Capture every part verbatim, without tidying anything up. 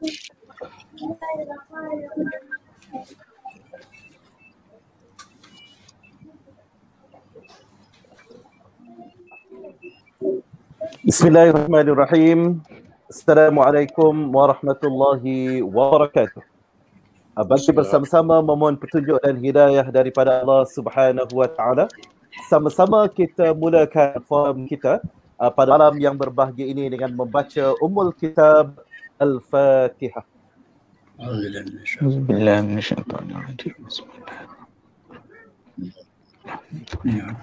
Bismillahirrahmanirrahim. Assalamualaikum warahmatullahi wabarakatuh. Bagi bersama-sama memohon petunjuk dan hidayah daripada Allah Subhanahu wa taala. Sama-sama kita mulakan forum kita uh, pada malam yang berbahagia ini dengan membaca Ummul Kitab Al-Fatihah. Auzubillahi minasyaitonir rajim. Bismillah.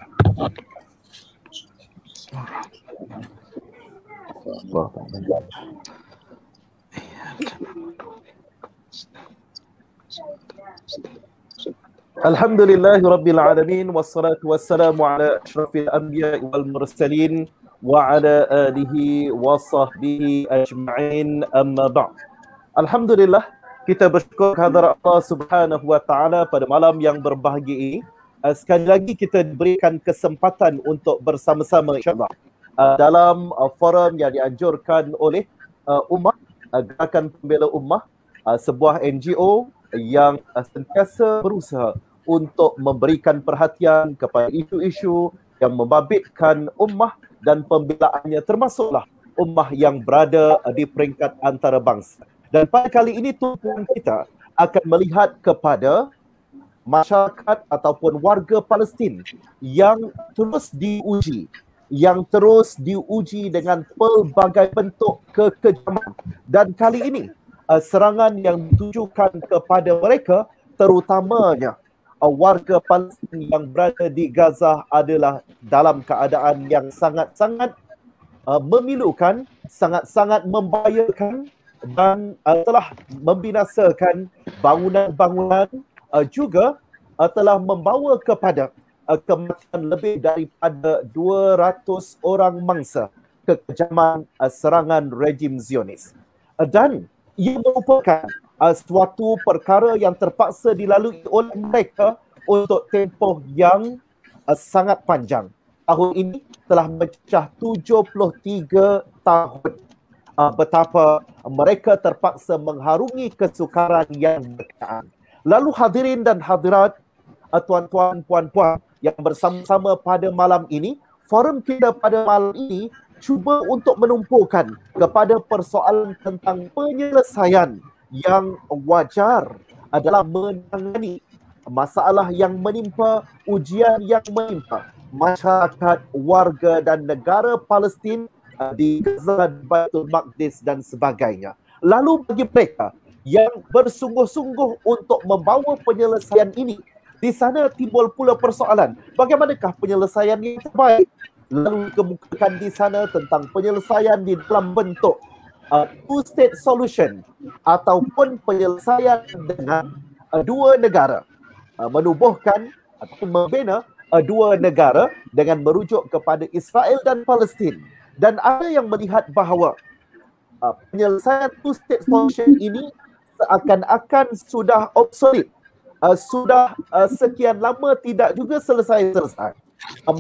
Alhamdulillahi Rabbil Alamin, wassalatu wassalamu ala ashrafil anbiya wal mursalin wa ala alihi wa sahbihi ajma'in, amma ba'd. Alhamdulillah, kita bersyukur kehadirat Allah Subhanahu wa taala pada malam yang berbahagia ini. Uh, sekali lagi kita diberikan kesempatan untuk bersama-sama insya-Allah uh, dalam uh, forum yang dianjurkan oleh uh, Ummah, uh, Gerakan Pembela Ummah, uh, sebuah N G O yang uh, sentiasa berusaha untuk memberikan perhatian kepada isu-isu yang membabitkan ummah dan pembelaannya, termasuklah ummah yang berada di peringkat antarabangsa. Dan pada kali ini tumpuan kita akan melihat kepada masyarakat ataupun warga Palestin yang terus diuji, yang terus diuji dengan pelbagai bentuk kekejaman. Dan kali ini serangan yang ditujukan kepada mereka, terutamanya warga Palestin yang berada di Gaza, adalah dalam keadaan yang sangat-sangat uh, memilukan, sangat-sangat membahayakan dan uh, telah membinasakan bangunan-bangunan, uh, juga uh, telah membawa kepada uh, kematian lebih daripada dua ratus orang mangsa kekejaman uh, serangan rejim Zionis. Uh, dan ia merupakan Uh, suatu perkara yang terpaksa dilalui oleh mereka untuk tempoh yang uh, sangat panjang. Tahun ini telah mencecah tujuh puluh tiga tahun uh, betapa mereka terpaksa mengharungi kesukaran yang berkenaan. Lalu hadirin dan hadirat, uh, tuan-tuan, puan-puan yang bersama-sama pada malam ini, forum kita pada malam ini cuba untuk menumpukan kepada persoalan tentang penyelesaian yang wajar adalah menangani masalah yang menimpa, ujian yang menimpa masyarakat, warga dan negara Palestin di Gaza, Baitul Maqdis dan sebagainya. Lalu bagi mereka yang bersungguh-sungguh untuk membawa penyelesaian ini, di sana timbul pula persoalan, bagaimanakah penyelesaian yang terbaik? Lalu kemukakan di sana tentang penyelesaian di dalam bentuk Uh, two-state solution ataupun penyelesaian dengan uh, dua negara, uh, menubuhkan atau membina uh, dua negara dengan merujuk kepada Israel dan Palestin. Dan ada yang melihat bahawa uh, penyelesaian two-state solution ini seakan-akan sudah obsolete, uh, sudah uh, sekian lama tidak juga selesai-selesai. Uh,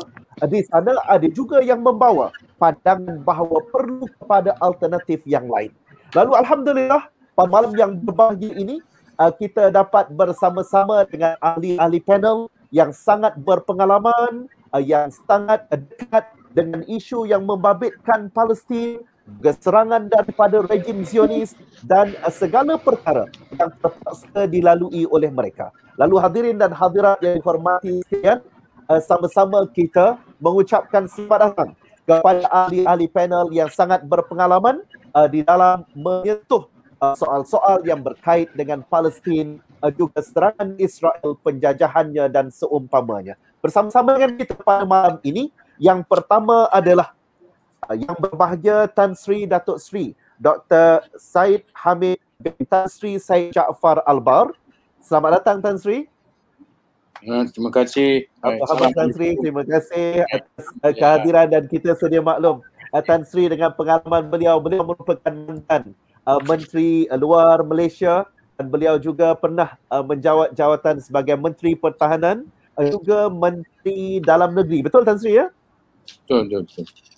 di sana ada juga yang membawa pandangan bahawa perlu kepada alternatif yang lain. Lalu alhamdulillah pada malam yang berbahagia ini kita dapat bersama-sama dengan ahli-ahli panel yang sangat berpengalaman, yang sangat dekat dengan isu yang membabitkan Palestin, serangan daripada rejim Zionis dan segala perkara yang terpaksa dilalui oleh mereka. Lalu hadirin dan hadirat yang dihormati sekalian, sama-sama kita mengucapkan selamat datang kepada ahli-ahli panel yang sangat berpengalaman uh, di dalam menyentuh uh, soal-soal yang berkait dengan Palestin, uh, juga serangan Israel, penjajahannya dan seumpamanya. Bersama-sama dengan kita pada malam ini, yang pertama adalah uh, yang berbahagia Tan Sri Datuk Sri Doktor Syed Hamid bin Tan Sri Syed Jaafar Albar. Selamat datang Tan Sri. Terima kasih. Apa khabar Tan Sri? Terima kasih atas uh, kehadiran dan kita sedia maklum. Uh, Tan Sri dengan pengalaman beliau, beliau merupakan mantan uh, Menteri Luar Malaysia dan beliau juga pernah uh, menjawat jawatan sebagai Menteri Pertahanan, uh, juga Menteri Dalam Negeri. Betul Tan Sri ya? Betul, betul, betul.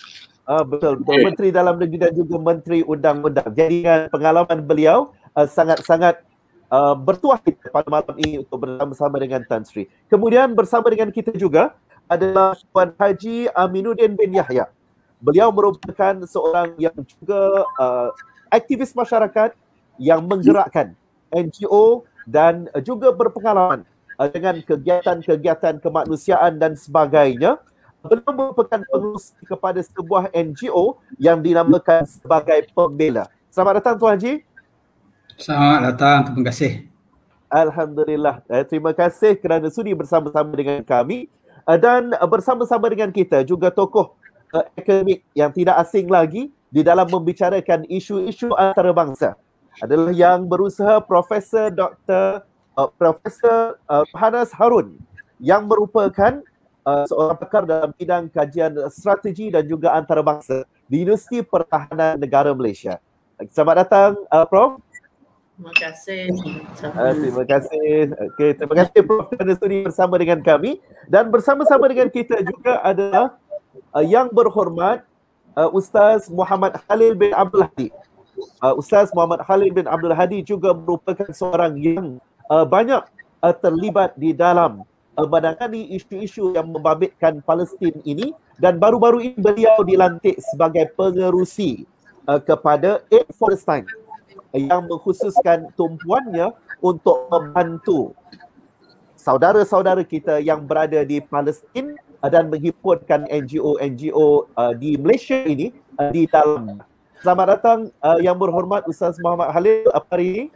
Uh, betul, betul. Menteri Dalam Negeri dan juga Menteri Undang-Undang. Jadi dengan pengalaman beliau uh, sangat-sangat uh, bertuah kita pada malam ini untuk bersama-sama dengan Tan Sri. Kemudian bersama dengan kita juga adalah Tuan Haji Aminuddin bin Yahya. Beliau merupakan seorang yang juga uh, aktivis masyarakat yang menggerakkan N G O dan uh, juga berpengalaman uh, dengan kegiatan-kegiatan kemanusiaan dan sebagainya. Beliau merupakan pengurusi kepada sebuah N G O yang dinamakan sebagai Pembela. Selamat datang Tuan Haji. Selamat datang, terima kasih. Alhamdulillah. Eh, terima kasih kerana sudi bersama-sama dengan kami. Uh, dan uh, bersama-sama dengan kita juga tokoh uh, akademik yang tidak asing lagi di dalam membicarakan isu-isu antarabangsa. Adalah yang berusaha Profesor Doktor Uh, Profesor uh, Hanas Harun yang merupakan Uh, seorang pakar dalam bidang kajian strategi dan juga antarabangsa di Universiti Pertahanan Negara Malaysia. Selamat datang, uh, Prof. Terima kasih. Uh, terima kasih. Okay, terima kasih Prof kerana sudi bersama dengan kami. Dan bersama-sama dengan kita juga adalah uh, yang berhormat uh, Ustaz Muhammad Khalil bin Abdul Hadi. Uh, Ustaz Muhammad Khalil bin Abdul Hadi juga merupakan seorang yang uh, banyak uh, terlibat di dalam menangani isu-isu yang membabitkan Palestin ini, dan baru-baru ini beliau dilantik sebagai pengerusi uh, kepada Aid Palestine yang mengkhususkan tumpuannya untuk membantu saudara-saudara kita yang berada di Palestin uh, dan menghimpunkan N G O-N G O uh, di Malaysia ini uh, di dalam. Selamat datang uh, yang berhormat Ustaz Muhammad Khalil apa hari ini?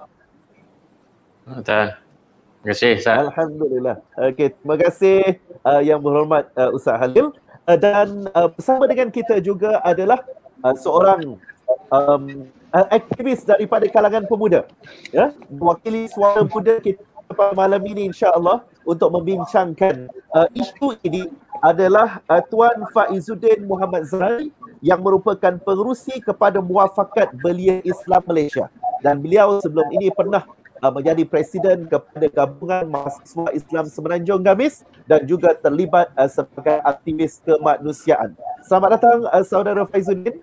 Betul. Terima kasih, Ustaz. Alhamdulillah. Okey, terima kasih uh, yang berhormat uh, Ustaz Khalil. Uh, dan uh, bersama dengan kita juga adalah uh, seorang um, uh, aktivis daripada kalangan pemuda. Ya, mewakili suara muda kita pada malam ini insya-Allah untuk membincangkan uh, isu ini adalah uh, Tuan Faizuddin Muhammad Zai yang merupakan pengerusi kepada Muafakat Belia Islam Malaysia. Dan beliau sebelum ini pernah Uh, menjadi presiden kepada Gabungan Mahasiswa Islam Semenanjung Gamis dan juga terlibat uh, sebagai aktivis kemanusiaan. Selamat datang uh, saudara Faizuddin.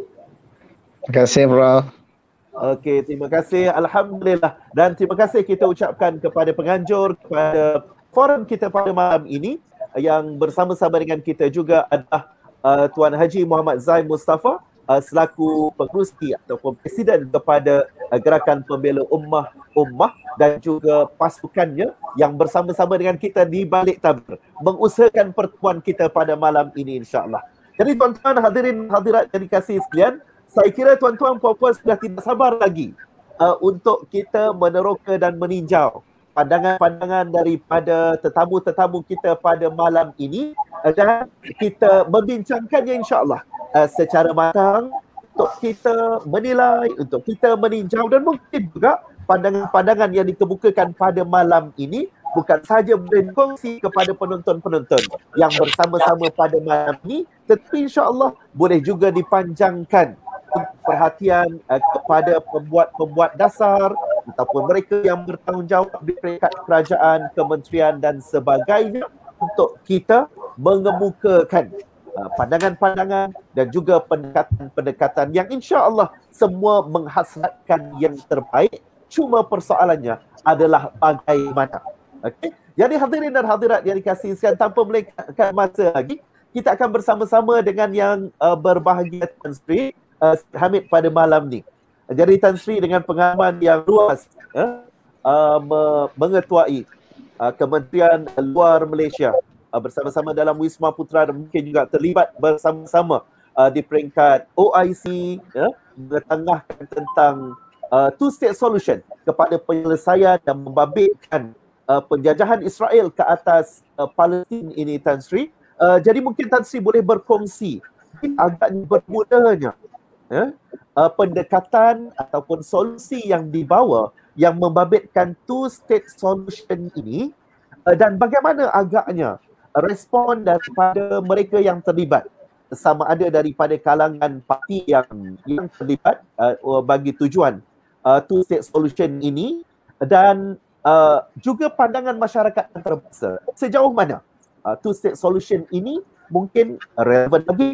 Terima kasih, Bro. Okey, terima kasih. Alhamdulillah. Dan terima kasih kita ucapkan kepada penganjur, kepada forum kita pada malam ini uh, yang bersama-sama dengan kita juga adalah uh, Tuan Haji Muhammad Zai Mustafa uh, selaku pengerusi ataupun presiden kepada uh, Gerakan Pembela Ummah Ummah dan juga pasukannya yang bersama-sama dengan kita di balik tabir mengusahakan pertemuan kita pada malam ini insya-Allah. Jadi tuan-tuan hadirin hadirat yang dikasihi sekalian, saya kira tuan-tuan puan-puan sudah tidak sabar lagi uh, untuk kita meneroka dan meninjau pandangan-pandangan daripada tetamu-tetamu kita pada malam ini uh, dan kita membincangkannya insya-Allah uh, secara matang untuk kita menilai, untuk kita meninjau dan mungkin juga pandangan-pandangan yang dikemukakan pada malam ini bukan sahaja boleh dikongsi kepada penonton-penonton yang bersama-sama pada malam ini, tetapi insya-Allah boleh juga dipanjangkan perhatian uh, kepada pembuat-pembuat dasar ataupun mereka yang bertanggungjawab di peringkat kerajaan, kementerian dan sebagainya untuk kita mengemukakan uh, pandangan-pandangan dan juga pendekatan-pendekatan yang insya-Allah semua menghasratkan yang terbaik. Cuma persoalannya adalah bagaimana. Okey. Jadi hadirin dan hadirat yang dikasihi sekalian, tanpa melengahkan masa lagi, kita akan bersama-sama dengan yang uh, berbahagia Tan Sri uh, Hamid pada malam ni. Jadi Tan Sri dengan pengalaman yang luas uh, uh, mengetuai uh, Kementerian Luar Malaysia uh, bersama-sama dalam Wisma Putra dan mungkin juga terlibat bersama-sama uh, di peringkat O I C uh, mengetengahkan tentang Uh, two-state solution kepada penyelesaian dan membabitkan uh, penjajahan Israel ke atas uh, Palestin ini Tan Sri. Uh, jadi mungkin Tan Sri boleh berkongsi agaknya bermudahnya uh, uh, pendekatan ataupun solusi yang dibawa yang membabitkan two-state solution ini uh, dan bagaimana agaknya respon daripada mereka yang terlibat, sama ada daripada kalangan parti yang yang terlibat uh, bagi tujuan Uh, two-state solution ini dan uh, juga pandangan masyarakat antarabangsa. Sejauh mana uh, two-state solution ini mungkin relevan lagi kah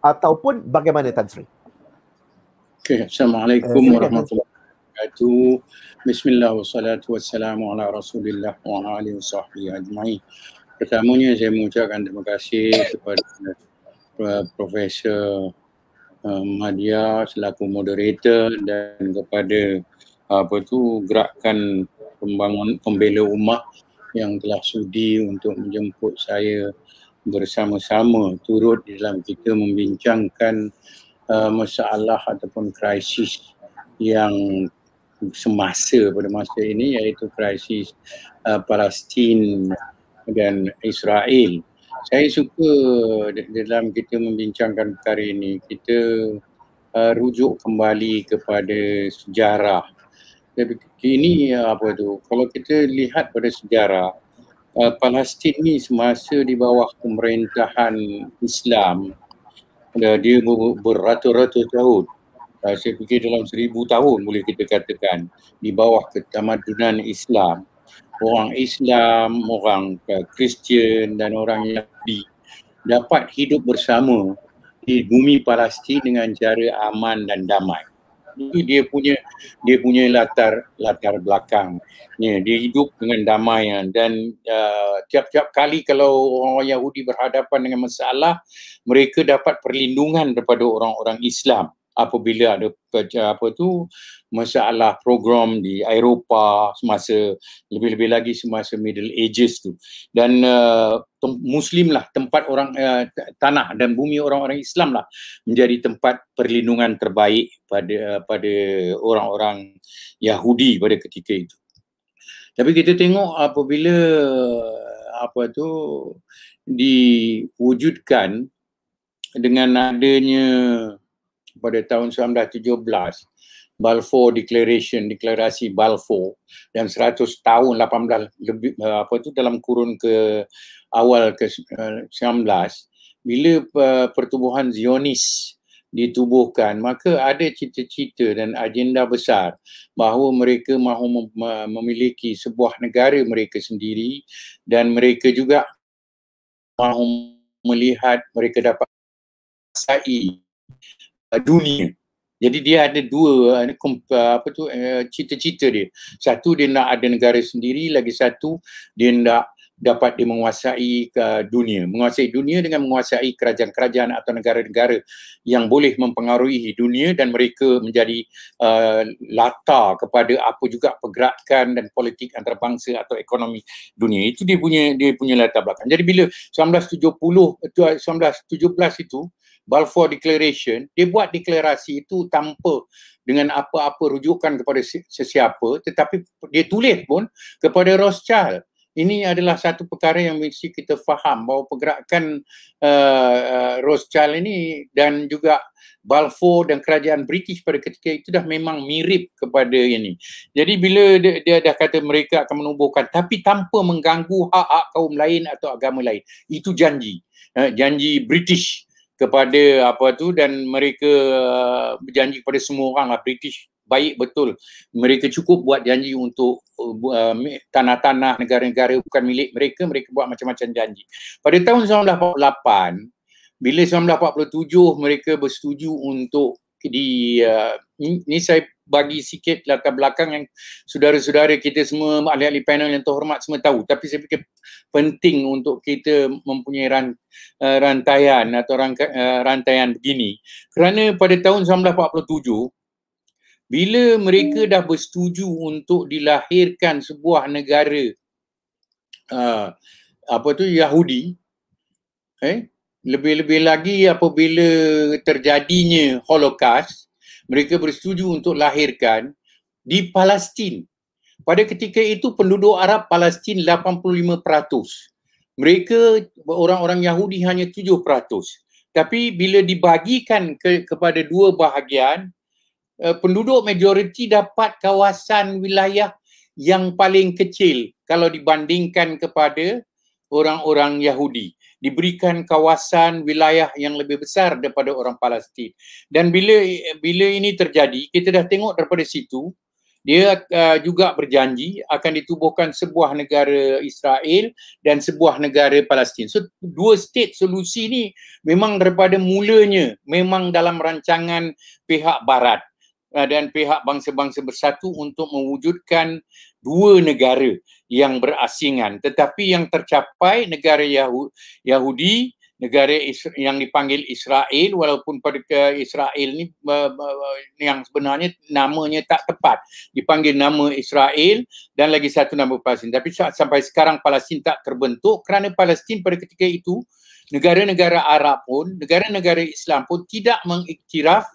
ataupun bagaimana Tan Sri? Okay. Assalamualaikum Uh, warahmatullahi wabarakatuh. Bismillah wassalatu wassalamu ala rasulillah wa ala alihi wa sahbihi ajma'in. Pertamanya saya mengucapkan terima kasih kepada uh, Profesor uh, Madia selaku moderator dan kepada uh, apa tu gerakan pembangun pembela ummah yang telah sudi untuk menjemput saya bersama-sama turut dalam kita membincangkan uh, masalah ataupun krisis yang semasa pada masa ini, iaitu krisis uh, Palestin dan Israel. Saya suka dalam kita membincangkan perkara ini, kita uh, rujuk kembali kepada sejarah. Ini apa tu, kalau kita lihat pada sejarah, Uh, Palestin ni semasa di bawah pemerintahan Islam, uh, dia ber- beratus-ratus tahun, uh, saya fikir dalam seribu tahun boleh kita katakan, di bawah ketamadunan Islam. Orang Islam, orang uh, Kristian dan orang Yahudi dapat hidup bersama di bumi Palestin dengan cara aman dan damai. Itu dia punya dia punya latar latar belakang. Ya, dia hidup dengan damai dan uh, tiap-tiap kali kalau orang Yahudi berhadapan dengan masalah, mereka dapat perlindungan daripada orang-orang Islam apabila ada apa tu masalah program di Eropah semasa, lebih-lebih lagi semasa Middle Ages tu. Dan uh, Muslim lah tempat orang uh, tanah dan bumi orang-orang Islam lah menjadi tempat perlindungan terbaik pada uh, pada orang-orang Yahudi pada ketika itu. Tapi kita tengok apabila apa tu diwujudkan dengan adanya pada tahun seribu sembilan ratus tujuh belas Balfour Declaration, deklarasi Balfour, dan seratus tahun lapan belas lebih apa tu dalam kurun ke awal ke sembilan belas, bila uh, pertubuhan Zionis ditubuhkan, maka ada cita-cita dan agenda besar bahawa mereka mahu mem- memiliki sebuah negara mereka sendiri, dan mereka juga mahu melihat mereka dapat menguasai dunia. Jadi dia ada dua apa tu cita-cita dia. Satu, dia nak ada negara sendiri, lagi satu dia nak dapat dia menguasai uh, dunia. Menguasai dunia dengan menguasai kerajaan-kerajaan atau negara-negara yang boleh mempengaruhi dunia, dan mereka menjadi uh, latar kepada apa juga pergerakan dan politik antarabangsa atau ekonomi dunia. Itu dia punya dia punya latar belakang. Jadi bila seribu sembilan ratus tujuh puluh seribu sembilan ratus tujuh belas itu Balfour Declaration, dia buat deklarasi itu tanpa dengan apa-apa rujukan kepada sesiapa, tetapi dia tulis pun kepada Rothschild. Ini adalah satu perkara yang mesti kita faham, bahawa pergerakan uh, uh, Rothschild ini dan juga Balfour dan kerajaan British pada ketika itu dah memang mirip kepada ini. Jadi bila dia, dia dah kata mereka akan menubuhkan, tapi tanpa mengganggu hak-hak kaum lain atau agama lain. Itu janji, uh, janji British kepada apa tu, dan mereka uh, berjanji kepada semua orang lah, British baik betul. Mereka cukup buat janji untuk uh, tanah-tanah negara-negara bukan milik mereka, mereka buat macam-macam janji. Pada tahun seribu sembilan ratus empat puluh lapan, bila seribu sembilan ratus empat puluh tujuh mereka bersetuju untuk di uh, ini saya bagi sikit latar belakang yang saudara-saudara kita semua, ahli-ahli panel yang terhormat semua tahu, tapi saya fikir penting untuk kita mempunyai ran, uh, rantaian atau rangka, uh, rantaian begini, kerana pada tahun seribu sembilan ratus empat puluh tujuh bila mereka dah bersetuju untuk dilahirkan sebuah negara uh, apa tu Yahudi, eh lebih-lebih lagi apabila terjadinya Holocaust, mereka bersetuju untuk lahirkan di Palestin. Pada ketika itu penduduk Arab Palestin lapan puluh lima peratus. Mereka orang-orang Yahudi hanya tujuh peratus. Tapi bila dibagikan ke, kepada dua bahagian, uh, penduduk majoriti dapat kawasan wilayah yang paling kecil kalau dibandingkan kepada orang-orang Yahudi. Diberikan kawasan wilayah yang lebih besar daripada orang Palestin. Dan bila bila ini terjadi, kita dah tengok daripada situ, Dia uh, juga berjanji akan ditubuhkan sebuah negara Israel dan sebuah negara Palestin. So dua state solusi ni memang daripada mulanya memang dalam rancangan pihak barat uh, dan pihak bangsa-bangsa bersatu untuk mewujudkan dua negara yang berasingan, tetapi yang tercapai negara Yahudi, negara yang dipanggil Israel, walaupun pada Israel ni yang sebenarnya namanya tak tepat, dipanggil nama Israel dan lagi satu nama Palestin, tapi sampai sekarang Palestin tak terbentuk kerana Palestin pada ketika itu negara-negara Arab pun, negara-negara Islam pun tidak mengiktiraf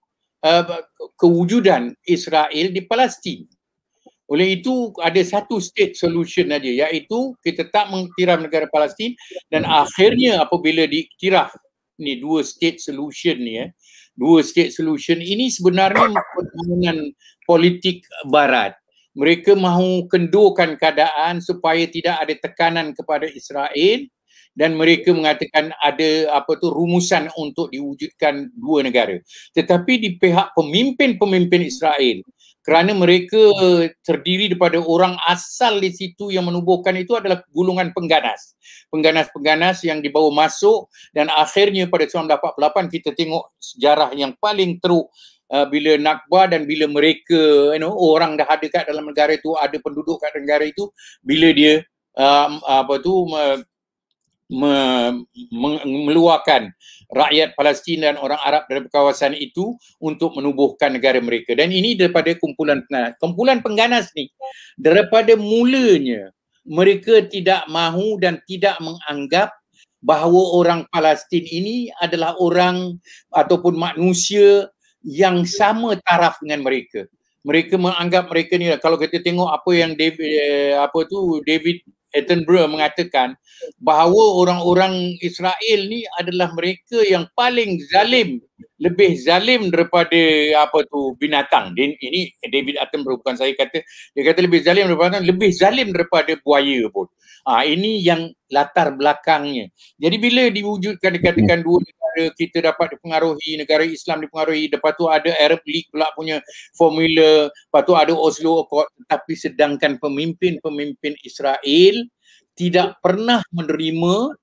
uh, kewujudan Israel di Palestin. Oleh itu ada satu state solution saja, iaitu kita tak mengiktiraf negara Palestin, dan akhirnya apabila diiktiraf ni dua state solution ni eh, dua state solution ini sebenarnya permainan politik barat. Mereka mahu kendurkan keadaan supaya tidak ada tekanan kepada Israel, dan mereka mengatakan ada apa tu rumusan untuk diwujudkan dua negara. Tetapi di pihak pemimpin-pemimpin Israel, kerana mereka terdiri daripada orang asal di situ yang menubuhkan itu adalah gulungan pengganas. Pengganas-pengganas yang dibawa masuk, dan akhirnya pada seribu sembilan ratus empat puluh lapan kita tengok sejarah yang paling teruk uh, bila Nakba, dan bila mereka you know, orang dah ada kat dalam negara itu, ada penduduk kat negara itu, bila dia um, apa tu uh, Me, me, meluarkan rakyat Palestin dan orang Arab dari kawasan itu untuk menubuhkan negara mereka. Dan ini daripada kumpulan pengganas. Kumpulan pengganas ni daripada mulanya mereka tidak mahu dan tidak menganggap bahawa orang Palestin ini adalah orang ataupun manusia yang sama taraf dengan mereka. Mereka menganggap mereka ni, kalau kita tengok apa yang David, apa tu David Attenborough mengatakan bahawa orang-orang Israel ni adalah mereka yang paling zalim, lebih zalim daripada apa tu binatang. Dia, ini David Attenborough, bukan saya kata, dia kata lebih zalim daripada lebih zalim daripada buaya pun. Ah, ini yang latar belakangnya. Jadi bila diwujudkan, dikatakan dua negara, kita dapat dipengaruhi, negara Islam dipengaruhi, lepas tu ada Arab League pula punya formula, lepas tu ada Oslo Accord, tapi sedangkan pemimpin-pemimpin Israel tidak pernah menerima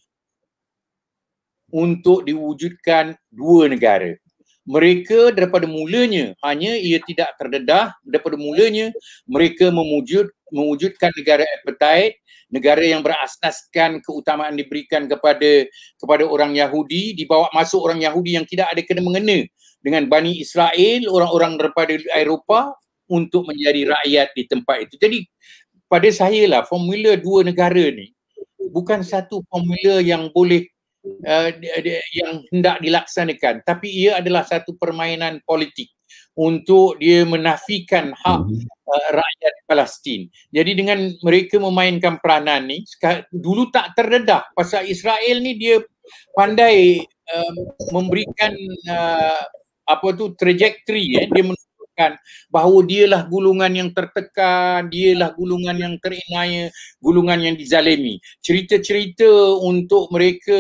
untuk diwujudkan dua negara. Mereka daripada mulanya, hanya ia tidak terdedah, daripada mulanya mereka mewujud, mewujudkan negara apartheid, negara yang berasaskan keutamaan diberikan kepada kepada orang Yahudi, dibawa masuk orang Yahudi yang tidak ada kena mengena dengan Bani Israel, orang-orang daripada Eropah, untuk menjadi rakyat di tempat itu. Jadi pada saya lah, formula dua negara ni bukan satu formula yang boleh uh, yang hendak dilaksanakan, tapi ia adalah satu permainan politik untuk dia menafikan hak uh, rakyat Palestin. Jadi dengan mereka memainkan peranan ni, dulu tak terdedah pasal Israel ni dia pandai uh, memberikan uh, apa tu trajectory, eh, dia menunjukkan bahawa dialah gulungan yang tertekan, dialah gulungan yang terinaya, gulungan yang dizalimi. Cerita-cerita untuk mereka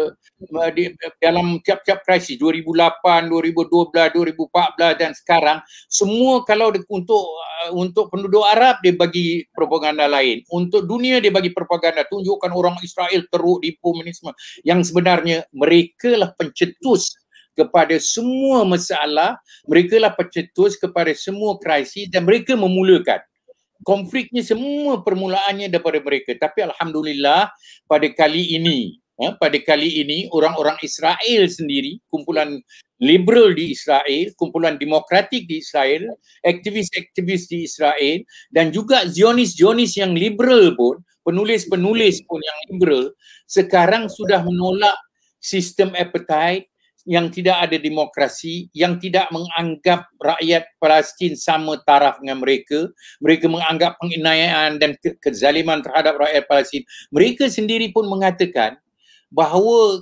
di, dalam tiap-tiap krisis dua ribu lapan, dua ribu dua belas, dua ribu empat belas dan sekarang, semua kalau de, untuk untuk penduduk Arab dia bagi propaganda lain, untuk dunia dia bagi propaganda, tunjukkan orang Israel teruk di komunisme, yang sebenarnya mereka lah pencetus kepada semua masalah, mereka lah pencetus kepada semua krisis, dan mereka memulakan konfliknya, semua permulaannya daripada mereka. Tapi alhamdulillah pada kali ini Ha, pada kali ini orang-orang Israel sendiri, kumpulan liberal di Israel, kumpulan demokratik di Israel, aktivis-aktivis di Israel, dan juga Zionis-Zionis yang liberal pun, penulis-penulis pun yang liberal, sekarang sudah menolak sistem apartheid yang tidak ada demokrasi, yang tidak menganggap rakyat Palestin sama taraf dengan mereka. Mereka menganggap penganiayaan dan ke- kezaliman terhadap rakyat Palestin. Mereka sendiri pun mengatakan bahawa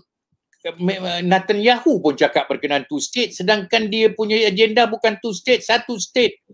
Netanyahu pun cakap berkenaan two state, sedangkan dia punya agenda bukan two state, satu state.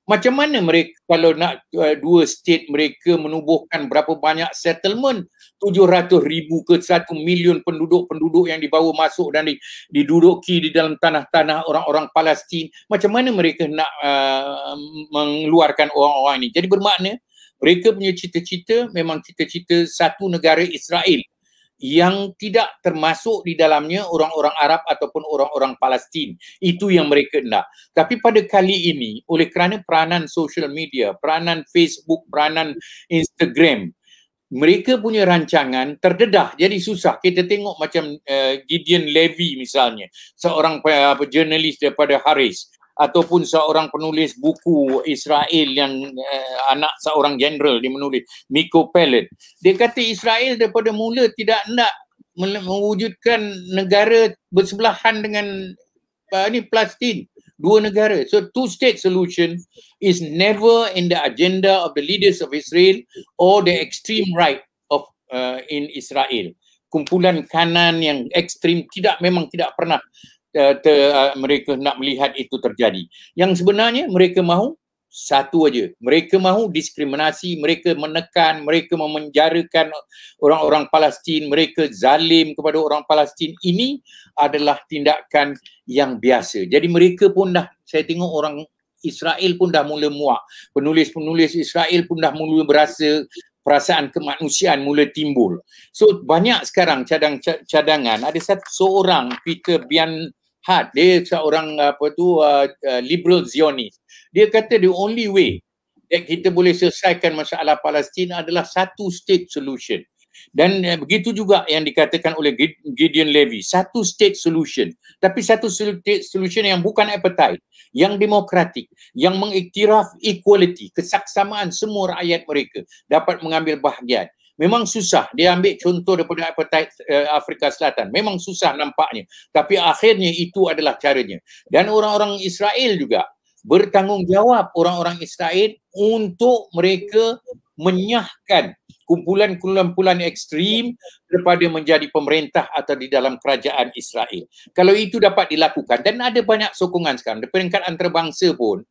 Macam mana mereka kalau nak uh, dua state mereka menubuhkan berapa banyak settlement, tujuh ratus ribu ke satu million penduduk-penduduk yang dibawa masuk dan diduduki di dalam tanah-tanah orang-orang Palestin. Macam mana mereka nak uh, mengeluarkan orang-orang ini? Jadi bermakna mereka punya cita-cita memang cita-cita satu negara Israel yang tidak termasuk di dalamnya orang-orang Arab ataupun orang-orang Palestin. Itu yang mereka nak. Tapi pada kali ini, oleh kerana peranan social media, peranan Facebook, peranan Instagram, mereka punya rancangan terdedah, jadi susah. Kita tengok macam uh, Gideon Levy misalnya, seorang uh, jurnalis daripada Haris, ataupun seorang penulis buku Israel yang uh, anak seorang general, dia menulis, Miko Pellet. Dia kata Israel daripada mula tidak nak mewujudkan negara bersebelahan dengan uh, ni Palestin, dua negara. So two state solution is never in the agenda of the leaders of Israel or the extreme right of uh, in Israel. Kumpulan kanan yang ekstrim tidak memang tidak pernah Uh, ter, uh, mereka nak melihat itu terjadi. Yang sebenarnya mereka mahu satu aja. Mereka mahu diskriminasi, mereka menekan, mereka memenjarakan orang-orang Palestin, mereka zalim kepada orang Palestin. Ini adalah tindakan yang biasa. Jadi mereka pun dah, saya tengok orang Israel pun dah mula muak. Penulis-penulis Israel pun dah mula berasa perasaan kemanusiaan mula timbul. So banyak sekarang cadang-cadangan. Ada satu seorang Peter Bian Hart, dia seorang apa tu uh, uh, liberal Zionist. Dia kata the only way that kita boleh selesaikan masalah Palestin adalah satu state solution. Dan uh, begitu juga yang dikatakan oleh Gideon Levy, satu state solution. Tapi satu state solution yang bukan apartheid, yang demokratik, yang mengiktiraf equality, kesaksamaan semua rakyat mereka dapat mengambil bahagian. Memang susah. Dia ambil contoh daripada apartheid uh, Afrika Selatan. Memang susah nampaknya. Tapi akhirnya itu adalah caranya. Dan orang-orang Israel juga bertanggungjawab, orang-orang Israel, untuk mereka menyahkan kumpulan-kumpulan ekstrim daripada menjadi pemerintah atau di dalam kerajaan Israel. Kalau itu dapat dilakukan, dan ada banyak sokongan sekarang. Di peringkat antarabangsa pun,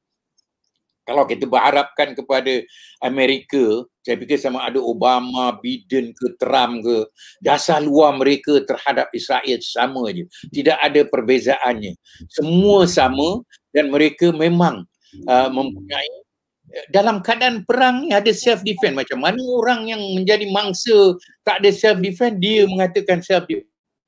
kalau kita berharapkan kepada Amerika, saya fikir sama ada Obama, Biden ke Trump ke, dasar luar mereka terhadap Israel sama je. Tidak ada perbezaannya. Semua sama dan mereka memang uh, mempunyai, dalam keadaan perang ni ada self defense. Macam mana orang yang menjadi mangsa tak ada self defense, dia mengatakan self defense.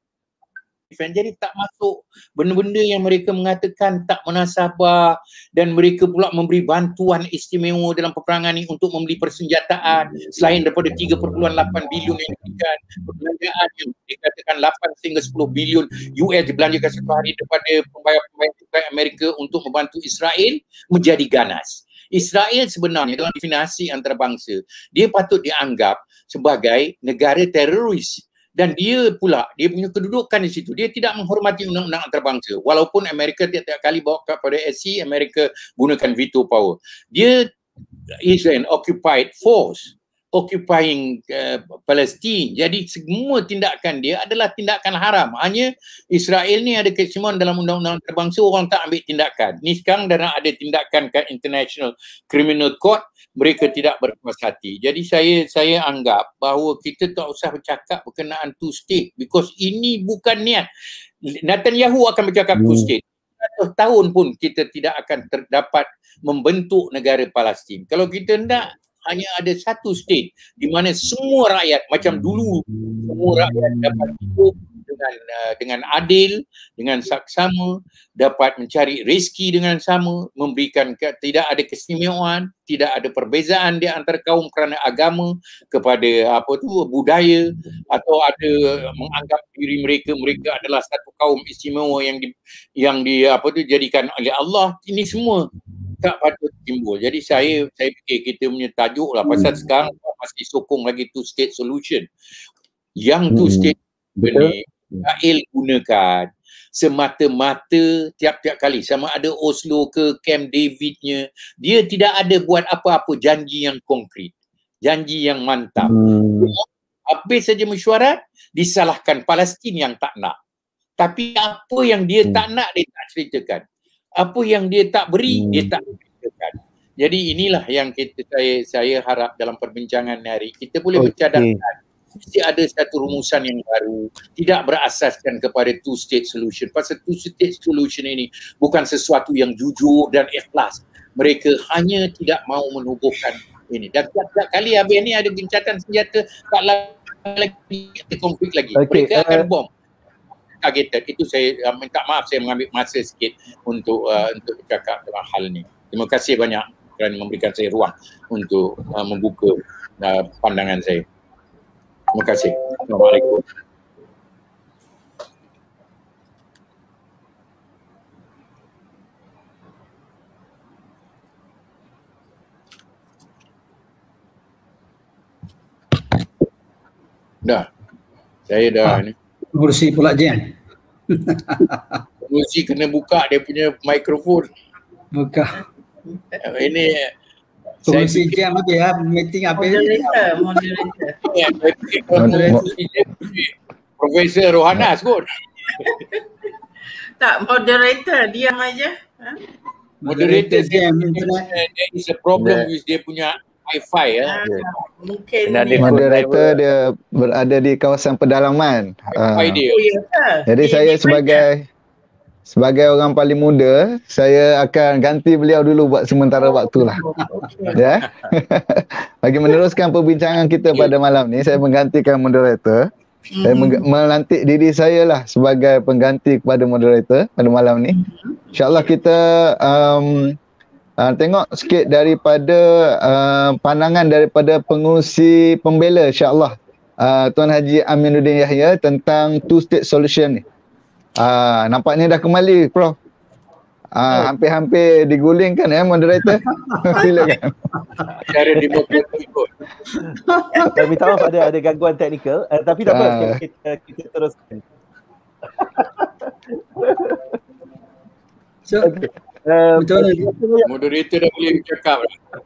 Jadi tak masuk benda-benda yang mereka mengatakan tak menasabah, dan mereka pula memberi bantuan istimewa dalam peperangan ini untuk membeli persenjataan selain daripada tiga perpuluhan lapan bilion yang diberikan, perbelanjaan yang dikatakan lapan sehingga sepuluh bilion U S dibelanjakan satu hari daripada pembayar-pembayar Amerika untuk membantu Israel, menjadi ganas. Israel sebenarnya dalam definisi antarabangsa, dia patut dianggap sebagai negara teroris. Dan dia pula, dia punya kedudukan di situ, dia tidak menghormati undang-undang antarabangsa. Walaupun Amerika tiap-tiap kali bawa kepada S C, Amerika gunakan veto power. Dia is an occupied force, occupying uh, Palestin. Jadi semua tindakan dia adalah tindakan haram. Hanya Israel ni ada keistimewaan dalam undang-undang antarabangsa, orang tak ambil tindakan. Ni sekarang dah ada tindakan ke International Criminal Court, mereka tidak berpuas hati. Jadi saya saya anggap bahawa kita tak usah bercakap berkenaan two state, because ini bukan niat. Netanyahu akan bercakap two state. seratus tahun pun kita tidak akan terdapat membentuk negara Palestin. Kalau kita hendak hanya ada satu state di mana semua rakyat macam dulu, semua rakyat dapat hidup dengan uh, dengan adil, dengan saksama, dapat mencari rezeki dengan sama, memberikan ke, tidak ada keistimewaan, tidak ada perbezaan di antara kaum kerana agama kepada apa tu budaya, atau ada menganggap diri mereka mereka adalah satu kaum istimewa yang di, yang di apa tu jadikan oleh Allah. Ini semua tak patut timbul. Jadi saya saya fikir kita punya tajuk lah, pasal sekarang masih sokong lagi two state solution. Yang two state ni Israel gunakan semata-mata tiap-tiap kali, sama ada Oslo ke Camp David-nya, dia tidak ada buat apa-apa janji yang konkret, janji yang mantap. Hmm. Habis saja mesyuarat, disalahkan Palestin yang tak nak. Tapi apa yang dia hmm. tak nak, dia tak ceritakan. Apa yang dia tak beri, hmm. dia tak ceritakan. Jadi inilah yang kita saya saya harap dalam perbincangan hari kita boleh okay. bercadangkan mesti ada satu rumusan yang baru, tidak berasaskan kepada two state solution. Pasal two state solution ini bukan sesuatu yang jujur dan ikhlas. Mereka hanya tidak mahu menubuhkan ini. Dan tiap-tiap kali habis ni ada gencatan senjata, tak lagi ada konflik lagi. Okay. Mereka akan bom. Targeted. Itu saya uh, minta maaf saya mengambil masa sikit untuk uh, untuk bercakap tentang hal ni. Terima kasih banyak kerana memberikan saya ruang untuk uh, membuka uh, pandangan saya. Terima kasih. Assalamualaikum. Dah. Saya dah ah, ni. Pengurusi pula Jen. Pengurusi kena buka dia punya mikrofon. Buka. Ini Pengurusi Jen apa ya? Meeting apa ni? Moderator. Moderator. Profesor Rohanas kot. Tak, moderator diam aja. Ha? Moderator dia there is a problem with dia punya Wi-Fi ya. Yeah. Mungkin moderator dia berada di kawasan pedalaman. Wi-Fi dia. Oh, ya, jadi di, saya di sebagai mana? sebagai orang paling muda, saya akan ganti beliau dulu buat sementara oh, waktu lah. Okay. Ya. Bagi meneruskan perbincangan kita pada malam ni, saya menggantikan moderator. Mm-hmm. Saya melantik diri saya lah sebagai pengganti kepada moderator pada malam ni. InsyaAllah kita um, uh, tengok sikit daripada uh, pandangan daripada pengurusi pembela insyaAllah uh, Tuan Haji Aminuddin Yahya tentang two state solution ni. Uh, nampaknya dah kembali Prof. Uh, hampir-hampir digulingkan ya moderator. Silakan. Cara demokrasi ikut. Saya minta maaf ada ada gangguan teknikal, uh, tapi tak apa, uh. kita, kita teruskan. So, okay. uh, moderator dah boleh bercakap.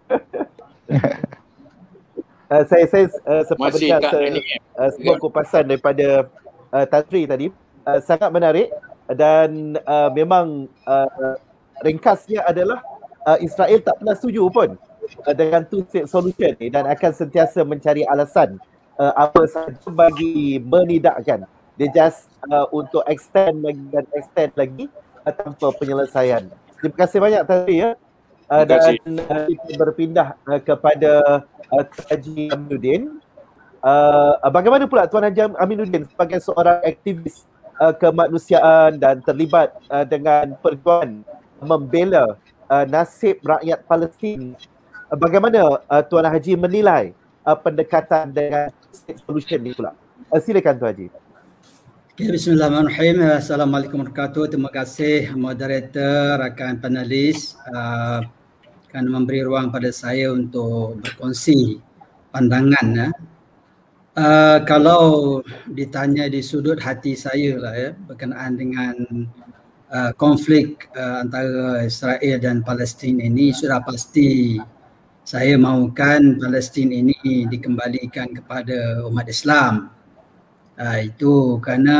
uh, saya saya uh, sempat Masih dengar se, uh, sebuah kupasan daripada uh, Tan Sri tadi, uh, sangat menarik. Dan uh, memang uh, ringkasnya adalah uh, Israel tak pernah setuju pun uh, dengan two state solution ni dan akan sentiasa mencari alasan uh, apa sahaja bagi menidakkan. Dia just uh, untuk extend lagi dan extend lagi uh, tanpa penyelesaian. Terima kasih banyak tadi ya. Uh, dan uh, kita berpindah uh, kepada uh, Haji Aminuddin. Uh, bagaimana pula Tuan Haji Aminuddin sebagai seorang aktivis Uh, kemanusiaan dan terlibat uh, dengan perjuangan membela uh, nasib rakyat Palestin. Uh, bagaimana uh, Tuan Haji menilai uh, pendekatan dengan state solution ni pula? Uh, silakan Tuan Haji. Okay, Bismillahirrahmanirrahim. Assalamualaikum warahmatullahi wabarakatuh. Terima kasih moderator, rakan panelis uh, kerana memberi ruang pada saya untuk berkongsi pandangan ya. Uh, kalau ditanya di sudut hati saya lah ya berkenaan dengan uh, konflik uh, antara Israel dan Palestin ini, sudah pasti saya mahukan Palestin ini dikembalikan kepada umat Islam. Uh, itu kerana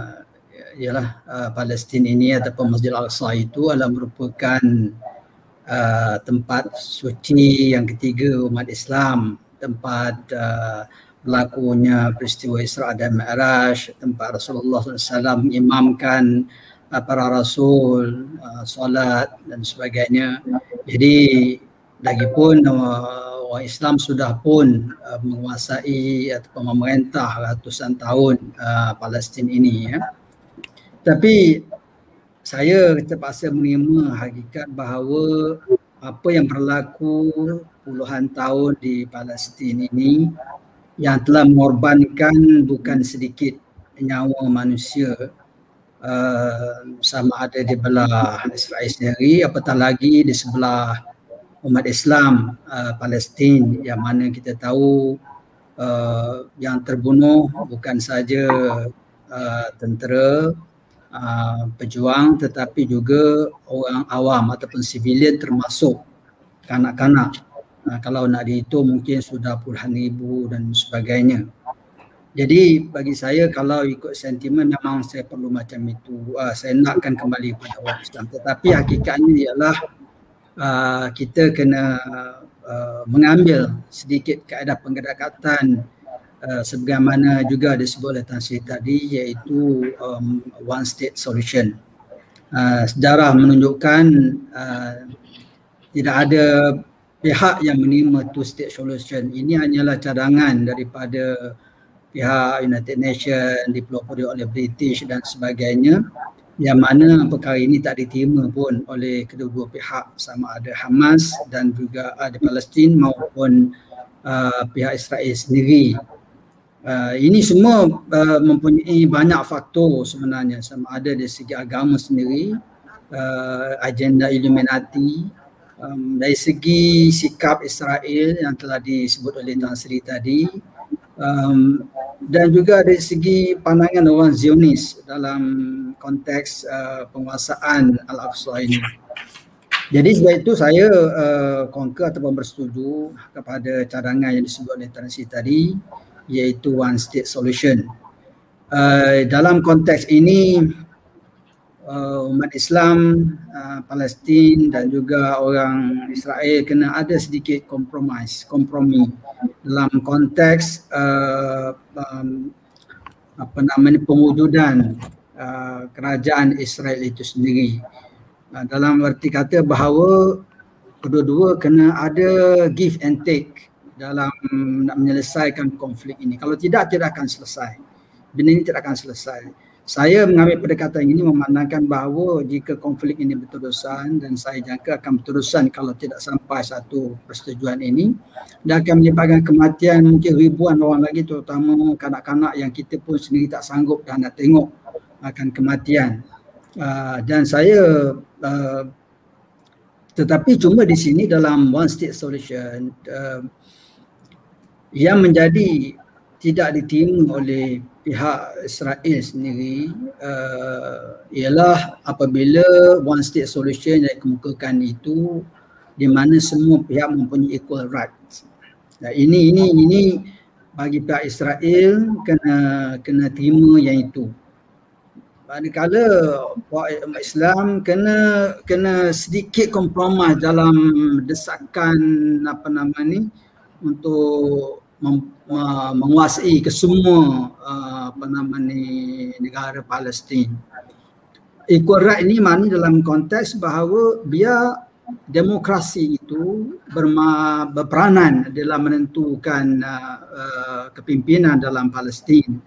ialah uh, Palestin ini ataupun Masjid Al-Aqsa itu adalah merupakan uh, tempat suci yang ketiga umat Islam, tempat uh, berlakunya peristiwa Isra' dan Mi'raj, tempat Rasulullah sallallahu alaihi wasallam mengimamkan uh, para rasul, uh, solat dan sebagainya. Jadi lagipun uh, orang Islam sudah pun uh, menguasai ataupun memerintah ratusan tahun uh, Palestin ini ya. Tapi saya terpaksa menerima hakikat bahawa apa yang berlaku puluhan tahun di Palestin ini yang telah mengorbankan bukan sedikit nyawa manusia, uh, sama ada di belah Israel sendiri apatah lagi di sebelah umat Islam uh, Palestin, yang mana kita tahu uh, yang terbunuh bukan saja uh, tentera, uh, pejuang, tetapi juga orang awam ataupun civilian termasuk kanak-kanak. Uh, kalau nak dihitung mungkin sudah puluhan ribu dan sebagainya. Jadi bagi saya kalau ikut sentimen memang saya perlu macam itu. Uh, saya nakkan kembali kepada orang Islam. Tetapi hakikatnya ialah uh, kita kena uh, mengambil sedikit kaedah pendekatan uh, sebagaimana juga disebut oleh Tan Sri tadi, iaitu um, one state solution. Uh, sejarah menunjukkan uh, tidak ada pihak yang menerima two state solution. Ini hanyalah cadangan daripada pihak United Nations, dipelopori oleh British dan sebagainya, yang mana perkara ini tak diterima pun oleh kedua-dua pihak, sama ada Hamas dan juga ada Palestin maupun uh, pihak Israel sendiri. Uh, ini semua uh, mempunyai banyak faktor sebenarnya, sama ada dari segi agama sendiri, uh, agenda Illuminati, um, dari segi sikap Israel yang telah disebut oleh Tan Sri tadi, um, dan juga dari segi pandangan orang Zionis dalam konteks uh, penguasaan Al-Aqsa ini. Jadi sebab itu saya uh, concur ataupun bersetuju kepada cadangan yang disebut oleh Tan Sri tadi, iaitu one state solution. Uh, dalam konteks ini uh, umat Islam, uh, Palestin dan juga orang Israel kena ada sedikit kompromis, kompromi dalam konteks uh, um, apa namanya pewujudan uh, kerajaan Israel itu sendiri. Uh, dalam arti kata bahawa kedua-dua kena ada give and take dalam nak menyelesaikan konflik ini. Kalau tidak, tidak akan selesai. Benda ini tidak akan selesai. Saya mengambil pendekatan ini memandangkan bahawa jika konflik ini berterusan, dan saya jangka akan berterusan kalau tidak sampai satu persetujuan ini, dan akan menyebabkan kematian mungkin ribuan orang lagi, terutama kanak-kanak yang kita pun sendiri tak sanggup dan nak tengok akan kematian. Uh, dan saya uh, tetapi cuma di sini dalam one state solution, uh, yang menjadi tidak diterima oleh pihak Israel sendiri uh, ialah apabila one state solution yang dikemukakan itu di mana semua pihak mempunyai equal rights. Nah, ini ini ini bagi pihak Israel kena kena terima yang itu. Manakala umat Islam kena kena sedikit kompromi dalam desakan apa nama ni untuk mem, uh, menguasai ke semua uh, apa nama ni negara Palestin. Equal right ini maknanya dalam konteks bahawa biar demokrasi itu berma, berperanan dalam menentukan uh, uh, kepimpinan dalam Palestin.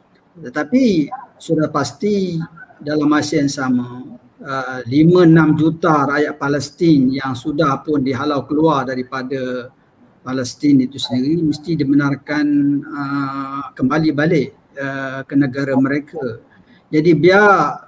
Tetapi sudah pasti dalam masa yang sama uh, lima enam juta rakyat Palestin yang sudah pun dihalau keluar daripada Palestin itu sendiri mesti dibenarkan uh, kembali balik uh, ke negara mereka. Jadi biar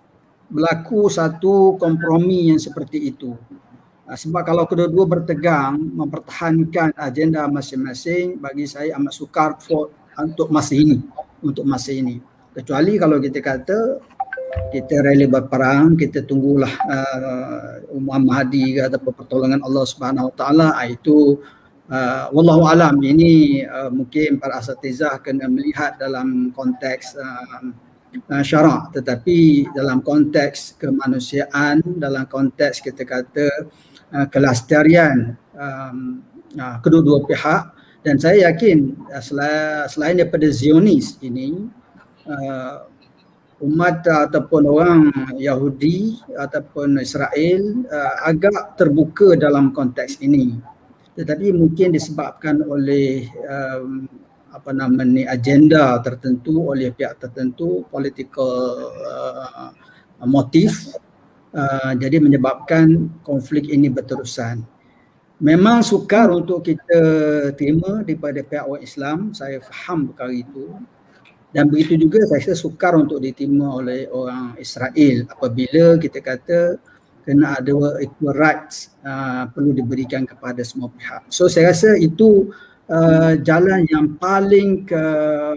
berlaku satu kompromi yang seperti itu. Uh, sebab kalau kedua-dua bertegang mempertahankan agenda masing-masing, bagi saya amat sukar for, untuk masa ini, untuk masa ini. Kecuali kalau kita kata kita rela berperang, kita tunggulah uh, Umar Mahdi ataupun pertolongan Allah Subhanahu Wa Taala, itu Uh, wallahu alam, ini uh, mungkin para asatizah kena melihat dalam konteks uh, uh, syarak, tetapi dalam konteks kemanusiaan, dalam konteks kita kata uh, kelestarian um, uh, kedua-dua pihak, dan saya yakin uh, selain, selain daripada Zionis ini, uh, umat uh, ataupun orang Yahudi ataupun Israel uh, agak terbuka dalam konteks ini. Tetapi mungkin disebabkan oleh um, apa nama ni agenda tertentu oleh pihak tertentu, political uh, motif, uh, jadi menyebabkan konflik ini berterusan. Memang sukar untuk kita terima daripada pihak orang Islam, saya faham perkara itu, dan begitu juga saya rasa sukar untuk diterima oleh orang Israel apabila kita kata kena ada equal rights uh, perlu diberikan kepada semua pihak. So saya rasa itu uh, jalan yang paling ke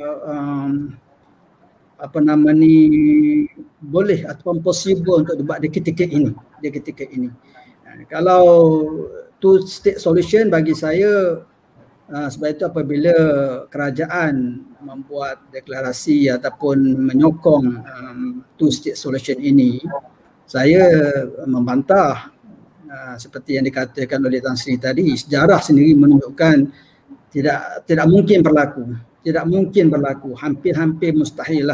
um, apa nama ni boleh ataupun possible untuk dibuat di ketika ini, di ketika ini. Uh, kalau two state solution bagi saya, uh, sebab itu apabila kerajaan membuat deklarasi ataupun menyokong um, two state solution ini, saya membantah Uh, seperti yang dikatakan oleh Tan Sri tadi, sejarah sendiri menunjukkan tidak tidak mungkin berlaku, tidak mungkin berlaku, hampir-hampir mustahil lah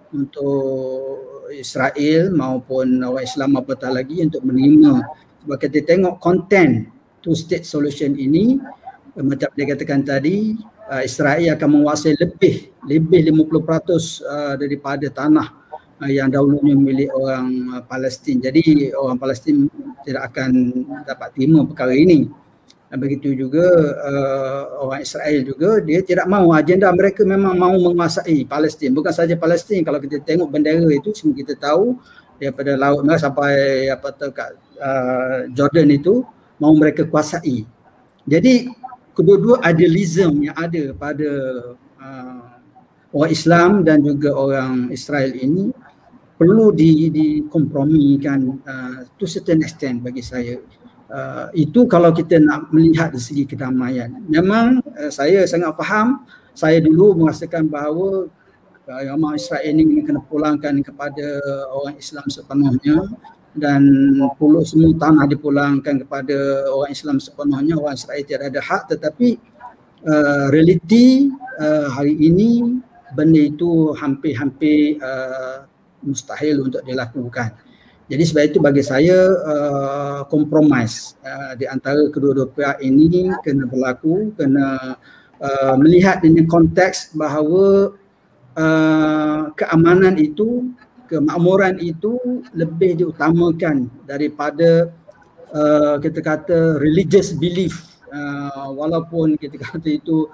untuk Israel maupun orang Islam apatah lagi untuk menerima. Sebab kita tengok konten two state solution ini, macam dia katakan tadi, uh, Israel akan menguasai lebih lebih lima puluh peratus uh, daripada tanah uh, yang dahulunya milik orang uh, Palestin. Jadi orang Palestin tidak akan dapat terima perkara ini. Dan begitu juga uh, orang Israel juga, dia tidak mahu, agenda mereka memang mahu menguasai Palestin. Bukan saja Palestin, kalau kita tengok bendera itu semua kita tahu daripada Laut Merah sampai apa tu kat uh, Jordan itu mahu mereka kuasai. Jadi kedua-dua idealism yang ada pada uh, orang Islam dan juga orang Israel ini perlu di dikompromikan uh, to certain extent bagi saya. Uh, itu kalau kita nak melihat dari segi kedamaian. Memang uh, saya sangat faham, saya dulu merasakan bahawa uh, orang Israel ini kena pulangkan kepada orang Islam sepenuhnya dan puluh semua tanah dipulangkan kepada orang Islam sepenuhnya, orang Israel tidak ada hak. Tetapi uh, realiti uh, hari ini benda itu hampir-hampir uh, mustahil untuk dilakukan. Jadi sebab itu bagi saya uh, kompromis uh, di antara kedua-dua pihak ini kena berlaku, kena uh, melihat dengan konteks bahawa uh, keamanan itu, kemakmuran itu lebih diutamakan daripada uh, kita kata religious belief, uh, walaupun kita kata itu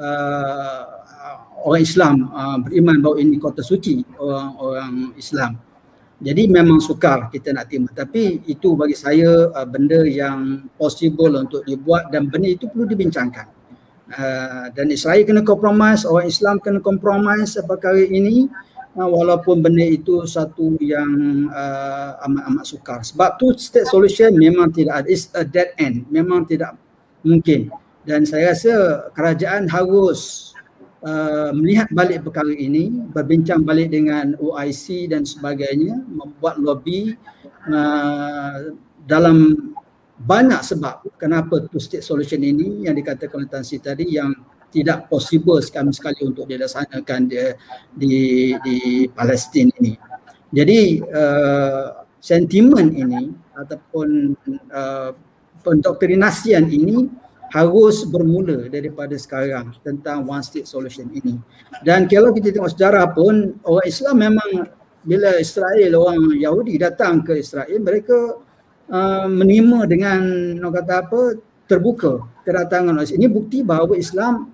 uh, orang Islam uh, beriman bahawa ini kota suci orang-orang Islam. Jadi memang sukar kita nak terima, tapi itu bagi saya uh, benda yang possible untuk dibuat dan benda itu perlu dibincangkan. Uh, dan Israel kena kompromis, orang Islam kena kompromis perkara ini, uh, walaupun benda itu satu yang uh, amat-amat sukar. Sebab two state solution memang tidak ada, it's a dead end, memang tidak mungkin. Dan saya rasa kerajaan harus Uh, melihat balik perkara ini, berbincang balik dengan O I C dan sebagainya, membuat lobby uh, dalam banyak sebab kenapa two state solution ini yang dikatakan oleh Tan Sri tadi yang tidak possible sekali sekali untuk dilaksanakan di di, di Palestin ini. Jadi uh, sentimen ini ataupun uh, pendoktrinasian ini harus bermula daripada sekarang tentang one state solution ini. Dan kalau kita tengok sejarah pun, orang Islam memang bila Israel, orang Yahudi datang ke Israel, mereka uh, menerima dengan orang kata apa, terbuka kedatangan orang Islam. Ini bukti bahawa Islam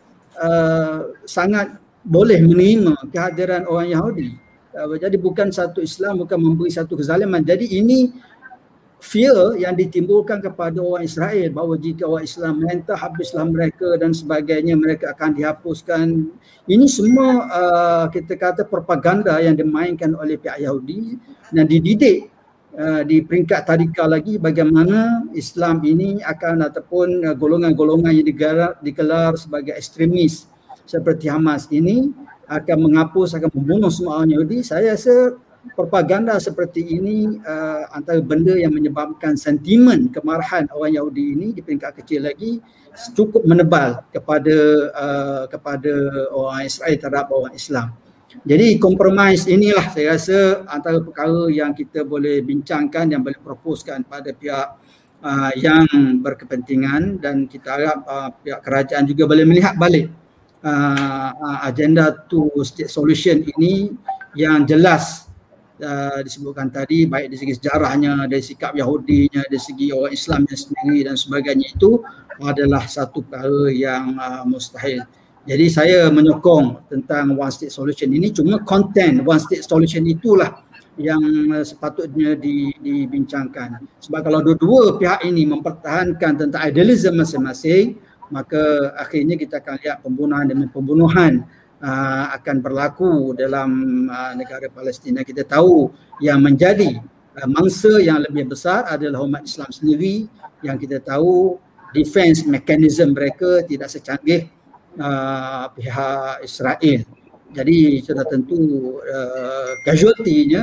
uh, sangat boleh menerima kehadiran orang Yahudi. Uh, jadi bukan satu Islam, bukan memberi satu kezaliman. Jadi ini fear yang ditimbulkan kepada orang Israel bahawa jika orang Islam mentah, habislah mereka dan sebagainya, mereka akan dihapuskan. Ini semua uh, kita kata propaganda yang dimainkan oleh pihak Yahudi dan dididik uh, di peringkat tadika lagi bagaimana Islam ini akan ataupun uh, golongan-golongan yang digelar, digelar sebagai ekstremis seperti Hamas ini akan menghapus, akan membunuh semua orang Yahudi. Saya rasa propaganda seperti ini uh, antara benda yang menyebabkan sentimen kemarahan orang Yahudi ini di peringkat kecil lagi cukup menebal kepada uh, kepada orang Israel terhadap orang Islam. Jadi kompromis inilah saya rasa antara perkara yang kita boleh bincangkan, yang boleh proposkan pada pihak uh, yang berkepentingan, dan kita harap uh, pihak kerajaan juga boleh melihat balik uh, uh, agenda two state solution ini yang jelas Uh, disebutkan tadi, baik dari segi sejarahnya, dari sikap Yahudinya, dari segi orang Islamnya sendiri dan sebagainya, itu adalah satu perkara yang uh, mustahil. Jadi saya menyokong tentang one state solution ini, cuma konten one state solution itulah yang uh, sepatutnya di, dibincangkan. Sebab kalau dua-dua pihak ini mempertahankan tentang idealisme masing-masing, maka akhirnya kita akan lihat pembunuhan demi pembunuhan Uh, akan berlaku dalam uh, negara Palestin. Kita tahu yang menjadi uh, mangsa yang lebih besar adalah umat Islam sendiri, yang kita tahu defense mechanism mereka tidak secanggih uh, pihak Israel. Jadi sudah tentu uh, casualty-nya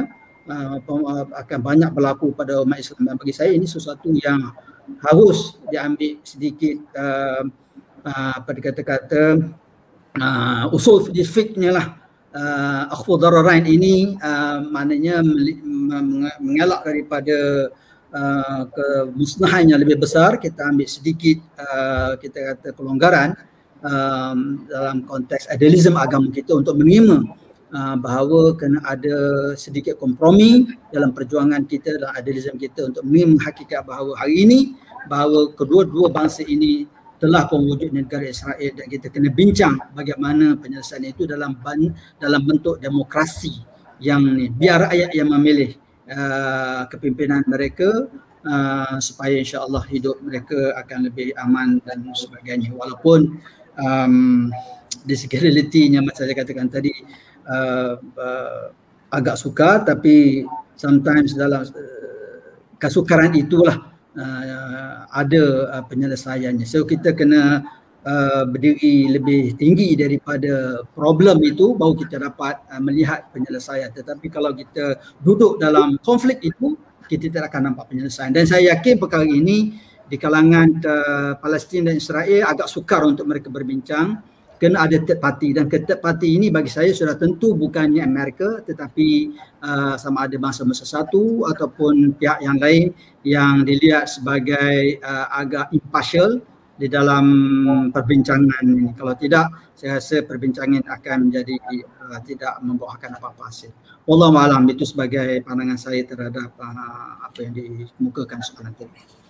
uh, akan banyak berlaku pada umat Islam. Dan bagi saya ini sesuatu yang harus diambil sedikit uh, uh, apa dikata-kata uh, usul fiknya lah. Uh, akhfu dararain ini uh, maknanya mengelak daripada uh, kemusnahan yang lebih besar. Kita ambil sedikit uh, kita kata kelonggaran um, dalam konteks idealisme agama kita untuk menerima Uh, bahawa kena ada sedikit kompromi dalam perjuangan kita dalam idealisme kita untuk menerima hakikat bahawa hari ini bahawa kedua-dua bangsa ini telah mewujud negara Israel, dan kita kena bincang bagaimana penyelesaian itu dalam ban, dalam bentuk demokrasi yang ni, biar rakyat yang memilih uh, kepimpinan mereka uh, supaya insya-Allah hidup mereka akan lebih aman dan sebagainya. Walaupun um, di segi realitinya macam saya katakan tadi Uh, uh, agak sukar, tapi sometimes dalam uh, kesukaran itulah uh, ada uh, penyelesaiannya. So kita kena uh, berdiri lebih tinggi daripada problem itu baru kita dapat uh, melihat penyelesaian. Tetapi kalau kita duduk dalam konflik itu, kita tidak akan nampak penyelesaian. Dan saya yakin perkara ini di kalangan uh, Palestin dan Israel agak sukar untuk mereka berbincang. Kena ada third party, dan ke third party ini bagi saya sudah tentu bukannya Amerika, tetapi uh, sama ada bangsa-bangsa satu ataupun pihak yang lain yang dilihat sebagai uh, agak impartial di dalam perbincangan ini. Kalau tidak, saya rasa perbincangan akan menjadi uh, tidak membuahkan apa-apa hasil. Wallahu a'lam, itu sebagai pandangan saya terhadap uh, apa yang dikemukakan soalan tadi.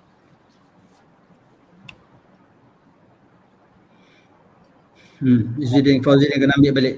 Hmm, Izzuddin Fauzi yang kena ambil balik.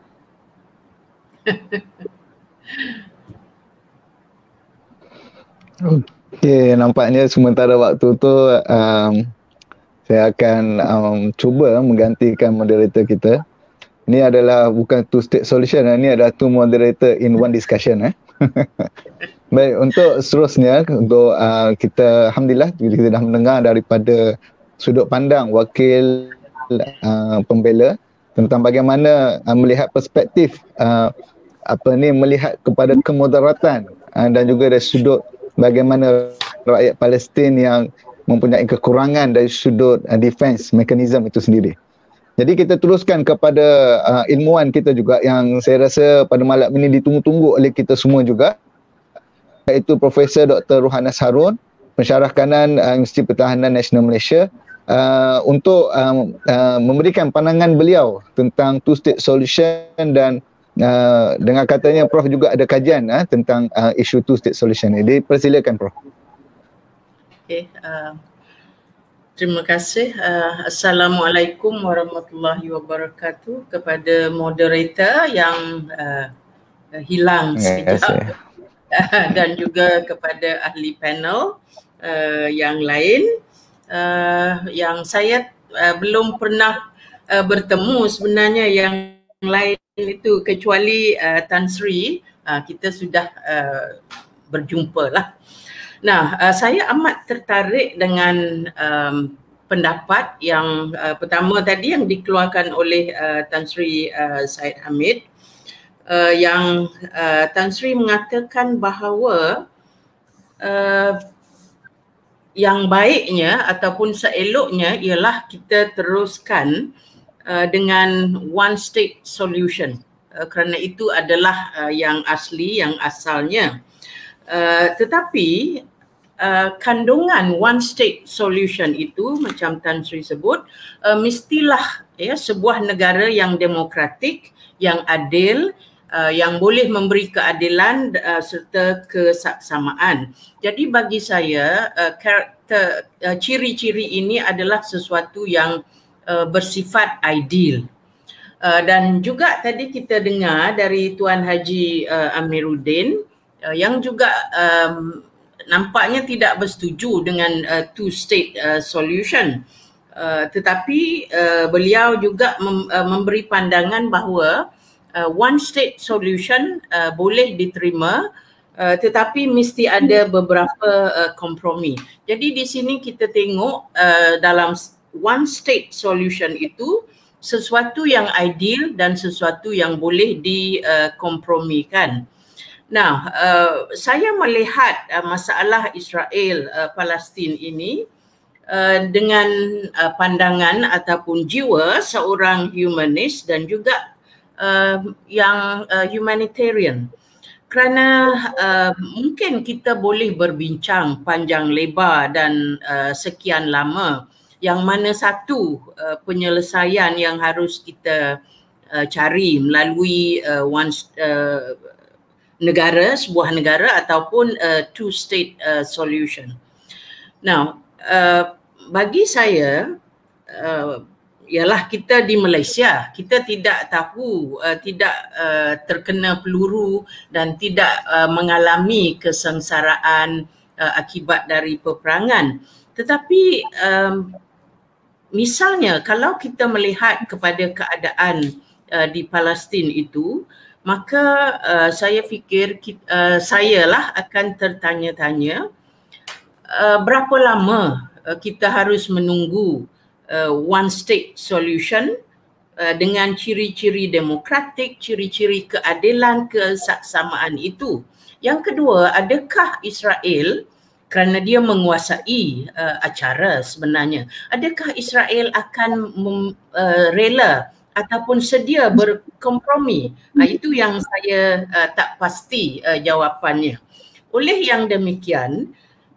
Okey, nampaknya sementara waktu tu um, saya akan um, cuba menggantikan moderator kita. Ini adalah bukan two state solution, ini adalah two moderator in one discussion. Eh? Baik, untuk seterusnya, untuk uh, kita alhamdulillah kita dah mendengar daripada sudut pandang wakil Uh, pembela tentang bagaimana uh, melihat perspektif uh, apa ni melihat kepada kemudaratan uh, dan juga dari sudut bagaimana rakyat Palestin yang mempunyai kekurangan dari sudut uh, defense mechanism itu sendiri. Jadi kita teruskan kepada uh, ilmuwan kita juga yang saya rasa pada malam ini ditunggu-tunggu oleh kita semua juga, iaitu Profesor Doktor Rohanas Harun, pensyarah kanan uh, Institut Pertahanan Nasional Malaysia, Uh, untuk um, uh, memberikan pandangan beliau tentang two state solution, dan uh, dengan katanya Prof juga ada kajian uh, tentang uh, isu two state solution ini. Dipersilakan Prof. Okay, uh, terima kasih. Uh, Assalamualaikum warahmatullahi wabarakatuh kepada moderator yang uh, hilang sekejap dan juga kepada ahli panel uh, yang lain. Uh, yang saya uh, belum pernah uh, bertemu sebenarnya yang lain itu kecuali uh, Tan Sri, uh, kita sudah uh, berjumpa lah. Nah, uh, saya amat tertarik dengan um, pendapat yang uh, pertama tadi yang dikeluarkan oleh uh, Tan Sri uh, Syed Hamid, uh, yang uh, Tan Sri mengatakan bahawa uh, yang baiknya ataupun seeloknya ialah kita teruskan uh, dengan one state solution, uh, kerana itu adalah uh, yang asli, yang asalnya. Uh, tetapi uh, kandungan one state solution itu macam Tan Sri sebut, uh, mestilah ya sebuah negara yang demokratik, yang adil, Uh, yang boleh memberi keadilan uh, serta kesaksamaan. Jadi bagi saya uh, karakter uh, ciri-ciri ini adalah sesuatu yang uh, bersifat ideal. Uh, dan juga tadi kita dengar dari Tuan Haji uh, Amiruddin uh, yang juga um, nampaknya tidak bersetuju dengan uh, two state uh, solution. Uh, tetapi uh, beliau juga mem- uh, memberi pandangan bahawa Uh, one state solution uh, boleh diterima, uh, tetapi mesti ada beberapa uh, kompromi. Jadi di sini kita tengok uh, dalam one state solution itu sesuatu yang ideal dan sesuatu yang boleh dikompromikan. Now, uh, saya melihat uh, masalah Israel uh, Palestin ini uh, dengan uh, pandangan ataupun jiwa seorang humanis dan juga uh, yang uh, humanitarian. Kerana uh, mungkin kita boleh berbincang panjang lebar dan uh, sekian lama yang mana satu uh, penyelesaian yang harus kita uh, cari melalui uh, one uh, negara, sebuah negara ataupun uh, two state uh, solution. Now, uh, bagi saya uh, ialah kita di Malaysia, kita tidak tahu, uh, tidak uh, terkena peluru dan tidak uh, mengalami kesengsaraan uh, akibat dari peperangan. Tetapi um, misalnya kalau kita melihat kepada keadaan uh, di Palestin itu, maka uh, saya fikir kita, uh, saya lah akan tertanya-tanya uh, berapa lama uh, kita harus menunggu uh, one state solution uh, dengan ciri-ciri demokratik, ciri-ciri keadilan, kesamaan itu. Yang kedua, adakah Israel kerana dia menguasai uh, acara sebenarnya, adakah Israel akan mem, uh, rela ataupun sedia berkompromi? Uh, itu yang saya uh, tak pasti uh, jawapannya. Oleh yang demikian,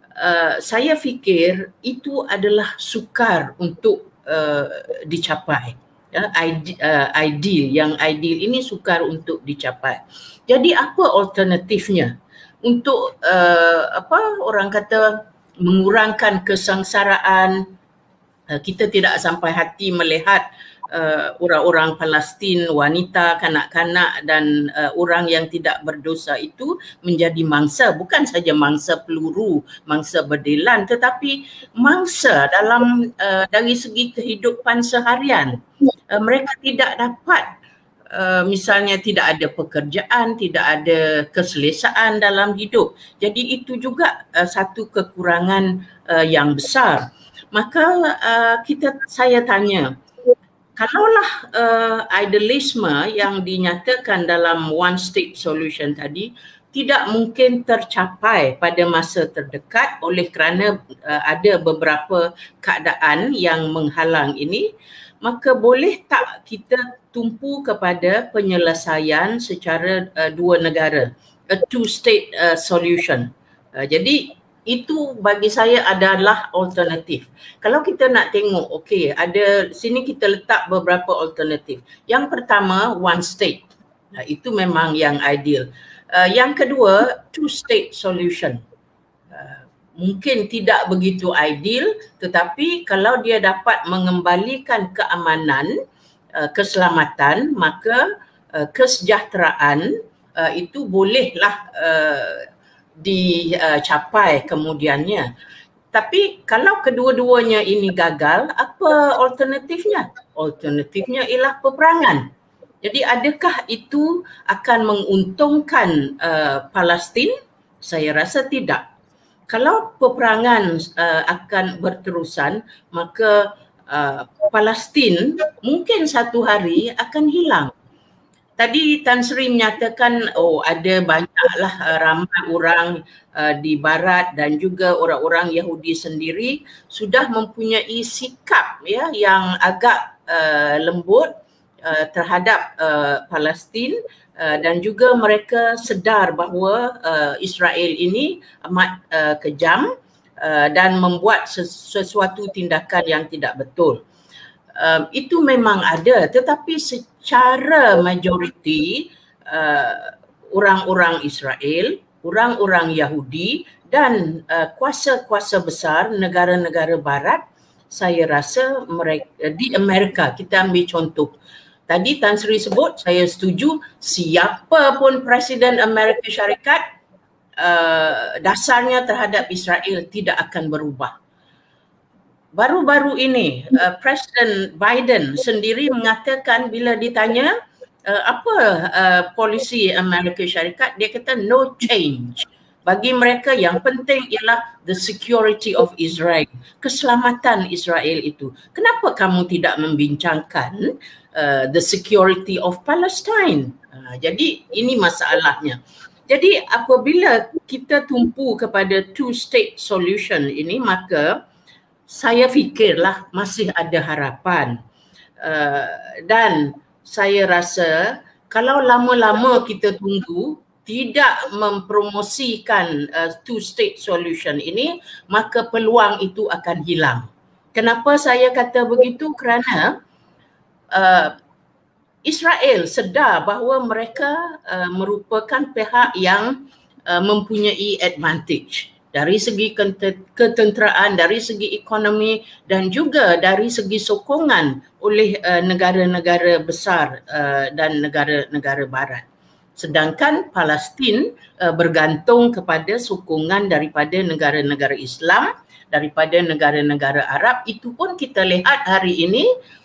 uh, saya fikir itu adalah sukar untuk uh, dicapai. Ya, ide, uh, ideal, yang ideal ini sukar untuk dicapai. Jadi apa alternatifnya untuk uh, apa orang kata mengurangkan kesengsaraan? Uh, kita tidak sampai hati melihat Uh, orang-orang Palestin, wanita, kanak-kanak dan uh, orang yang tidak berdosa itu menjadi mangsa, bukan saja mangsa peluru, mangsa berdelan, tetapi mangsa dalam uh, dari segi kehidupan seharian. Uh, mereka tidak dapat uh, misalnya tidak ada pekerjaan, tidak ada keselesaan dalam hidup. Jadi itu juga uh, satu kekurangan uh, yang besar. Maka uh, kita saya tanya, kalaulah uh, idealisme yang dinyatakan dalam one state solution tadi tidak mungkin tercapai pada masa terdekat oleh kerana uh, ada beberapa keadaan yang menghalang ini, maka boleh tak kita tumpu kepada penyelesaian secara uh, dua negara, a two state uh, solution. Uh, jadi itu bagi saya adalah alternatif. Kalau kita nak tengok, okey, ada sini kita letak beberapa alternatif. Yang pertama, one state. Nah, itu memang yang ideal. Uh, yang kedua, two state solution. Uh, mungkin tidak begitu ideal, tetapi kalau dia dapat mengembalikan keamanan, uh, keselamatan, maka uh, kesejahteraan uh, itu bolehlah uh, dicapai kemudiannya. Tapi kalau kedua-duanya ini gagal, apa alternatifnya? Alternatifnya ialah peperangan. Jadi adakah itu akan menguntungkan uh, Palestin? Saya rasa tidak. Kalau peperangan uh, akan berterusan, maka uh, Palestin mungkin satu hari akan hilang. Tadi Tan Sri menyatakan, oh ada banyaklah uh, ramai orang uh, di barat dan juga orang-orang Yahudi sendiri sudah mempunyai sikap ya yang agak uh, lembut uh, terhadap uh, Palestin uh, dan juga mereka sedar bahawa uh, Israel ini amat uh, kejam uh, dan membuat sesuatu tindakan yang tidak betul. Um, itu memang ada, tetapi secara majoriti uh, orang-orang Israel, orang-orang Yahudi dan uh, kuasa-kuasa besar negara-negara barat, saya rasa mereka, di Amerika, kita ambil contoh. Tadi Tan Sri sebut, saya setuju, siapa pun Presiden Amerika Syarikat, uh, dasarnya terhadap Israel tidak akan berubah. Baru-baru ini uh, Presiden Biden sendiri mengatakan bila ditanya uh, apa uh, polisi Amerika Syarikat, dia kata no change. Bagi mereka yang penting ialah the security of Israel, keselamatan Israel itu. Kenapa kamu tidak membincangkan uh, the security of Palestine? Uh, jadi ini masalahnya. jadi apabila kita tumpu kepada two state solution ini, maka saya fikirlah masih ada harapan. Uh, dan saya rasa kalau lama-lama kita tunggu tidak mempromosikan uh, two state solution ini, maka peluang itu akan hilang. Kenapa saya kata begitu? Kerana uh, Israel sedar bahawa mereka uh, merupakan pihak yang uh, mempunyai advantage dari segi ketenteraan, dari segi ekonomi dan juga dari segi sokongan oleh uh, negara-negara besar uh, dan negara-negara barat. Sedangkan Palestin uh, bergantung kepada sokongan daripada negara-negara Islam, daripada negara-negara Arab. Itu pun kita lihat hari ini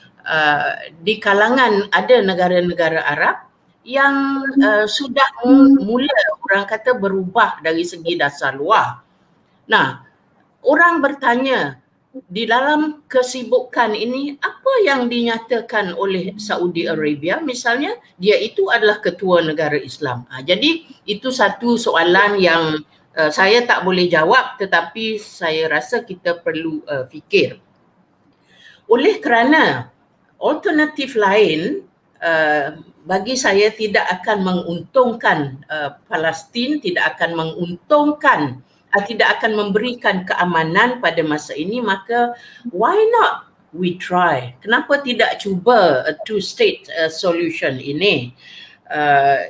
uh, di kalangan ada negara-negara Arab yang uh, sudah mula orang kata berubah dari segi dasar luar. Nah, orang bertanya di dalam kesibukan ini apa yang dinyatakan oleh Saudi Arabia misalnya, dia itu adalah ketua negara Islam. Ha, jadi itu satu soalan yang uh, saya tak boleh jawab, tetapi saya rasa kita perlu uh, fikir. Oleh kerana alternatif lain uh, bagi saya tidak akan menguntungkan uh, Palestin, tidak akan menguntungkan tidak akan memberikan keamanan pada masa ini, maka why not we try? Kenapa tidak cuba a two state uh, solution ini? Uh,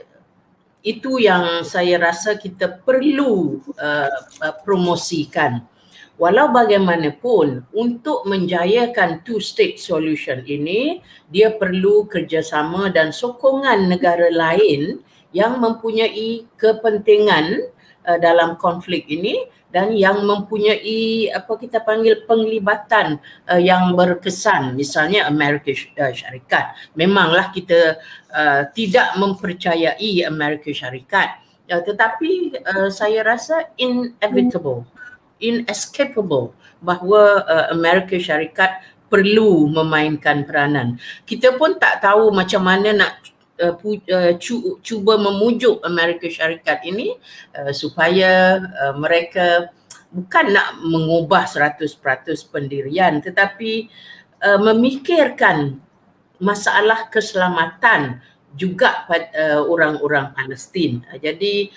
itu yang saya rasa kita perlu uh, uh, promosikan. Walau bagaimanapun, untuk menjayakan two state solution ini, dia perlu kerjasama dan sokongan negara lain yang mempunyai kepentingan Uh, dalam konflik ini dan yang mempunyai apa kita panggil penglibatan uh, yang berkesan, misalnya Amerika Syarikat. Memanglah kita uh, tidak mempercayai Amerika Syarikat, uh, tetapi uh, saya rasa inevitable, inescapable bahawa uh, Amerika Syarikat perlu memainkan peranan. Kita pun tak tahu macam mana nak Uh, pu, uh, cu, cuba memujuk Amerika Syarikat ini uh, supaya uh, mereka bukan nak mengubah seratus peratus pendirian, tetapi uh, memikirkan masalah keselamatan juga pada uh, orang-orang Palestin. Uh, jadi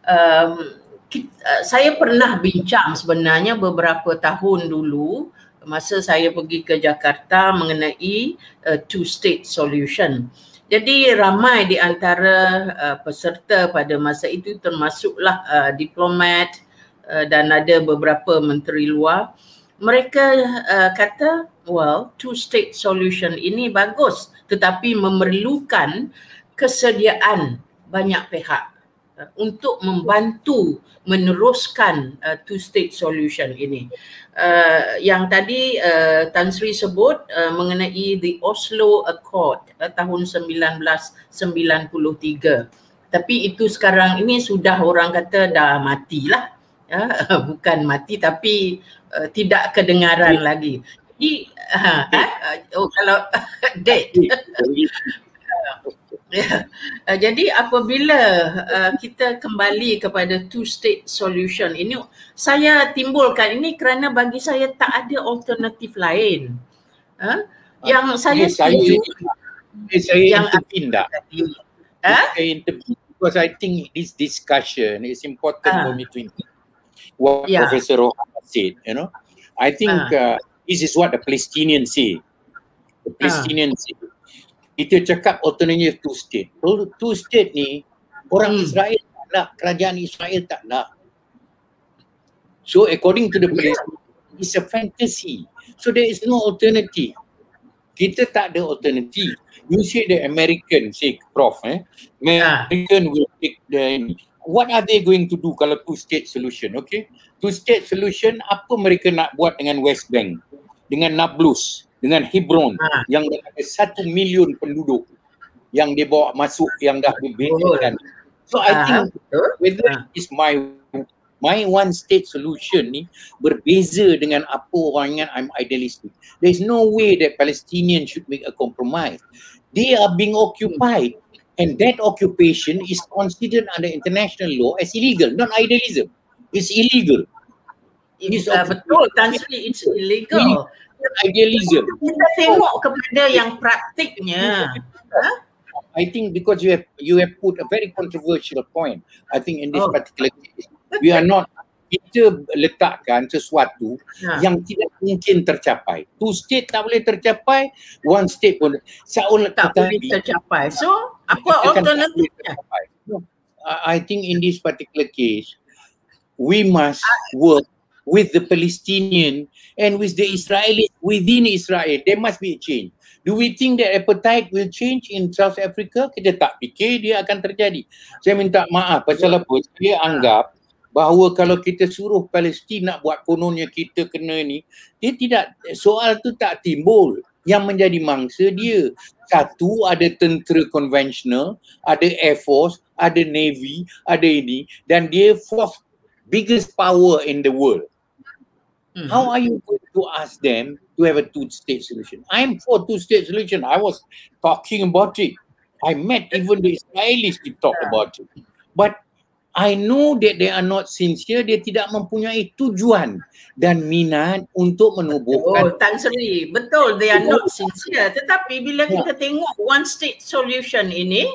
um, kita, uh, saya pernah bincang sebenarnya beberapa tahun dulu masa saya pergi ke Jakarta mengenai uh, two state solution. Jadi ramai di antara uh, peserta pada masa itu termasuklah uh, diplomat uh, dan ada beberapa menteri luar. Mereka uh, kata, well, two state solution ini bagus tetapi memerlukan kesediaan banyak pihak uh, untuk membantu meneruskan uh, two state solution ini. Uh, yang tadi uh, Tan Sri sebut uh, mengenai the Oslo Accord uh, tahun sembilan belas sembilan puluh tiga. Tapi itu sekarang ini sudah orang kata dah matilah. Uh, bukan mati tapi uh, tidak kedengaran lagi. Jadi uh, uh, oh, kalau dead. Ya. Uh, jadi apabila uh, kita kembali kepada two state solution ini, saya timbulkan ini kerana bagi saya tak ada alternatif lain. Uh, yang uh, saya setuju saya yang intervene tak? Uh? Saya intervene because I think this discussion is important uh. for me to intervene. What yeah. Professor Rohan said, you know, I think uh. Uh, this is what the Palestinians say. The Palestinians uh. say. Kita cakap alternative two state. Two state ni orang hmm. Israel tak nak, kerajaan Israel tak nak. So according to the Palestinians, it's a fantasy. So there is no alternative. Kita tak ada alternative. You say the American, say Prof, eh? American will take the, what are they going to do kalau two state solution, okay? Two state solution, apa mereka nak buat dengan West Bank, dengan Nablus, dengan Hebron ha. yang ada satu million penduduk yang dia bawa masuk, yang dah dibezakan. So I ha. think whether ha. is my my one state solution ni berbeza dengan apa orang ingat I'm idealistic. There is no way that Palestinians should make a compromise. They are being occupied. And that occupation is considered under international law as illegal, not idealism. It's illegal. It's uh, betul, Tan Sri, it's illegal. Idealism. Kita tengok kepada yang praktiknya. Huh? I think because you have you have put a very controversial point. I think in this oh. particular case, we are not, kita letakkan sesuatu ha. yang tidak mungkin tercapai. Two state tak boleh tercapai, one state pun seolah tak boleh tercapai. So, apa alternatifnya? No, I think in this particular case, we must work with the Palestinian and with the Israelis within Israel. There must be a change. Do we think that apartheid will change in South Africa? Kita tak fikir dia akan terjadi. Saya minta maaf pasal apa? Saya anggap bahawa kalau kita suruh Palestin nak buat kononnya kita kena ni, dia tidak, soal tu tak timbul. Yang menjadi mangsa dia. Satu, ada tentera konvensional, ada Air Force, ada Navy, ada ini, dan dia fourth biggest power in the world. Mm-hmm. How are you going to ask them to have a two-state solution? I'm for two-state solution. I was talking about it. I met even the Israelis to talk about it. But I know that they are not sincere. Dia tidak mempunyai tujuan dan minat untuk menubuhkan. Oh, Tan Sri, betul. They are not sincere. Tetapi bila yeah. kita tengok one-state solution ini,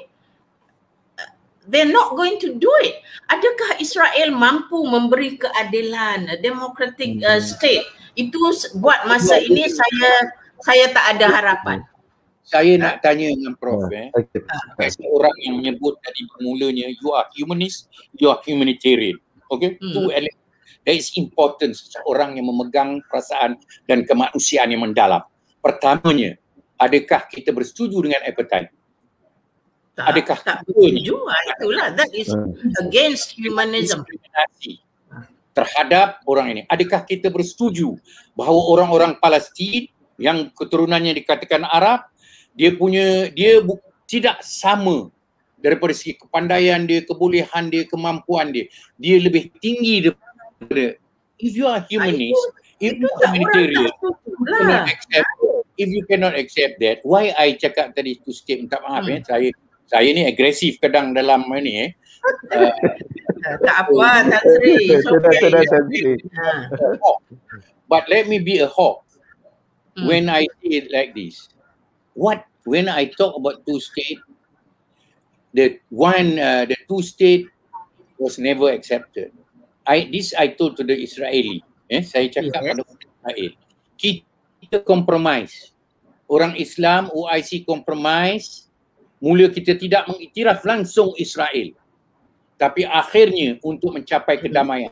they're not going to do it. Adakah Israel mampu memberi keadilan, a democratic uh, state? Itu buat masa ini saya saya tak ada harapan. Saya nak tanya dengan Prof eh. Okay. Seorang yang menyebut tadi bermulanya, you are humanist, you are humanitarian. Okay? Hmm. Two elements. That is important seorang yang memegang perasaan dan kemanusiaan yang mendalam. Pertamanya, adakah kita bersetuju dengan apartheid? Tak, adakah tak setuju? Itulah, that is against humanism. Terhadap orang ini. Adakah kita bersetuju bahawa orang-orang Palestin yang keturunannya dikatakan Arab, dia punya, dia bu- tidak sama daripada segi kepandaian dia, kebolehan dia, kemampuan dia. Dia lebih tinggi daripada. If you are humanist, if you are humanitarian, if you cannot accept that, why I cakap tadi tu state, minta maaf hmm. eh, saya Saya ni agresif kadang dalam ni eh. Uh, tak apa, Tan Sri. But let me be a hawk. Hmm. When I say it like this, what when I talk about two state, the one, uh, the two state was never accepted. I this I told to the Israeli. Eh, saya cakap pada Israel. Kita compromise. Orang Islam, O I C compromise. Mula kita tidak mengiktiraf langsung Israel. Tapi akhirnya untuk mencapai kedamaian.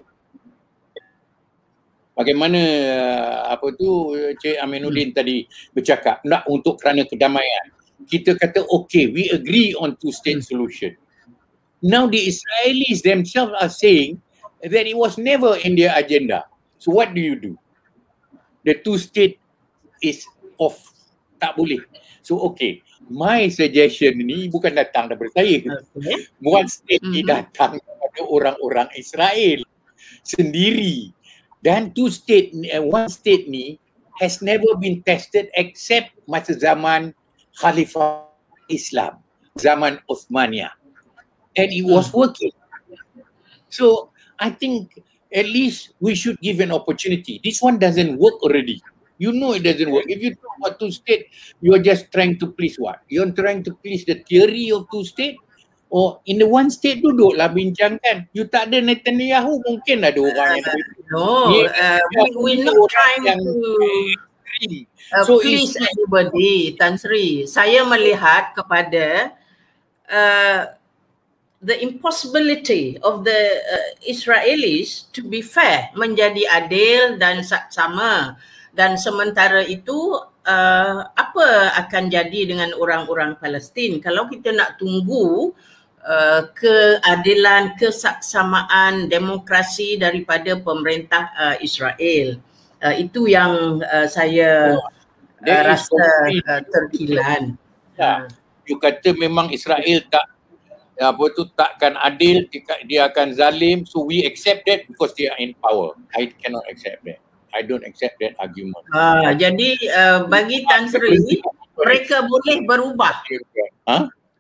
Bagaimana apa tu Cik Aminuddin hmm. tadi bercakap, nak untuk kerana kedamaian. Kita kata okay, we agree on two-state solution. Now the Israelis themselves are saying that it was never in their agenda. So what do you do? The two-state is off. Tak boleh. So okay. My suggestion ni bukan datang daripada saya. Okay. One state ni mm-hmm. datang daripada orang-orang Israel sendiri. Dan two state, uh, one state ni has never been tested except masa zaman Khalifah Islam, zaman Uthmaniyah. And it was working. So I think at least we should give an opportunity. This one doesn't work already. You know it doesn't work. If you talk about two state, you are just trying to please what? You're trying to please the theory of two state? Or in the one state duduklah bincangkan. You tak ada Netanyahu, mungkin ada orang yang no, uh, we, we're not trying to uh, so please anybody, Tan Sri. Saya melihat kepada uh, the impossibility of the uh, Israelis to be fair, menjadi adil dan sama. Dan sementara itu, uh, apa akan jadi dengan orang-orang Palestin? Kalau kita nak tunggu uh, keadilan, kesaksamaan, demokrasi daripada pemerintah uh, Israel. Uh, itu yang uh, saya uh, rasa uh, terkilan. Ya. You kata memang Israel tak, apa tu, takkan adil, dia akan zalim. So we accept that because they are in power. I cannot accept that. I don't accept that argument. Ah, jadi uh, bagi Tan Sri, mereka boleh berubah. Huh?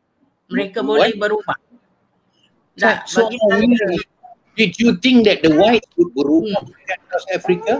mereka What? boleh berubah. Tak, So, bagi so saya, did you think that the whites would berubah dekat South Africa?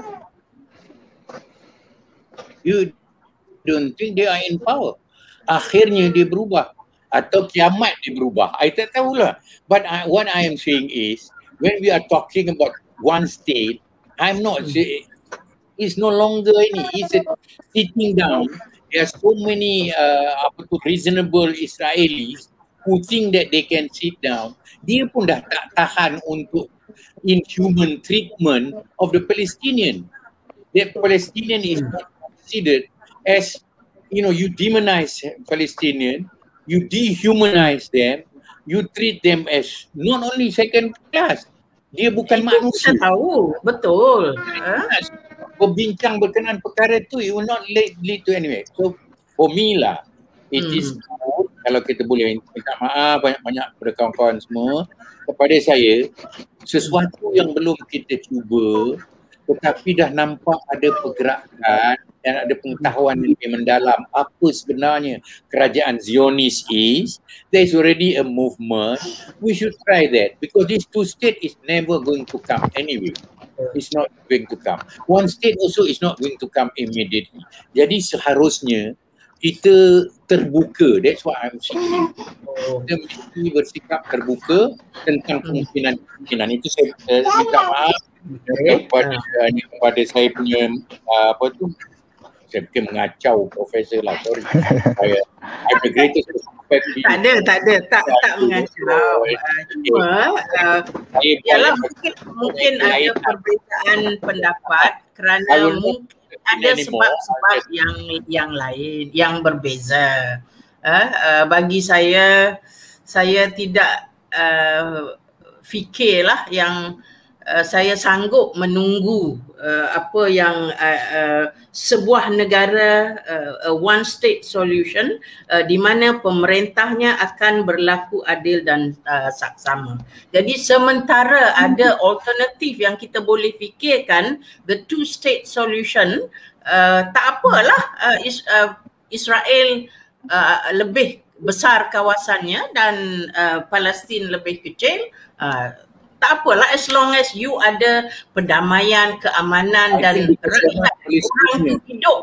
You don't think they are in power? Akhirnya dia berubah atau kiamat dia berubah. I tak tahulah. But I, what I am saying is, when we are talking about one state, I'm not saying it's no longer ini. It's a sitting down. There are so many uh, apa tu reasonable Israelis who think that they can sit down. Dia pun dah tak tahan untuk inhuman treatment of the Palestinian. That Palestinian is not considered as, you know, you demonize Palestinian, you dehumanize them, you treat them as not only second class. Dia bukan itu manusia. kita tahu, betul. Ha? Berbincang berkenaan perkara tu, it will not lead, lead to anywhere. So for me lah, it Hmm. is good kalau kita boleh minta maaf banyak-banyak kepada kawan-kawan semua. Kepada saya, sesuatu yang belum kita cuba tetapi dah nampak ada pergerakan dan ada pengetahuan yang lebih mendalam apa sebenarnya kerajaan Zionis is, there is already a movement. We should try that because this two state is never going to come anyway. It's not going to come. One state also is not going to come immediately. Jadi seharusnya kita terbuka. That's what I'm saying. Kita mesti bersikap terbuka tentang kemungkinan-kemungkinan. Itu saya uh, minta maaf kepada, uh, kepada saya punya uh, apa tu, saya fikir mengacau profesor lah, sorry. Saya, I'm the greatest respect. Tak ada, tak ada, tak tak mengacau. Uh, cuma uh, ialah mungkin mungkin ada perbezaan pendapat kerana mungkin ada sebab-sebab yang yang lain yang berbeza. Uh, uh, bagi saya, saya tidak uh, fikirlah yang Uh, saya sanggup menunggu uh, apa yang uh, uh, sebuah negara uh, uh, one state solution uh, di mana pemerintahnya akan berlaku adil dan uh, saksama. Jadi sementara ada alternatif yang kita boleh fikirkan, the two state solution, uh, tak apalah uh, is, uh, Israel uh, lebih besar kawasannya dan uh, Palestin lebih kecil. Uh, Tak apalah, as long as you ada perdamaian, keamanan dan rakyat orang hidup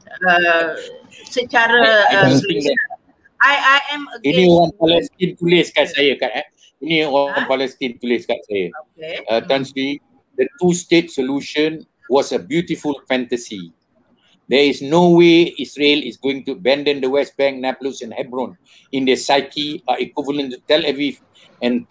uh, secara uh, I I am against. Ini orang Palestin tulis kat saya kat eh. Ini orang ha? Palestin tulis kat saya. Okay. Uh, Tan Sri, the two state solution was a beautiful fantasy. There is no way Israel is going to abandon the West Bank, Nablus and Hebron in their psyche are equivalent to Tel Aviv and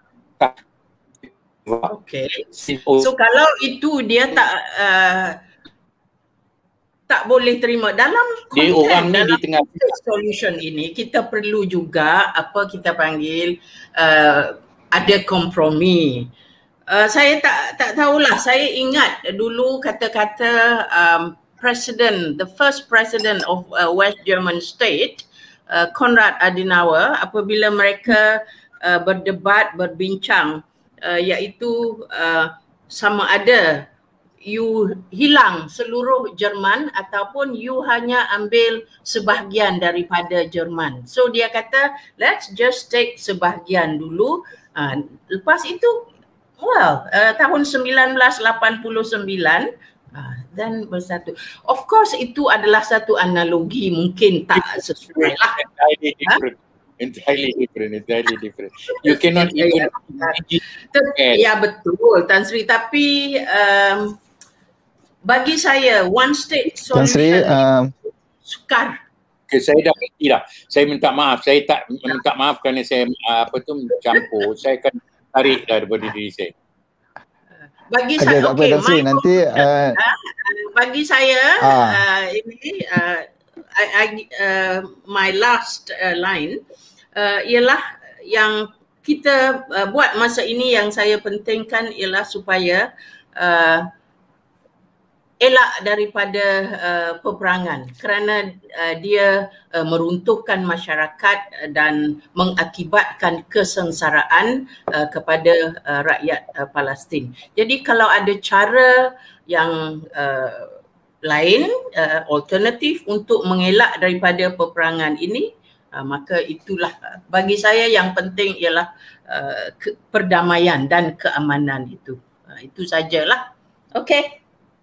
Okay. So kalau itu dia tak uh, tak boleh terima dalam konteks orang ni di tengah solution ini, kita perlu juga apa kita panggil uh, ada kompromi. Uh, saya tak tak tahulah. Saya ingat dulu kata-kata um, president, the first president of uh, West German state, uh, Konrad Adenauer, apabila mereka uh, berdebat, berbincang, Uh, iaitu uh, sama ada you hilang seluruh Jerman ataupun you hanya ambil sebahagian daripada Jerman. So dia kata let's just take sebahagian dulu. Uh, lepas itu well uh, tahun sembilan belas lapan puluh sembilan uh, dan bersatu. Of course itu adalah satu analogi mungkin tak sesuai lah. Entirely different, entirely different. You cannot even imagine. Ya betul Tan Sri, tapi um, bagi saya one state solution Tan Sri, um, sukar. Okay, saya dah berhenti dah. Saya minta maaf. Saya tak minta maaf kerana saya uh, apa tu mencampur. Saya akan tarik daripada diri saya. Bagi okay, saya, okay, okay, nanti uh, bagi saya ah. uh, ini uh, I, I, uh, my last uh, line uh, ialah yang kita uh, buat masa ini yang saya pentingkan ialah supaya uh, elak daripada uh, peperangan kerana uh, dia uh, meruntuhkan masyarakat dan mengakibatkan kesengsaraan uh, kepada uh, rakyat uh, Palestin. Jadi kalau ada cara yang uh, lain, uh, alternatif untuk mengelak daripada peperangan ini, uh, maka itulah uh, bagi saya yang penting ialah uh, ke, perdamaian dan keamanan itu. Uh, itu sajalah. Okey.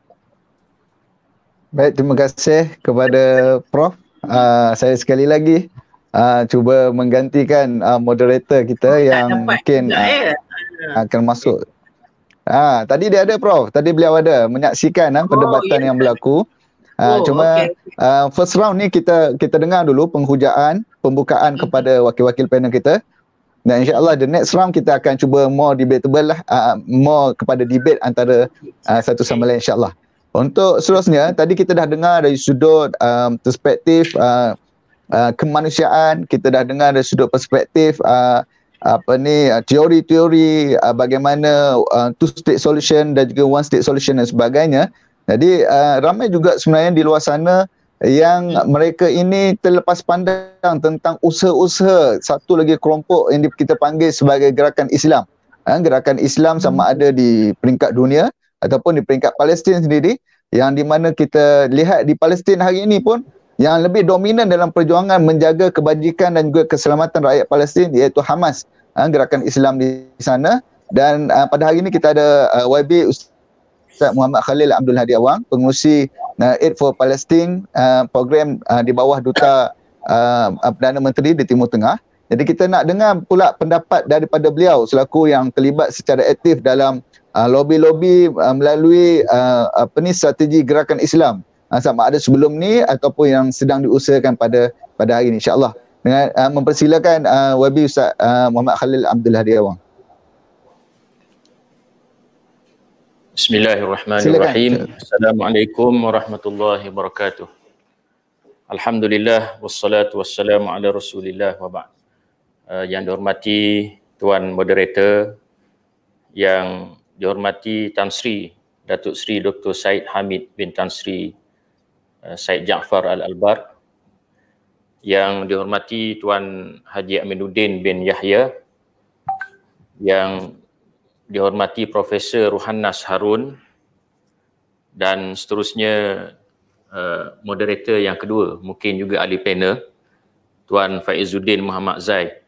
Baik, terima kasih kepada Prof. Uh, saya sekali lagi uh, cuba menggantikan uh, moderator kita oh, yang mungkin juga, uh, ya. akan masuk. Ah, tadi dia ada Prof. Tadi beliau ada menyaksikan uh, perdebatan oh, ya. yang berlaku. Uh, oh, cuma okay. uh, first round ni kita kita dengar dulu penghujaan, pembukaan hmm. kepada wakil-wakil panel kita. Dan insya-Allah the next round kita akan cuba more debatable lah, uh, more kepada debate antara uh, satu sama lain insya-Allah. Untuk seterusnya, tadi kita dah dengar dari sudut um, perspektif uh, uh, kemanusiaan, kita dah dengar dari sudut perspektif uh, apa ni uh, teori-teori uh, bagaimana uh, two state solution dan juga one state solution dan sebagainya. Jadi uh, ramai juga sebenarnya di luar sana yang mereka ini terlepas pandang tentang usaha-usaha satu lagi kelompok yang kita panggil sebagai gerakan Islam. Ha, gerakan Islam sama ada di peringkat dunia ataupun di peringkat Palestin sendiri, yang di mana kita lihat di Palestin hari ini pun yang lebih dominan dalam perjuangan menjaga kebajikan dan juga keselamatan rakyat Palestin iaitu Hamas, ha, gerakan Islam di sana. Dan uh, pada hari ini kita ada uh, Y B Ustaz Muhammad Khalil Abdul Hadi Awang, pengurusi uh, Aid for Palestine uh, program uh, di bawah Duta uh, Perdana Menteri di Timur Tengah. Jadi kita nak dengar pula pendapat daripada beliau selaku yang terlibat secara aktif dalam Uh, lobby-lobby uh, melalui uh, apa ni strategi gerakan Islam, uh, sama ada sebelum ni ataupun yang sedang diusahakan pada pada hari ini insya-Allah. Dengan uh, mempersilakan uh, Y B Ustaz uh, Muhammad Khalil Abdul Hadi Awang. Bismillahirrahmanirrahim. Assalamualaikum warahmatullahi wabarakatuh. Alhamdulillah wassalatu wassalamu ala Rasulillah wa ba'd. Uh, yang dihormati Tuan Moderator, yang dihormati Tan Sri Datuk Sri Doktor Syed Hamid bin Tan Sri uh, Syed Jaafar Al-Albar, yang dihormati Tuan Haji Aminuddin bin Yahya, yang dihormati Profesor Ruhannas Harun, dan seterusnya uh, moderator yang kedua, mungkin juga ahli panel, Tuan Faizuddin Muhammad Zaid,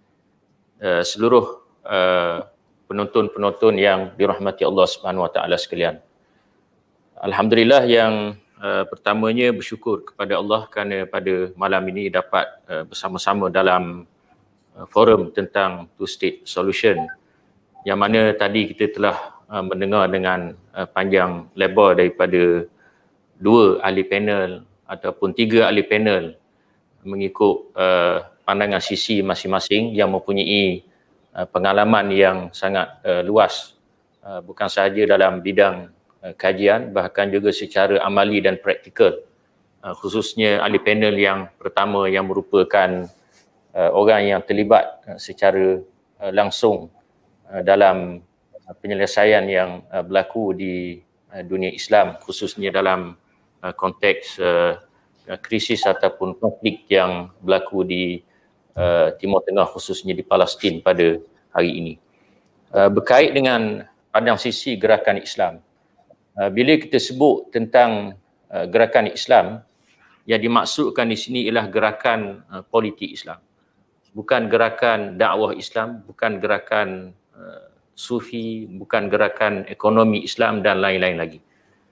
uh, seluruh uh, penonton-penonton yang dirahmati Allah Subhanahu Wa Taala sekalian. Alhamdulillah, yang uh, pertamanya bersyukur kepada Allah kerana pada malam ini dapat uh, bersama-sama dalam uh, forum tentang two state solution, yang mana tadi kita telah uh, mendengar dengan uh, panjang lebar daripada dua ahli panel ataupun tiga ahli panel mengikut uh, pandangan sisi masing-masing yang mempunyai Uh, pengalaman yang sangat uh, luas, uh, bukan sahaja dalam bidang uh, kajian, bahkan juga secara amali dan praktikal, uh, khususnya ahli panel yang pertama yang merupakan uh, orang yang terlibat uh, secara uh, langsung uh, dalam uh, penyelesaian yang uh, berlaku di uh, dunia Islam, khususnya dalam uh, konteks uh, krisis ataupun konflik yang berlaku di Uh, Timur Tengah, khususnya di Palestin pada hari ini. Uh, berkait dengan pandang sisi gerakan Islam, uh, bila kita sebut tentang uh, gerakan Islam, yang dimaksudkan di sini ialah gerakan uh, politik Islam, bukan gerakan dakwah Islam, bukan gerakan uh, sufi, bukan gerakan ekonomi Islam dan lain-lain lagi.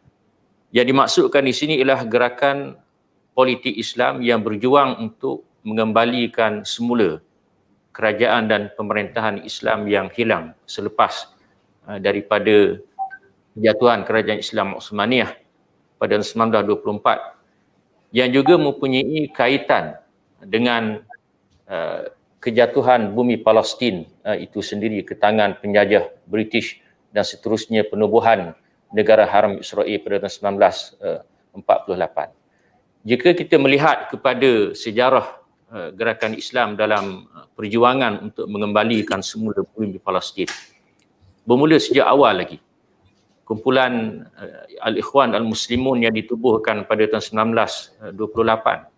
Yang dimaksudkan di sini ialah gerakan politik Islam yang berjuang untuk mengembalikan semula kerajaan dan pemerintahan Islam yang hilang selepas uh, daripada kejatuhan kerajaan Islam Osmaniyah pada sembilan belas dua puluh empat, yang juga mempunyai kaitan dengan uh, kejatuhan bumi Palestin uh, itu sendiri ke tangan penjajah British dan seterusnya penubuhan negara haram Israel pada tahun sembilan belas empat puluh lapan. Jika kita melihat kepada sejarah Uh, gerakan Islam dalam uh, perjuangan untuk mengembalikan semula bumi Palestin, bermula sejak awal lagi. Kumpulan uh, Al-Ikhwan Al-Muslimun yang ditubuhkan pada tahun sembilan belas dua puluh lapan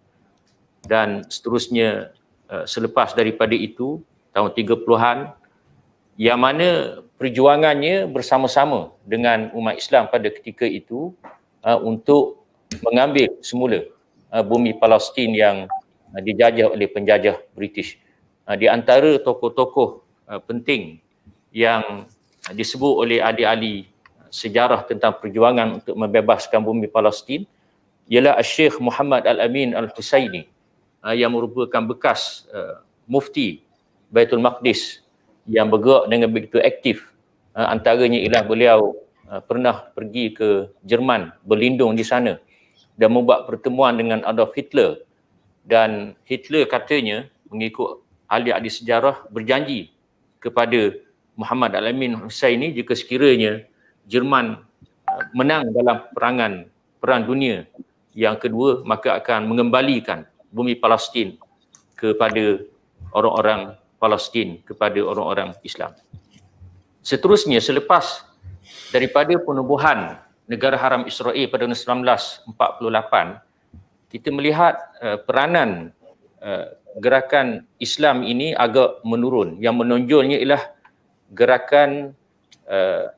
dan seterusnya uh, selepas daripada itu tahun tiga puluhan, yang mana perjuangannya bersama-sama dengan umat Islam pada ketika itu uh, untuk mengambil semula uh, bumi Palestin yang uh, dijajah oleh penjajah British. Uh, di antara tokoh-tokoh uh, penting yang uh, disebut oleh ahli-ahli sejarah tentang perjuangan untuk membebaskan bumi Palestin ialah Syekh Muhammad Al-Amin Al-Husaini uh, yang merupakan bekas uh, mufti Baitul Maqdis yang bergerak dengan begitu aktif. Uh, antaranya ialah beliau uh, pernah pergi ke Jerman, berlindung di sana dan membuat pertemuan dengan Adolf Hitler, dan Hitler katanya mengikut ahli-ahli sejarah berjanji kepada Muhammad Al-Amin Husaini jika sekiranya Jerman uh, menang dalam perangan Perang Dunia yang kedua, maka akan mengembalikan bumi Palestin kepada orang-orang Palestin, kepada orang-orang Islam. Seterusnya, selepas daripada penubuhan negara haram Israel pada tahun seribu sembilan ratus empat puluh lapan, kita melihat uh, peranan uh, gerakan Islam ini agak menurun. Yang menonjolnya ialah gerakan uh,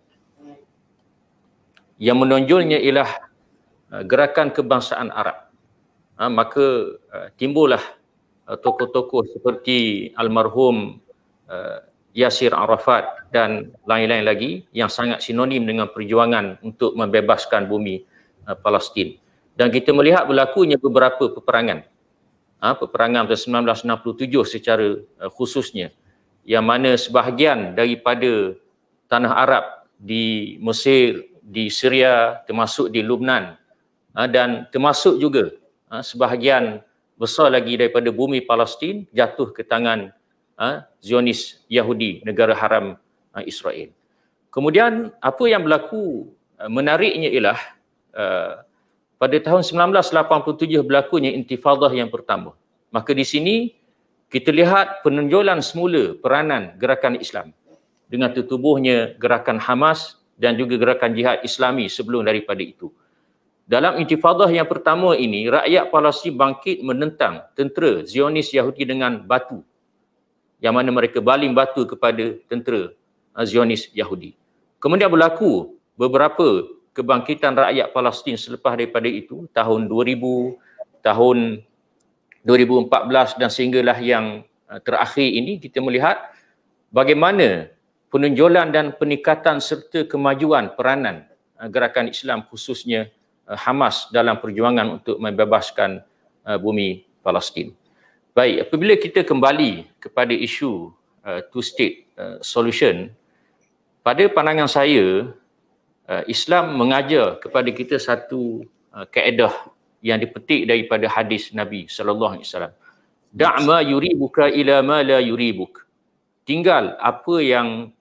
yang menonjolnya ialah uh, gerakan kebangsaan Arab. Uh, maka uh, timbullah uh, tokoh-tokoh seperti almarhum uh, Yasir Arafat dan lain-lain lagi yang sangat sinonim dengan perjuangan untuk membebaskan bumi uh, Palestin. Dan kita melihat berlakunya beberapa peperangan. Uh, peperangan tahun seribu sembilan ratus enam puluh tujuh secara uh, khususnya, yang mana sebahagian daripada tanah Arab di Mesir, di Syria, termasuk di Lubnan, uh, dan termasuk juga uh, sebahagian besar lagi daripada bumi Palestin jatuh ke tangan uh, Zionis Yahudi, negara haram uh, Israel. Kemudian apa yang berlaku uh, menariknya ialah uh, pada tahun seribu sembilan ratus lapan puluh tujuh berlakunya intifadah yang pertama. Maka di sini kita lihat penonjolan semula peranan gerakan Islam dengan tertubuhnya gerakan Hamas dan juga gerakan jihad Islami sebelum daripada itu. Dalam intifadah yang pertama ini, rakyat Palestin bangkit menentang tentera Zionis Yahudi dengan batu, yang mana mereka baling batu kepada tentera Zionis Yahudi. Kemudian berlaku beberapa kebangkitan rakyat Palestin selepas daripada itu, tahun dua ribu, tahun dua ribu empat belas dan sehinggalah yang terakhir ini kita melihat bagaimana penonjolan dan peningkatan serta kemajuan peranan gerakan Islam khususnya Hamas dalam perjuangan untuk membebaskan bumi Palestin. Baik, apabila kita kembali kepada isu uh, two-state uh, solution, pada pandangan saya, uh, Islam mengajar kepada kita satu uh, kaedah yang dipetik daripada hadis Nabi sallallahu alaihi wasallam. Da'ma yuribuka ila ma la yuribuk. Tinggal apa yang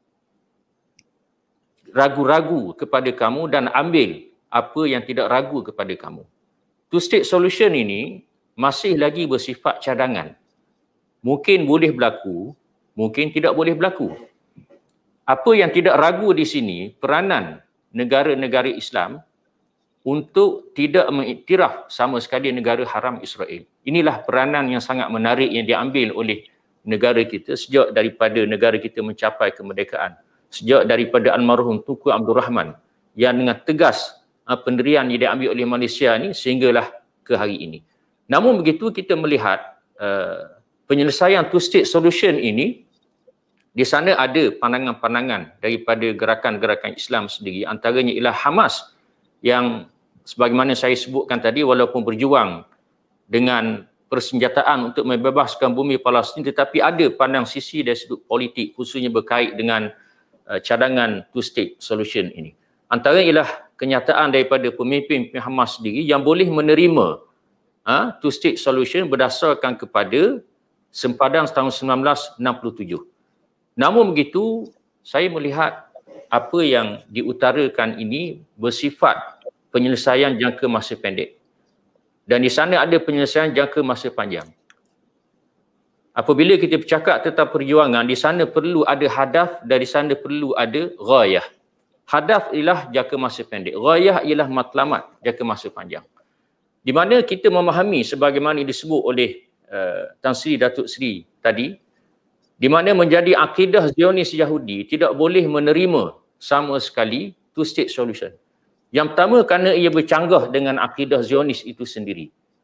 ragu-ragu kepada kamu dan ambil apa yang tidak ragu kepada kamu. Two-state solution ini masih lagi bersifat cadangan. Mungkin boleh berlaku, mungkin tidak boleh berlaku. Apa yang tidak ragu di sini, peranan negara-negara Islam untuk tidak mengiktiraf sama sekali negara haram Israel. Inilah peranan yang sangat menarik yang diambil oleh negara kita sejak daripada negara kita mencapai kemerdekaan. Sejak daripada almarhum Tunku Abdul Rahman yang dengan tegas pendirian yang diambil oleh Malaysia ini sehinggalah ke hari ini. Namun begitu kita melihat uh, penyelesaian two-state solution ini, di sana ada pandangan-pandangan daripada gerakan-gerakan Islam sendiri. Antaranya ialah Hamas yang sebagaimana saya sebutkan tadi, walaupun berjuang dengan persenjataan untuk membebaskan bumi Palestin, tetapi ada pandang sisi dari sudut politik khususnya berkait dengan uh, cadangan two-state solution ini. Antara ialah kenyataan daripada pemimpin Hamas sendiri yang boleh menerima uh, two-state solution berdasarkan kepada sempadan tahun seribu sembilan ratus enam puluh tujuh. Namun begitu, saya melihat apa yang diutarakan ini bersifat penyelesaian jangka masa pendek. Dan di sana ada penyelesaian jangka masa panjang. Apabila kita bercakap tentang perjuangan, di sana perlu ada hadaf dan di sana perlu ada ghayah. Hadaf ialah jangka masa pendek. Ghayah ialah matlamat jangka masa panjang. Di mana kita memahami sebagaimana disebut oleh uh, Tan Sri Datuk Seri tadi, di mana menjadi akidah Zionis Yahudi tidak boleh menerima sama sekali two-state solution. Yang pertama kerana ia bercanggah dengan akidah Zionis itu sendiri.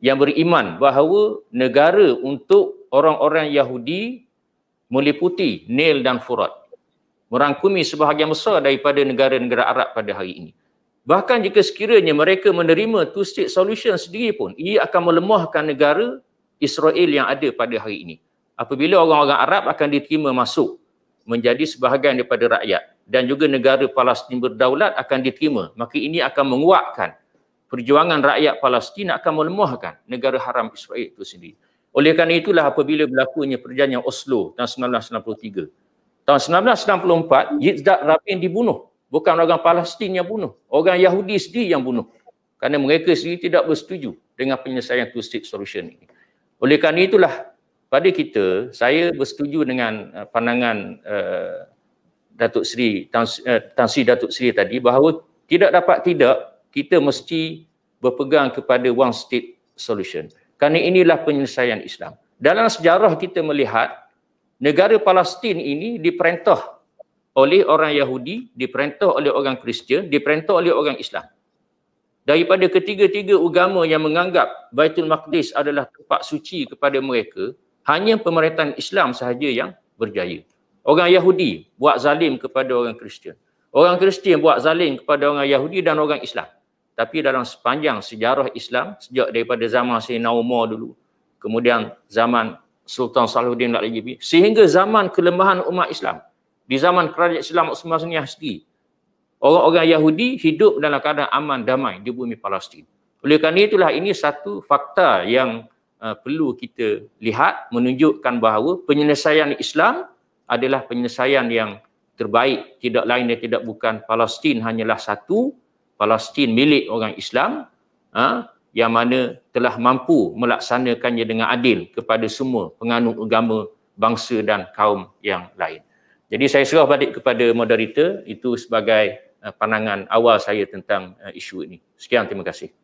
yang beriman bahawa negara untuk orang-orang Yahudi meliputi Nil dan Furat, merangkumi sebahagian besar daripada negara-negara Arab pada hari ini. Bahkan jika sekiranya mereka menerima two-state solution sendiri pun, ia akan melemahkan negara Israel yang ada pada hari ini. Apabila orang-orang Arab akan diterima masuk menjadi sebahagian daripada rakyat dan juga negara Palestin berdaulat akan diterima, maka ini akan menguatkan perjuangan rakyat Palestin, akan melemahkan negara haram Israel itu sendiri. Oleh kerana itulah apabila berlakunya perjanjian Oslo tahun seribu sembilan ratus enam puluh tiga, tahun seribu sembilan ratus enam puluh empat, Yitzhak Rabin dibunuh. Bukan orang Palestin yang bunuh, orang Yahudi sendiri yang bunuh. Kerana mereka sendiri tidak bersetuju dengan penyelesaian two-state solution ini. Oleh kerana itulah pada kita, saya bersetuju dengan uh, pandangan uh, Datuk Seri, Tan, uh, Tan Sri Datuk Seri tadi, bahawa tidak dapat tidak, kita mesti berpegang kepada one state solution. Kerana inilah penyelesaian Islam. Dalam sejarah kita melihat, negara Palestin ini diperintah oleh orang Yahudi, diperintah oleh orang Kristian, diperintah oleh orang Islam. Daripada ketiga-tiga agama yang menganggap Baitul Maqdis adalah tempat suci kepada mereka, hanya pemerintahan Islam sahaja yang berjaya. Orang Yahudi buat zalim kepada orang Kristian. Orang Kristian buat zalim kepada orang Yahudi dan orang Islam. Tapi dalam sepanjang sejarah Islam, sejak daripada zaman Sayyidina Umar dulu, kemudian zaman Sultan Salahuddin Al-Ayyubi, sehingga zaman kelemahan umat Islam, di zaman kerajaan Islam Utsmaniyah sendiri, orang-orang Yahudi hidup dalam keadaan aman damai di bumi Palestin. Oleh kerana itulah ini satu fakta yang uh, perlu kita lihat, menunjukkan bahawa penyelesaian Islam adalah penyelesaian yang terbaik, tidak lain dan tidak bukan. Palestin hanyalah satu, Palestin milik orang Islam, uh, yang mana telah mampu melaksanakannya dengan adil kepada semua penganut agama, bangsa dan kaum yang lain. Jadi saya serah balik kepada moderator itu sebagai uh, pandangan awal saya tentang uh, isu ini. Sekian, terima kasih.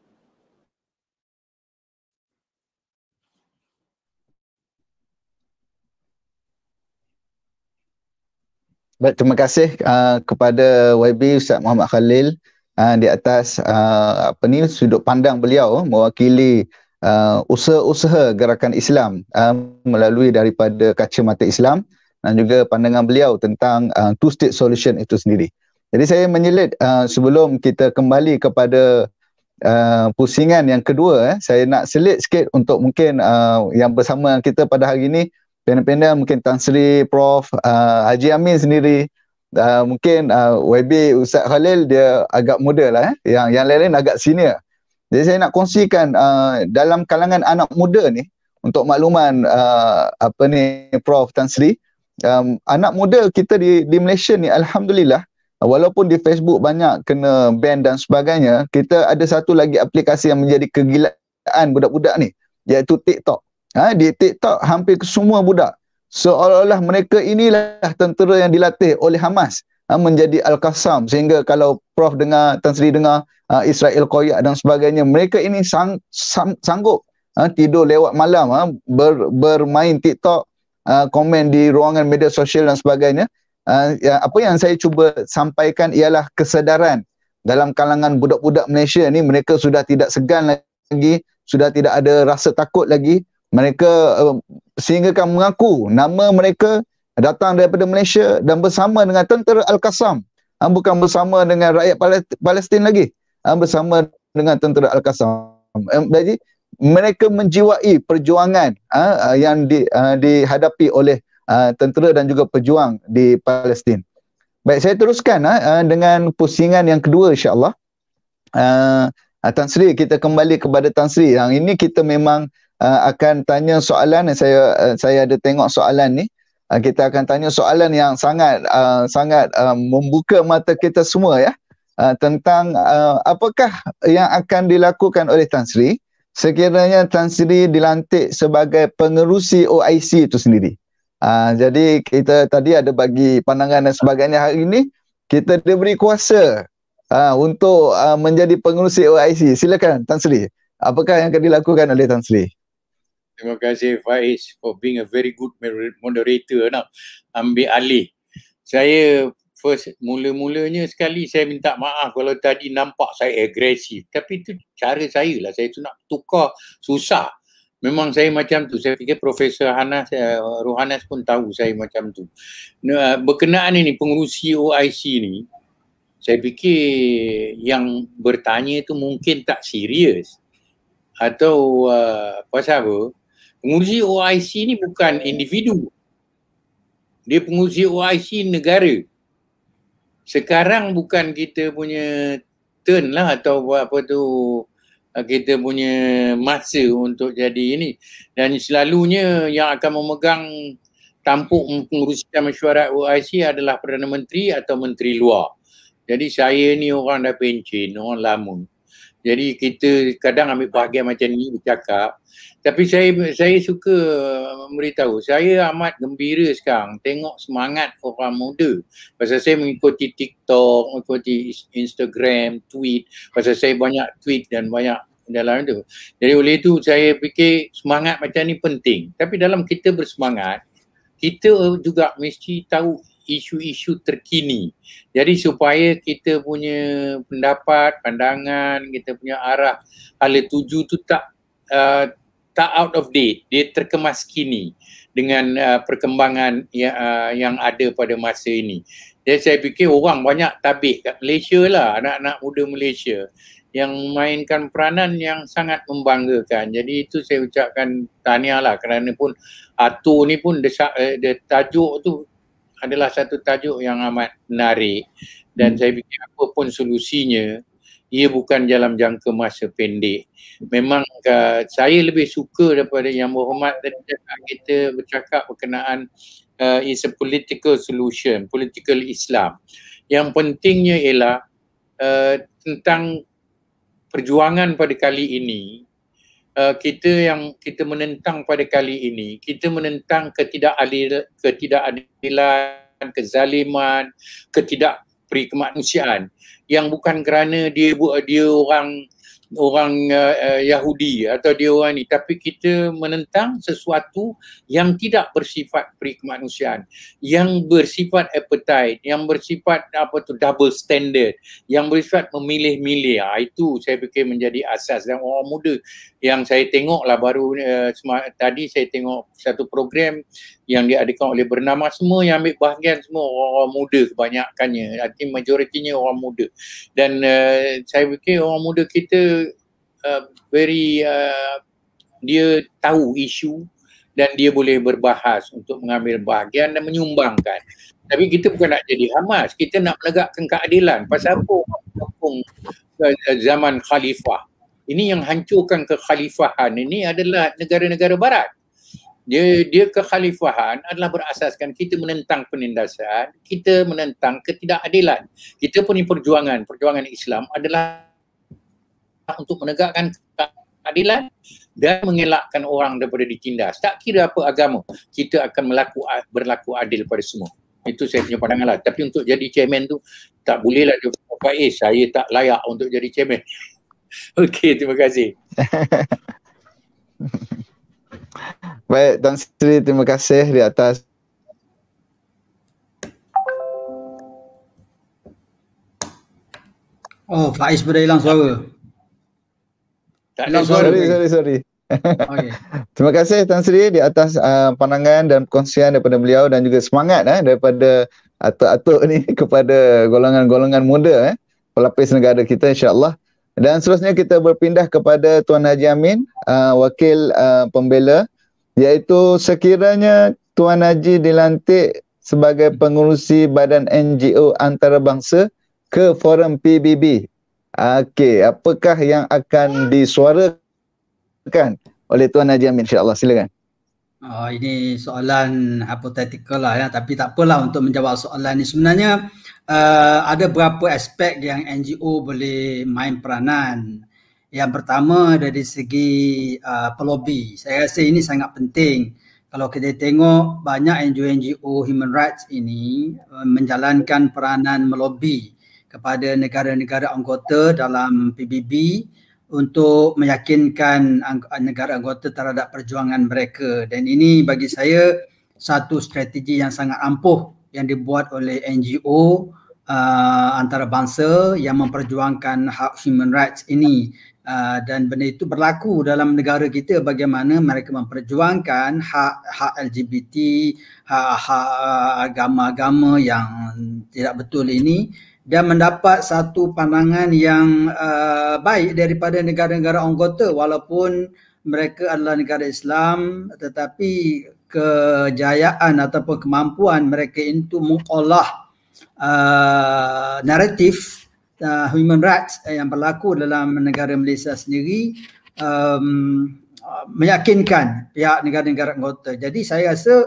Baik, terima kasih uh, kepada Y B Ustaz Muhammad Khalil uh, di atas uh, apa ni sudut pandang beliau mewakili uh, usaha-usaha gerakan Islam uh, melalui daripada kacamata Islam dan juga pandangan beliau tentang uh, two-state solution itu sendiri. Jadi saya menyelit uh, sebelum kita kembali kepada uh, pusingan yang kedua, eh, saya nak selit sikit untuk mungkin uh, yang bersama kita pada hari ini, pendek-pendek mungkin Tan Sri, Prof, uh, Haji Amin sendiri, uh, mungkin uh, Y B Ustaz Khalil dia agak muda lah, eh, yang yang lain-lain agak senior. Jadi saya nak kongsikan uh, dalam kalangan anak muda ni, untuk makluman uh, apa ni Prof Tan Sri, Um, anak muda kita di, di Malaysia ni alhamdulillah, walaupun di Facebook banyak kena ban dan sebagainya, kita ada satu lagi aplikasi yang menjadi kegilaan budak-budak ni, iaitu TikTok. Ha, di TikTok hampir semua budak seolah-olah mereka inilah tentera yang dilatih oleh Hamas, ha, menjadi Al-Qassam, sehingga kalau Prof dengar, Tan Sri dengar ha, Israel koyak dan sebagainya, mereka ini sang, sang, sanggup ha, tidur lewat malam, ha, ber, bermain TikTok, Uh, komen di ruangan media sosial dan sebagainya. Uh, ya, apa yang saya cuba sampaikan ialah kesedaran dalam kalangan budak-budak Malaysia ni, mereka sudah tidak segan lagi, sudah tidak ada rasa takut lagi. Mereka uh, sehingga kan mengaku nama mereka datang daripada Malaysia dan bersama dengan tentera Al-Qassam, uh, bukan bersama dengan rakyat Palestin lagi, uh, bersama dengan tentera Al-Qassam. Uh, jadi mereka menjiwai perjuangan uh, yang di, uh, dihadapi oleh uh, tentera dan juga pejuang di Palestin. Baik, saya teruskan uh, dengan pusingan yang kedua insya-Allah. Uh, Tan Sri, kita kembali kepada Tan Sri. Yang ini kita memang uh, akan tanya soalan, saya uh, saya ada tengok soalan ni. Uh, kita akan tanya soalan yang sangat uh, sangat uh, membuka mata kita semua ya. Uh, tentang uh, apakah yang akan dilakukan oleh Tan Sri sekiranya Tan Sri dilantik sebagai pengerusi O I C itu sendiri. Uh, jadi kita tadi ada bagi pandangan dan sebagainya. Hari ini kita diberi kuasa uh, untuk uh, menjadi pengerusi O I C. Silakan Tan Sri. Apakah yang akan dilakukan oleh Tan Sri? Terima kasih Faiz for being a very good moderator. Nak ambil alih. Saya first mula-mulanya sekali saya minta maaf kalau tadi nampak saya agresif, tapi itu cara saya lah, saya tu nak tukar susah. Memang saya macam tu. Saya fikir Profesor Hanas, uh, Rohanas pun tahu saya macam tu. Nah, berkenaan ini pengurusi O I C ni, saya fikir yang bertanya tu mungkin tak serius. Atau uh, pasal apa? Pengurusi O I C ni bukan individu. Dia pengurusi O I C negara. Sekarang bukan kita punya turn lah atau apa tu, kita punya masa untuk jadi ini. Dan selalunya yang akan memegang tampuk pengurusan mesyuarat O I C adalah Perdana Menteri atau Menteri Luar. Jadi saya ni orang dah pencen, orang lama. Jadi kita kadang ambil bahagian macam ni bercakap. Tapi saya saya suka memberitahu, saya amat gembira sekarang tengok semangat orang muda. Pasal saya mengikuti TikTok, mengikuti Instagram, tweet. Pasal saya banyak tweet dan banyak dalam itu. Jadi oleh itu saya fikir semangat macam ni penting. Tapi dalam kita bersemangat, kita juga mesti tahu isu-isu terkini. Jadi supaya kita punya pendapat, pandangan, kita punya arah hala tuju tu tak uh, tak out of date, dia terkemas kini dengan uh, perkembangan yang, uh, yang ada pada masa ini. Jadi saya fikir orang banyak tabik kat Malaysia lah, anak-anak muda Malaysia yang mainkan peranan yang sangat membanggakan. Jadi itu saya ucapkan tahniah lah, kerana pun Atur ni pun desak, uh, dia tajuk tu adalah satu tajuk yang amat menarik dan saya fikir apa pun solusinya, ia bukan dalam jangka masa pendek. Memang uh, saya lebih suka daripada yang berhormat tadi cakap, kita bercakap berkenaan uh, is a political solution, political Islam. Yang pentingnya ialah uh, tentang perjuangan pada kali ini. Uh, kita yang kita menentang pada kali ini, kita menentang ketidakadil, ketidakadilan, kezaliman, ketidakperi kemanusiaan yang bukan kerana dia dia orang orang uh, Yahudi atau dia orang ni, tapi kita menentang sesuatu yang tidak bersifat peri kemanusiaan, yang bersifat appetite, yang bersifat apa tu double standard, yang bersifat memilih-milih. Ha, itu saya fikir menjadi asas. Dan orang muda yang saya tengok lah baru uh, sema- tadi saya tengok satu program yang diadakan oleh Bernama, semua yang ambil bahagian semua orang muda kebanyakannya, arti majoritinya orang muda. Dan uh, saya fikir orang muda kita uh, very uh, dia tahu isu dan dia boleh berbahas untuk mengambil bahagian dan menyumbangkan. Tapi kita bukan nak jadi Hamas, kita nak menegakkan keadilan. Pasal apa orang menyokong uh, zaman khalifah? Ini yang hancurkan kekhalifahan ini adalah negara-negara barat. Dia dia kekhalifahan adalah berasaskan kita menentang penindasan, kita menentang ketidakadilan. Kita punya perjuangan, perjuangan Islam adalah untuk menegakkan keadilan dan mengelakkan orang daripada ditindas. Tak kira apa agama, kita akan melaku, berlaku adil pada semua. Itu saya punya pandangan lah. Tapi untuk jadi chairman tu tak boleh lah dia kata, eh saya tak layak untuk jadi chairman. Okey, terima kasih. Baik, Tan Sri, terima kasih di atas Oh, Faiz pada hilang suara. Tak Hilang ada suara. Sorry, sorry, sorry. Okay. Terima kasih Tan Sri di atas uh, pandangan dan perkongsian daripada beliau dan juga semangat eh, daripada atuk-atuk ni kepada golongan-golongan muda eh, pelapis negara kita, insya-Allah. Dan seterusnya kita berpindah kepada Tuan Haji Amin, uh, wakil uh, pembela, iaitu sekiranya Tuan Haji dilantik sebagai pengurusi badan N G O antarabangsa ke forum P B B. Okey, apakah yang akan disuarakan oleh Tuan Haji Amin, insya-Allah? Silakan. Oh, ini soalan hypothetical lah ya, tapi tak apalah untuk menjawab soalan ini. Sebenarnya uh, ada beberapa aspek yang N G O boleh main peranan. Yang pertama dari segi uh, pelobi. Saya rasa ini sangat penting. Kalau kita tengok banyak N G O-N G O human rights ini uh, menjalankan peranan melobi kepada negara-negara anggota dalam P B B untuk meyakinkan negara anggota terhadap perjuangan mereka. Dan ini bagi saya satu strategi yang sangat ampuh yang dibuat oleh N G O uh, antarabangsa yang memperjuangkan hak human rights ini. Uh, dan benda itu berlaku dalam negara kita, bagaimana mereka memperjuangkan hak hak L G B T, hak-hak agama-agama yang tidak betul ini, dan mendapat satu pandangan yang uh, baik daripada negara-negara anggota, walaupun mereka adalah negara Islam, tetapi kejayaan ataupun kemampuan mereka itu mengolah uh, naratif Uh, human rights yang berlaku dalam negara Malaysia sendiri um, meyakinkan pihak negara-negara anggota. Jadi saya rasa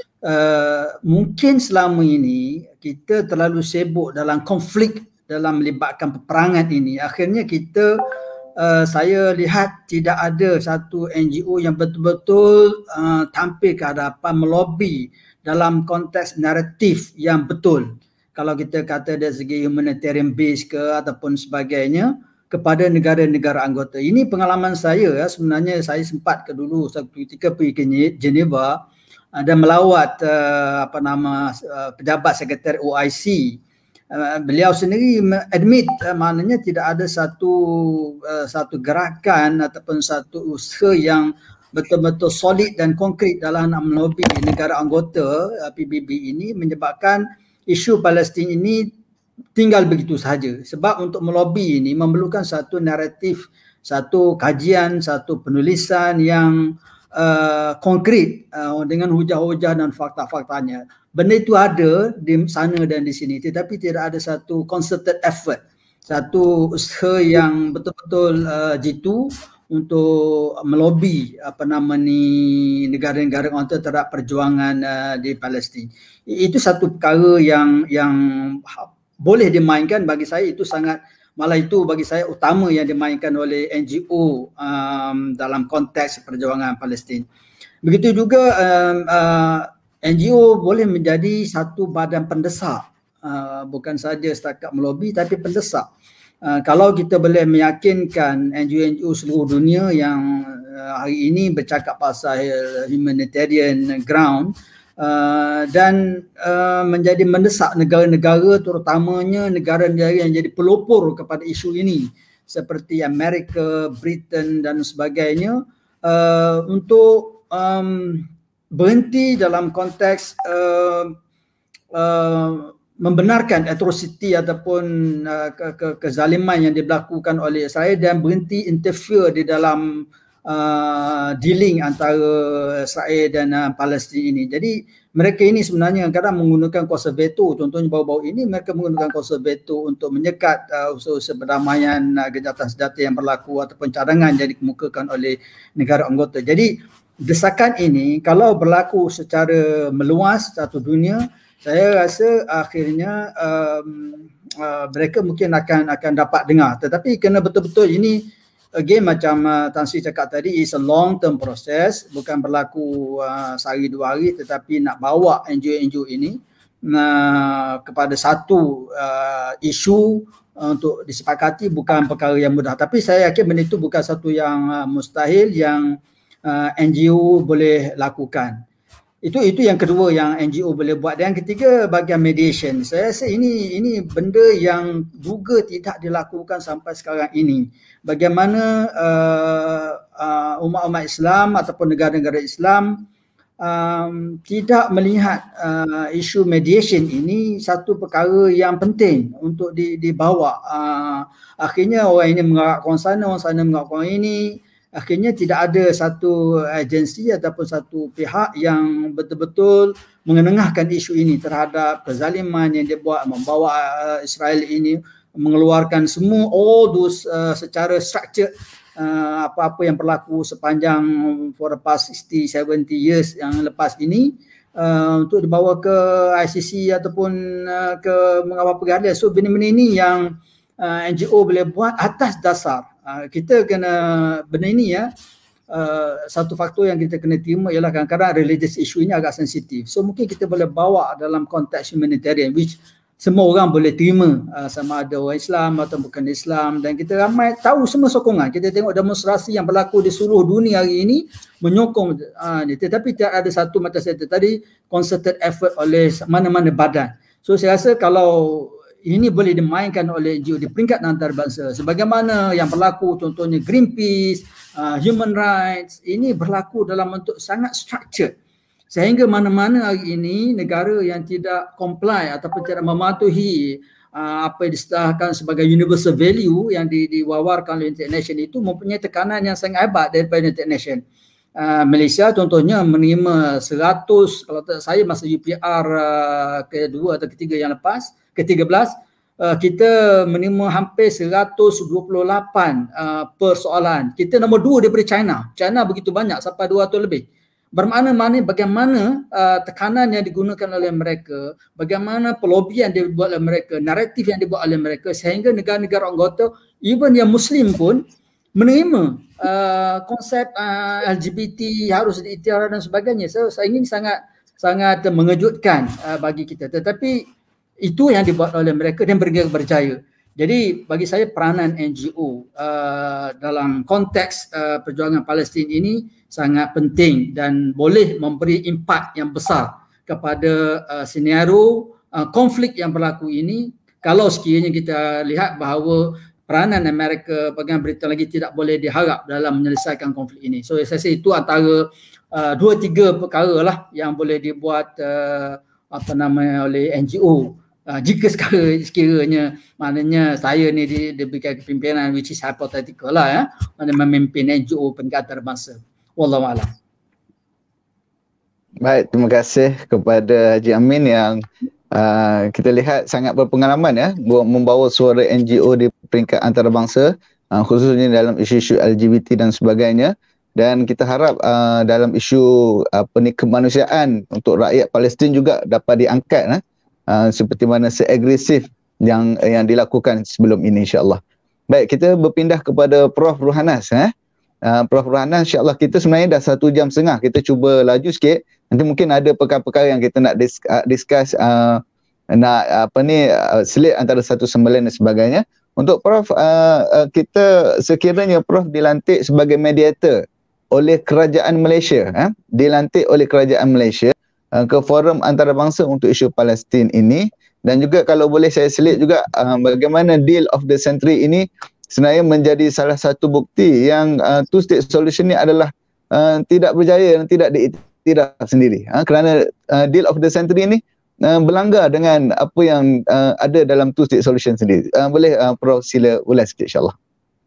uh, mungkin selama ini kita terlalu sibuk dalam konflik, dalam melibatkan peperangan ini. Akhirnya kita uh, saya lihat tidak ada satu N G O yang betul-betul uh, tampil ke hadapan melobi dalam konteks naratif yang betul. Kalau kita kata dari segi humanitarian base ke ataupun sebagainya kepada negara-negara anggota. Ini pengalaman saya ya, sebenarnya saya sempat ke dulu satu ketika pergi ke Geneva uh, dan melawat uh, apa nama uh, pejabat sekretari O I C. Uh, beliau sendiri admit uh, maknanya tidak ada satu uh, satu gerakan ataupun satu usaha yang betul-betul solid dan konkret dalam nak melobi negara anggota uh, P B B ini, menyebabkan isu Palestin ini tinggal begitu sahaja. Sebab untuk melobi ini memerlukan satu naratif, satu kajian, satu penulisan yang uh, konkret uh, dengan hujah-hujah dan fakta-faktanya. Benda itu ada di sana dan di sini, tetapi tidak ada satu concerted effort, satu usaha yang betul-betul uh, jitu untuk melobi apa nama ni negara-negara anggota terhadap perjuangan uh, di Palestin. Itu satu perkara yang yang boleh dimainkan, bagi saya itu sangat, malah itu bagi saya utama yang dimainkan oleh N G O um, dalam konteks perjuangan Palestin. Begitu juga um, uh, N G O boleh menjadi satu badan pendesak, uh, bukan saja setakat melobi tapi pendesak. Uh, kalau kita boleh meyakinkan N G O-N G O seluruh dunia yang uh, hari ini bercakap pasal humanitarian ground uh, dan uh, menjadi mendesak negara-negara, terutamanya negara-negara yang jadi pelopor kepada isu ini seperti Amerika, Britain dan sebagainya, uh, untuk um, berhenti dalam konteks uh, uh, membenarkan atrocity ataupun uh, ke, ke, kezaliman yang dilakukan oleh Israel dan berhenti interfere di dalam uh, dealing antara Israel dan uh, Palestin ini. Jadi mereka ini sebenarnya kadang menggunakan kuasa veto. Contohnya baru-baru ini mereka menggunakan kuasa veto untuk menyekat uh, usaha-usaha perdamaian uh, gencatan senjata yang berlaku ataupun cadangan yang dikemukakan oleh negara anggota. Jadi desakan ini kalau berlaku secara meluas satu dunia, saya rasa akhirnya um, uh, mereka mungkin akan akan dapat dengar. Tetapi kena betul-betul ini, again macam uh, Tan Sri cakap tadi, is a long term process, bukan berlaku uh, sehari dua hari, tetapi nak bawa N G O-N G O ini uh, kepada satu uh, isu uh, untuk disepakati bukan perkara yang mudah. Tapi saya yakin benda itu bukan satu yang uh, mustahil yang uh, N G O boleh lakukan. Itu itu yang kedua yang N G O boleh buat. Dan yang ketiga, bahagian mediation. Saya rasa ini ini benda yang juga tidak dilakukan sampai sekarang ini. Bagaimana uh, uh, umat-umat Islam ataupun negara-negara Islam um, tidak melihat uh, isu mediation ini satu perkara yang penting untuk di, dibawa. Uh, akhirnya orang ini mengarahkan sana, orang sana mengarahkan ini. Akhirnya tidak ada satu agensi ataupun satu pihak yang betul-betul mengenengahkan isu ini terhadap kezaliman yang dia buat, membawa Israel ini mengeluarkan semua all those uh, secara structured uh, apa-apa yang berlaku sepanjang for the past sixty, seventy years yang lepas ini uh, untuk dibawa ke I C C ataupun uh, ke mengawal pengadilan. So benda-benda ini yang uh, N G O boleh buat atas dasar Uh, kita kena benda ini ya, uh, satu faktor yang kita kena terima ialah kadang-kadang religious issue ini agak sensitif. So mungkin kita boleh bawa dalam konteks humanitarian, which semua orang boleh terima uh, sama ada orang Islam atau bukan Islam, dan kita ramai tahu semua sokongan. Kita tengok demonstrasi yang berlaku di seluruh dunia hari ini menyokong uh, ni, tetapi tidak ada satu mata saya tadi concerted effort oleh mana-mana badan. So saya rasa kalau ini boleh dimainkan oleh N G O di peringkat antarabangsa sebagaimana yang berlaku contohnya Greenpeace, uh, Human Rights, ini berlaku dalam bentuk sangat structured. Sehingga mana-mana hari ini negara yang tidak comply ataupun tidak mematuhi uh, apa yang disahkan sebagai universal value yang di, diwawarkan oleh United Nations itu mempunyai tekanan yang sangat hebat daripada United Nations. Uh, Malaysia contohnya menerima seratus, kalau tak saya masa U P R uh, kedua atau ketiga yang lepas, ke tiga belas, uh, kita menerima hampir seratus dua puluh lapan uh, persoalan. Kita nombor dua daripada China. China begitu banyak sampai dua ratus lebih. Bermakna-makna bagaimana uh, tekanan yang digunakan oleh mereka, bagaimana pelobian yang dibuat oleh mereka, naratif yang dibuat oleh mereka sehingga negara-negara anggota, even yang Muslim pun menerima uh, konsep uh, L G B T harus diiktiraf dan sebagainya. So, saya ingin sangat sangat mengejutkan uh, bagi kita. Tetapi itu yang dibuat oleh mereka dan berjaya. Jadi bagi saya peranan N G O uh, dalam konteks uh, perjuangan Palestin ini sangat penting dan boleh memberi impak yang besar kepada uh, senario uh, konflik yang berlaku ini. Kalau sekiranya kita lihat bahawa peranan Amerika pegang Britain lagi tidak boleh diharap dalam menyelesaikan konflik ini. So saya rasa itu antara uh, dua tiga perkara lah yang boleh dibuat uh, apa nama oleh N G O. Uh, jika sekiranya, sekiranya maknanya saya ni di, diberikan kepimpinan which is hypothetical lah ya, mana memimpin N G O peringkat antarabangsa. Wallahualam. Baik, terima kasih kepada Haji Amin yang uh, kita lihat sangat berpengalaman ya membawa suara N G O di peringkat antarabangsa, uh, khususnya dalam isu-isu L G B T dan sebagainya. Dan kita harap uh, dalam isu apa ni kemanusiaan untuk rakyat Palestin juga dapat diangkat eh? Uh, seperti mana seagresif yang yang dilakukan sebelum ini insya-Allah. Baik, kita berpindah kepada Prof Ruhanas eh. Uh, Prof Ruhanas, insya-Allah kita sebenarnya dah satu jam setengah, kita cuba laju sikit. Nanti mungkin ada perkara-perkara yang kita nak dis, uh, discuss uh, nak apa ni uh, selit antara satu sama lain dan sebagainya. Untuk Prof uh, uh, kita sekiranya Prof dilantik sebagai mediator oleh kerajaan Malaysia eh, dilantik oleh kerajaan Malaysia ke forum antarabangsa untuk isu Palestin ini, dan juga kalau boleh saya selit juga uh, bagaimana deal of the century ini sebenarnya menjadi salah satu bukti yang uh, two state solution ni adalah uh, tidak berjaya dan tidak diiktiraf sendiri uh, kerana uh, deal of the century ini uh, berlanggar dengan apa yang uh, ada dalam two state solution sendiri. Uh, boleh uh, Prof sila ulas sikit insya-Allah.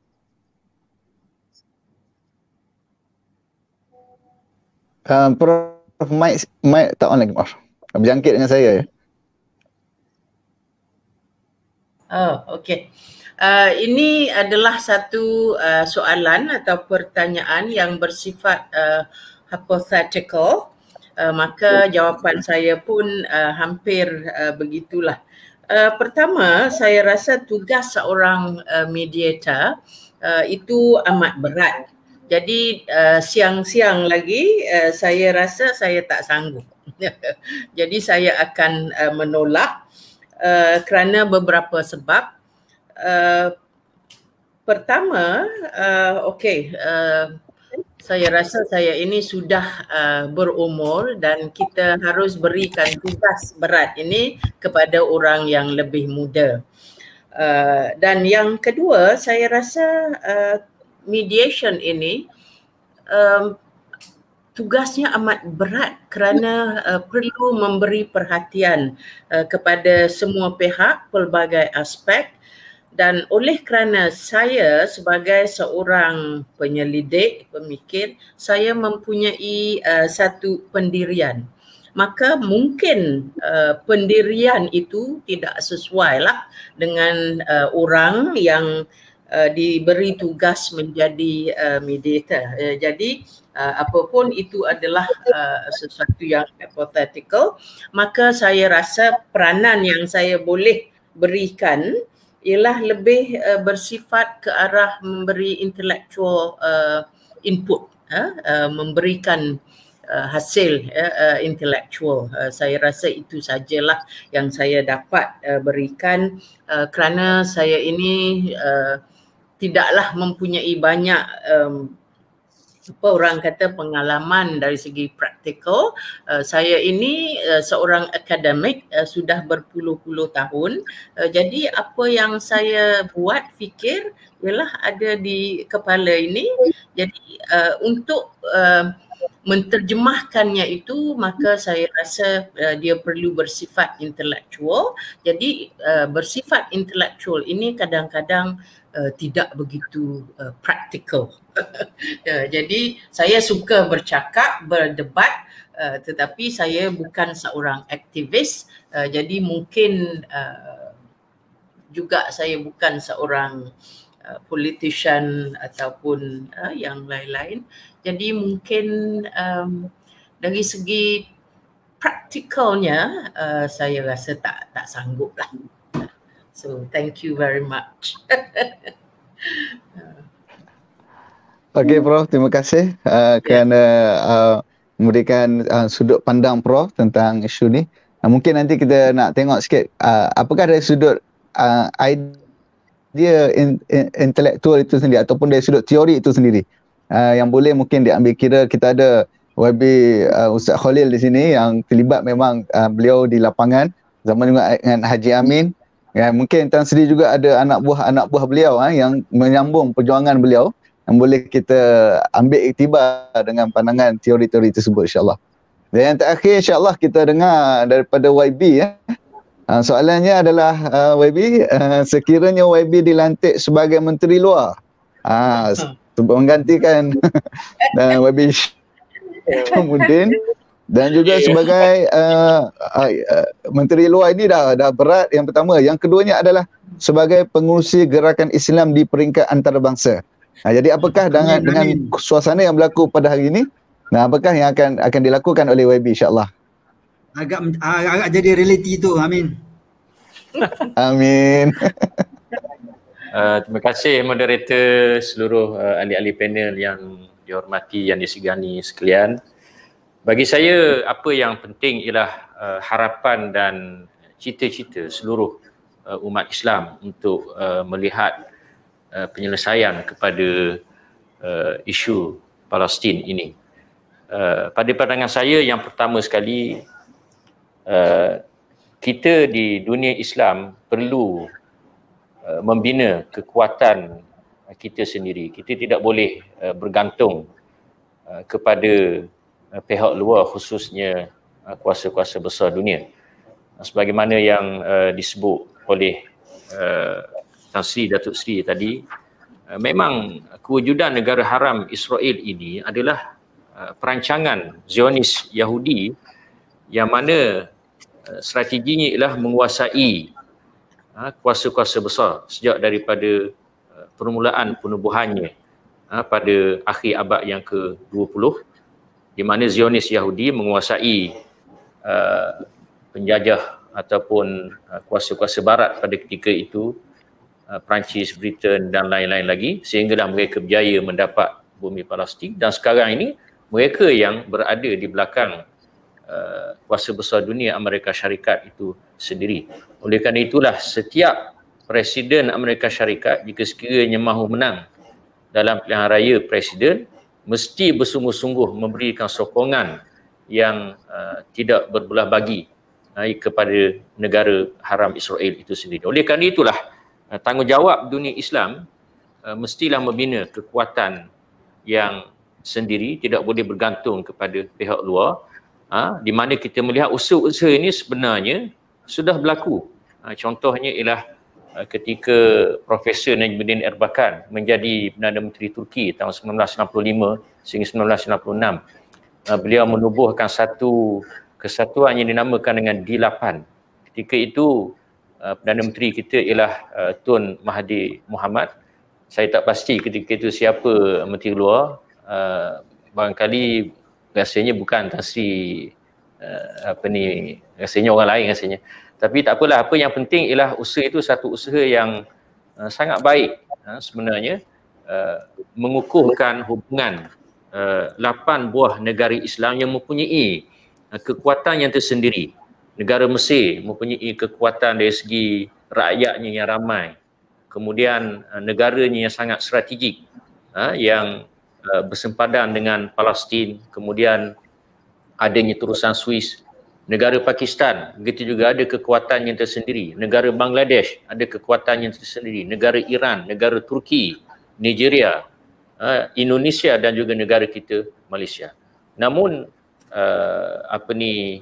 Uh, Prof Mic, mic tak on lagi, maaf. Berjangkit dengan saya ya. Oh, okey. Uh, ini adalah satu uh, soalan atau pertanyaan yang bersifat uh, hypothetical. Uh, maka jawapan saya pun uh, hampir uh, begitulah. Uh, pertama, saya rasa tugas seorang uh, mediator uh, itu amat berat. Jadi uh, siang-siang lagi uh, saya rasa saya tak sanggup. Jadi saya akan uh, menolak uh, kerana beberapa sebab. Uh, pertama, uh, okey, uh, saya rasa saya ini sudah uh, berumur dan kita harus berikan tugas berat ini kepada orang yang lebih muda. Uh, dan yang kedua, saya rasa uh, mediation ini um, tugasnya amat berat kerana uh, perlu memberi perhatian uh, kepada semua pihak, pelbagai aspek, dan oleh kerana saya sebagai seorang penyelidik, pemikir, saya mempunyai uh, satu pendirian. Maka mungkin uh, pendirian itu tidak sesuai lah dengan uh, orang yang Uh, diberi tugas menjadi uh, mediator. Uh, jadi uh, apapun itu adalah uh, sesuatu yang hypothetical, maka saya rasa peranan yang saya boleh berikan ialah lebih uh, bersifat ke arah memberi intellectual uh, input, uh, uh, memberikan uh, hasil uh, uh, intelektual. Uh, saya rasa itu sajalah yang saya dapat uh, berikan uh, kerana saya ini uh, tidaklah mempunyai banyak um, apa orang kata pengalaman dari segi praktikal. Uh, saya ini uh, seorang akademik uh, sudah berpuluh-puluh tahun. Uh, jadi apa yang saya buat fikir ialah ada di kepala ini. Jadi uh, untuk uh, menterjemahkannya itu maka saya rasa uh, dia perlu bersifat intelektual. Jadi uh, bersifat intelektual ini kadang-kadang Uh, tidak begitu uh, praktikal. uh, jadi saya suka bercakap, berdebat, uh, tetapi saya bukan seorang aktivis. Uh, jadi mungkin uh, juga saya bukan seorang uh, politician ataupun uh, yang lain-lain. Jadi mungkin um, dari segi praktikalnya uh, saya rasa tak tak sanggup lah. So thank you very much. Okey Prof, terima kasih uh, kerana uh, memberikan uh, sudut pandang Prof tentang isu ni. Uh, mungkin nanti kita nak tengok sikit uh, apakah dari sudut uh, idea in, in, intelektual itu sendiri ataupun dari sudut teori itu sendiri uh, yang boleh mungkin diambil kira. Kita ada Y B uh, Ustaz Khalil di sini yang terlibat memang uh, beliau di lapangan zaman juga dengan Haji Amin. Ya, mungkin Tan Sri juga ada anak buah anak buah beliau ha, yang menyambung perjuangan beliau yang boleh kita ambil iktibar dengan pandangan teori-teori tersebut insya-Allah. Dan yang terakhir insya-Allah kita dengar daripada Y B ya. Ha, soalannya adalah uh, Y B, uh, sekiranya Y B dilantik sebagai menteri luar, ah ha, menggantikan dan Y B Muhyiddin dan juga sebagai uh, uh, uh, menteri luar ini dah dah berat yang pertama. Yang keduanya adalah sebagai pengurusi gerakan Islam di peringkat antarabangsa. Nah, jadi apakah dengan dengan suasana yang berlaku pada hari ini, nah apakah yang akan akan dilakukan oleh Y B insya-Allah? Agak agak jadi realiti itu. Amin. Amin. Uh, terima kasih moderator, seluruh uh, ahli-ahli panel yang dihormati, yang disegani sekalian. Bagi saya apa yang penting ialah uh, harapan dan cita-cita seluruh uh, umat Islam untuk uh, melihat uh, penyelesaian kepada uh, isu Palestin ini. Uh, pada pandangan saya yang pertama sekali, uh, kita di dunia Islam perlu uh, membina kekuatan kita sendiri. Kita tidak boleh uh, bergantung uh, kepada pihak luar, khususnya uh, kuasa-kuasa besar dunia. Uh, sebagaimana yang uh, disebut oleh uh, Tan Sri, Datuk Sri tadi, uh, memang kewujudan negara haram Israel ini adalah uh, perancangan Zionis Yahudi yang mana uh, strateginya ialah menguasai uh, kuasa-kuasa besar sejak daripada uh, permulaan penubuhannya uh, pada akhir abad yang ke dua puluh, di mana Zionis Yahudi menguasai uh, penjajah ataupun uh, kuasa-kuasa barat pada ketika itu, uh, Perancis, Britain dan lain-lain lagi, sehinggalah mereka berjaya mendapat bumi Palestin. Dan sekarang ini mereka yang berada di belakang uh, kuasa besar dunia Amerika Syarikat itu sendiri. Oleh kerana itulah setiap Presiden Amerika Syarikat jika sekiranya mahu menang dalam pilihan raya presiden, mesti bersungguh-sungguh memberikan sokongan yang uh, tidak berbelah bagi uh, kepada negara haram Israel itu sendiri. Oleh kerana itulah uh, tanggungjawab dunia Islam uh, mestilah membina kekuatan yang sendiri, tidak boleh bergantung kepada pihak luar, uh, di mana kita melihat usaha-usaha ini sebenarnya sudah berlaku. Uh, contohnya ialah ketika Profesor Najmuddin Erbakan menjadi Perdana Menteri Turki tahun sembilan belas enam puluh lima sehingga sembilan belas sembilan puluh enam, beliau menubuhkan satu kesatuan yang dinamakan dengan D lapan. Ketika itu Perdana Menteri kita ialah Tun Mahathir Mohamad. Saya tak pasti ketika itu siapa Menteri Luar, barangkali rasanya bukan Tan Sri apa ni, rasanya orang lain rasanya. Tapi tak apalah, apa yang penting ialah usaha itu satu usaha yang uh, sangat baik uh, sebenarnya, uh, mengukuhkan hubungan uh, lapan buah negara Islam yang mempunyai uh, kekuatan yang tersendiri. Negara Mesir mempunyai kekuatan dari segi rakyatnya yang ramai. Kemudian uh, negaranya yang sangat strategik uh, yang uh, bersempadan dengan Palestin. Kemudian adanya terusan Swiss. Negara Pakistan begitu juga ada kekuatan yang tersendiri. Negara Bangladesh ada kekuatan yang tersendiri. Negara Iran, negara Turki, Nigeria, uh, Indonesia dan juga negara kita Malaysia. Namun uh, apa ni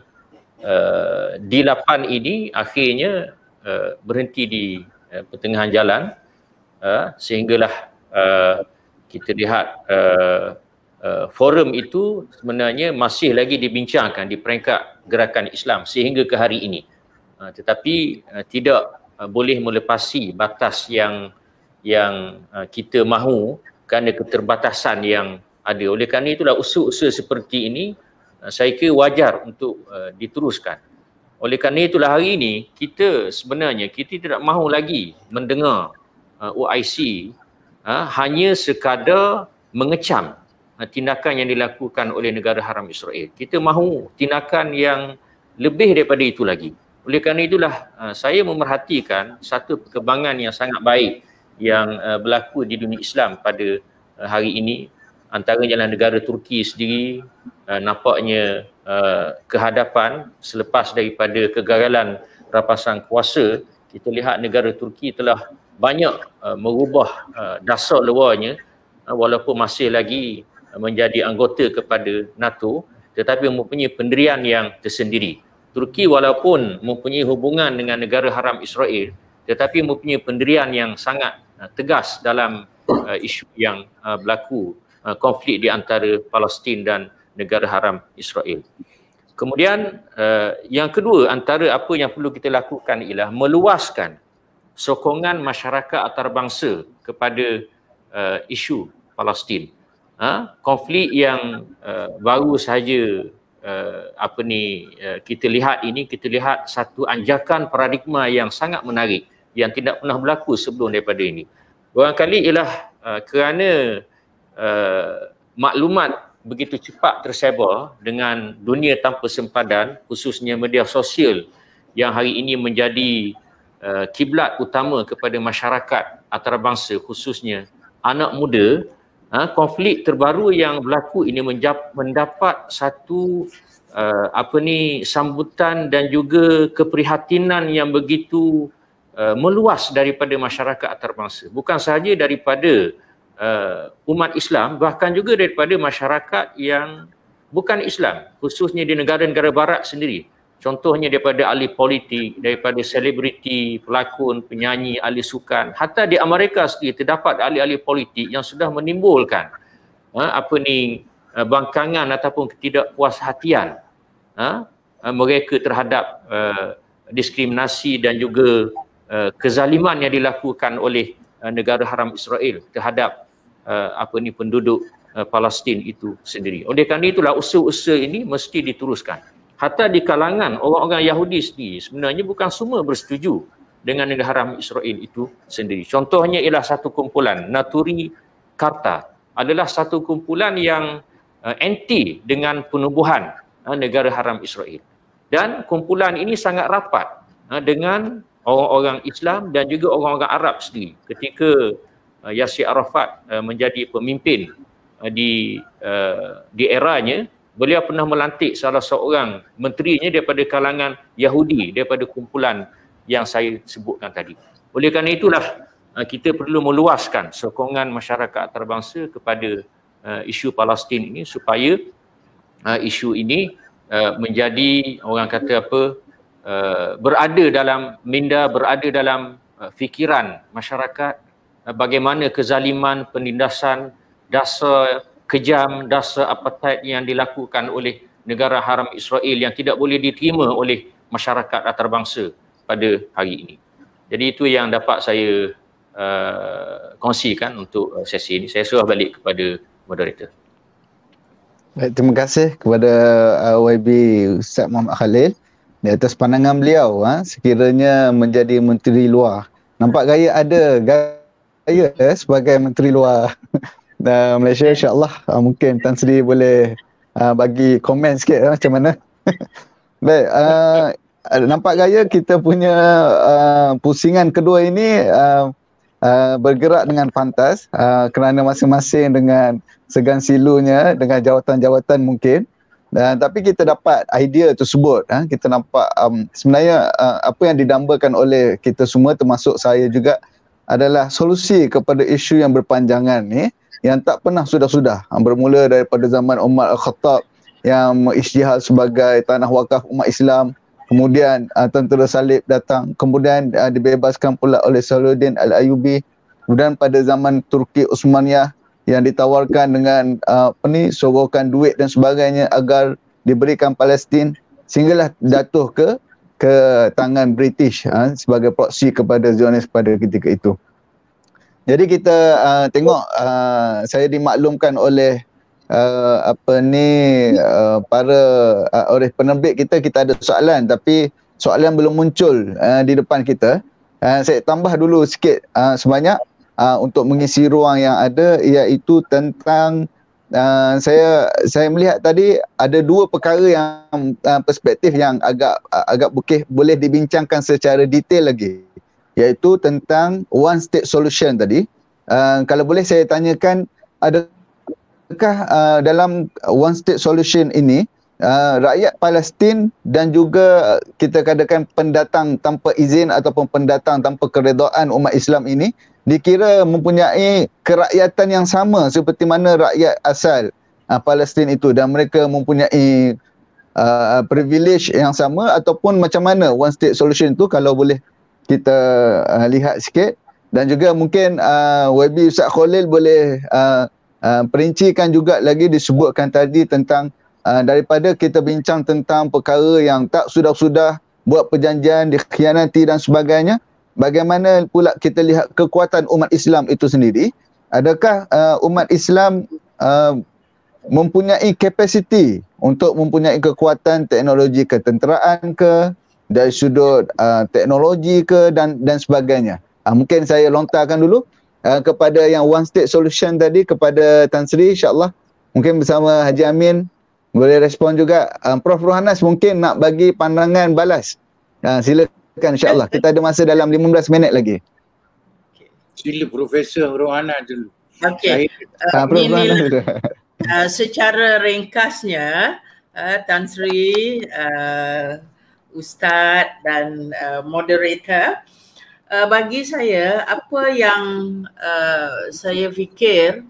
uh, di lapan ini akhirnya uh, berhenti di uh, pertengahan jalan uh, sehinggalah uh, kita lihat uh, Uh, forum itu sebenarnya masih lagi dibincangkan di peringkat gerakan Islam sehingga ke hari ini. Uh, tetapi uh, tidak uh, boleh melepasi batas yang yang uh, kita mahu kerana keterbatasan yang ada. Oleh kerana itulah usaha-usaha seperti ini uh, saya kira wajar untuk uh, diteruskan. Oleh kerana itulah hari ini kita sebenarnya kita tidak mahu lagi mendengar uh, O I C uh, hanya sekadar mengecam tindakan yang dilakukan oleh negara haram Israel. Kita mahu tindakan yang lebih daripada itu lagi. Oleh kerana itulah saya memerhatikan satu perkembangan yang sangat baik yang berlaku di dunia Islam pada hari ini. Antaranya adalah negara Turki sendiri nampaknya kehadapan selepas daripada kegagalan rampasan kuasa. Kita lihat negara Turki telah banyak merubah dasar luarnya walaupun masih lagi menjadi anggota kepada NATO tetapi mempunyai pendirian yang tersendiri. Turki walaupun mempunyai hubungan dengan negara haram Israel tetapi mempunyai pendirian yang sangat uh, tegas dalam uh, isu yang uh, berlaku uh, konflik di antara Palestin dan negara haram Israel. Kemudian uh, yang kedua antara apa yang perlu kita lakukan ialah meluaskan sokongan masyarakat antarabangsa kepada uh, isu Palestin. Ha, konflik yang uh, baru sahaja uh, apa ni uh, kita lihat ini, kita lihat satu anjakan paradigma yang sangat menarik yang tidak pernah berlaku sebelum daripada ini. Barangkali ialah uh, kerana uh, maklumat begitu cepat tersebar dengan dunia tanpa sempadan, khususnya media sosial yang hari ini menjadi uh, kiblat utama kepada masyarakat antarabangsa, khususnya anak muda. Ha, konflik terbaru yang berlaku ini mendapat satu uh, apa ni sambutan dan juga keprihatinan yang begitu uh, meluas daripada masyarakat antarabangsa. Bukan sahaja daripada uh, umat Islam, bahkan juga daripada masyarakat yang bukan Islam, khususnya di negara-negara barat sendiri. Contohnya daripada ahli politik, daripada selebriti, pelakon, penyanyi, ahli sukan. Hatta di Amerika sendiri terdapat ahli-ahli politik yang sudah menimbulkan ha, apa ni bangkangan ataupun ketidakpuashatian ha, mereka terhadap uh, diskriminasi dan juga uh, kezaliman yang dilakukan oleh uh, negara haram Israel terhadap uh, apa ni penduduk uh, Palestin itu sendiri. Oleh kerana itulah usaha-usaha ini mesti diteruskan. Hatta di kalangan orang-orang Yahudi sendiri sebenarnya bukan semua bersetuju dengan negara haram Israel itu sendiri. Contohnya ialah satu kumpulan, Naturi Karta, adalah satu kumpulan yang uh, anti dengan penubuhan uh, negara haram Israel. Dan kumpulan ini sangat rapat uh, dengan orang-orang Islam dan juga orang-orang Arab sendiri. Ketika uh, Yasir Arafat uh, menjadi pemimpin uh, di uh, di eranya, beliau pernah melantik salah seorang menterinya daripada kalangan Yahudi, daripada kumpulan yang saya sebutkan tadi. Oleh kerana itulah kita perlu meluaskan sokongan masyarakat antarabangsa kepada uh, isu Palestin ini supaya uh, isu ini uh, menjadi orang kata apa uh, berada dalam minda, berada dalam uh, fikiran masyarakat uh, bagaimana kezaliman, penindasan, dasar kejam, dasar apartheid yang dilakukan oleh negara haram Israel yang tidak boleh diterima oleh masyarakat antarabangsa pada hari ini. Jadi itu yang dapat saya uh, kongsikan untuk uh, sesi ini. Saya serah balik kepada moderator. Baik, terima kasih kepada uh, Y B Ustaz Muhammad Khalil di atas pandangan beliau ha, sekiranya menjadi menteri luar. Nampak gaya ada gaya eh, sebagai menteri luar uh, Malaysia, insyaAllah uh, mungkin Tan Sri boleh uh, bagi komen sikit uh, macam mana. Baik, uh, nampak gaya kita punya uh, pusingan kedua ini uh, uh, bergerak dengan pantas uh, kerana masing-masing dengan segan silunya, dengan jawatan-jawatan mungkin. Dan tapi kita dapat idea tersebut, ha? Kita nampak um, sebenarnya uh, apa yang didambakan oleh kita semua termasuk saya juga adalah solusi kepada isu yang berpanjangan ni yang tak pernah sudah-sudah. Ha, bermula daripada zaman Umar Al-Khattab yang mengisytihad sebagai tanah wakaf umat Islam, kemudian uh, tentera salib datang, kemudian uh, dibebaskan pula oleh Salahuddin Al-Ayyubi, kemudian pada zaman Turki Uthmaniyah yang ditawarkan dengan uh, apa ni, sorokan duit dan sebagainya agar diberikan Palestin, sehinggalah jatuh ke ke tangan British uh, sebagai proksi kepada Zionis pada ketika itu. Jadi kita uh, tengok uh, saya dimaklumkan oleh uh, apa ni uh, para uh, oleh penerbit kita, kita ada soalan tapi soalan belum muncul uh, di depan kita. Uh, saya tambah dulu sikit uh, sebanyak Uh, untuk mengisi ruang yang ada, iaitu tentang uh, saya saya melihat tadi ada dua perkara yang uh, perspektif yang agak uh, agak bukit, boleh dibincangkan secara detail lagi, iaitu tentang one state solution tadi. Uh, kalau boleh saya tanyakan, adakah uh, dalam one state solution ini uh, rakyat Palestin dan juga kita katakan pendatang tanpa izin ataupun pendatang tanpa keredaan umat Islam ini dikira mempunyai kerakyatan yang sama seperti mana rakyat asal uh, Palestin itu, dan mereka mempunyai uh, privilege yang sama, ataupun macam mana one state solution itu, kalau boleh kita uh, lihat sikit. Dan juga mungkin uh, W B Ustaz Khalil boleh uh, uh, perincikan juga lagi, disebutkan tadi tentang uh, daripada kita bincang tentang perkara yang tak sudah-sudah, buat perjanjian, dikhianati dan sebagainya, bagaimana pula kita lihat kekuatan umat Islam itu sendiri? Adakah uh, umat Islam uh, mempunyai kapasiti untuk mempunyai kekuatan teknologi ketenteraan ke, dari sudut uh, teknologi ke, dan dan sebagainya? Uh, mungkin saya lontarkan dulu uh, kepada yang one state solution tadi, kepada Tan Sri, insyaAllah. Mungkin bersama Haji Amin boleh respon juga. Uh, Prof Rohanas mungkin nak bagi pandangan balas. Uh, silakan. Kan, insyaAllah kita ada masa dalam lima belas minit lagi. Sila Profesor Rohana dulu. Okey. Uh, ini uh, secara ringkasnya uh, Tan Sri, uh, Ustaz dan uh, moderator, uh, bagi saya apa yang uh, saya fikir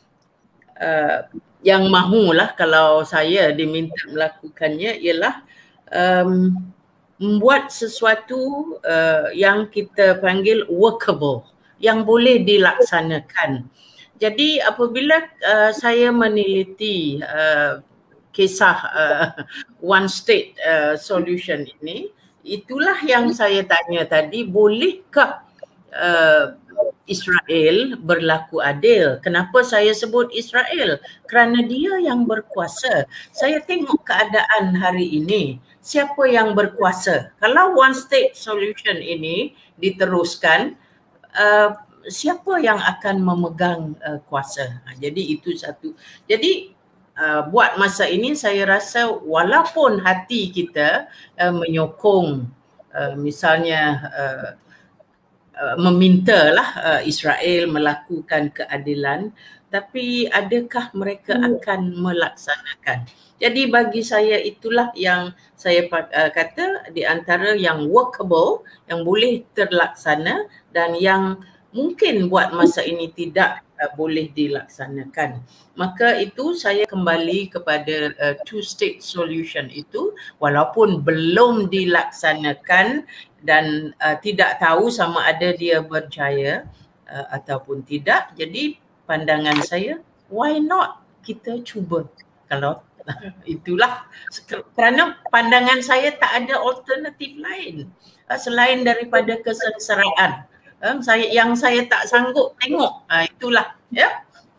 uh, yang mahulah kalau saya diminta melakukannya ialah um, membuat sesuatu uh, yang kita panggil workable, yang boleh dilaksanakan. Jadi apabila uh, saya meneliti uh, kisah uh, one state uh, solution ini, itulah yang saya tanya tadi, bolehkah uh, Israel berlaku adil? Kenapa saya sebut Israel? Kerana dia yang berkuasa. Saya tengok keadaan hari ini, siapa yang berkuasa? Kalau one state solution ini diteruskan, uh, siapa yang akan memegang uh, kuasa? Ha, jadi itu satu. Jadi uh, buat masa ini saya rasa walaupun hati kita uh, menyokong uh, misalnya uh, uh, memintalah uh, Israel melakukan keadilan, tapi adakah mereka akan melaksanakan? Jadi bagi saya itulah yang saya uh, kata di antara yang workable, yang boleh terlaksana, dan yang mungkin buat masa ini tidak uh, boleh dilaksanakan. Maka itu saya kembali kepada uh, two state solution itu, walaupun belum dilaksanakan dan uh, tidak tahu sama ada dia berjaya uh, ataupun tidak. Jadi pandangan saya, why not kita cuba? Kalau itulah, kerana pandangan saya tak ada alternatif lain uh, selain daripada kesengsaraan um, saya yang saya tak sanggup tengok. Uh, itulah ya.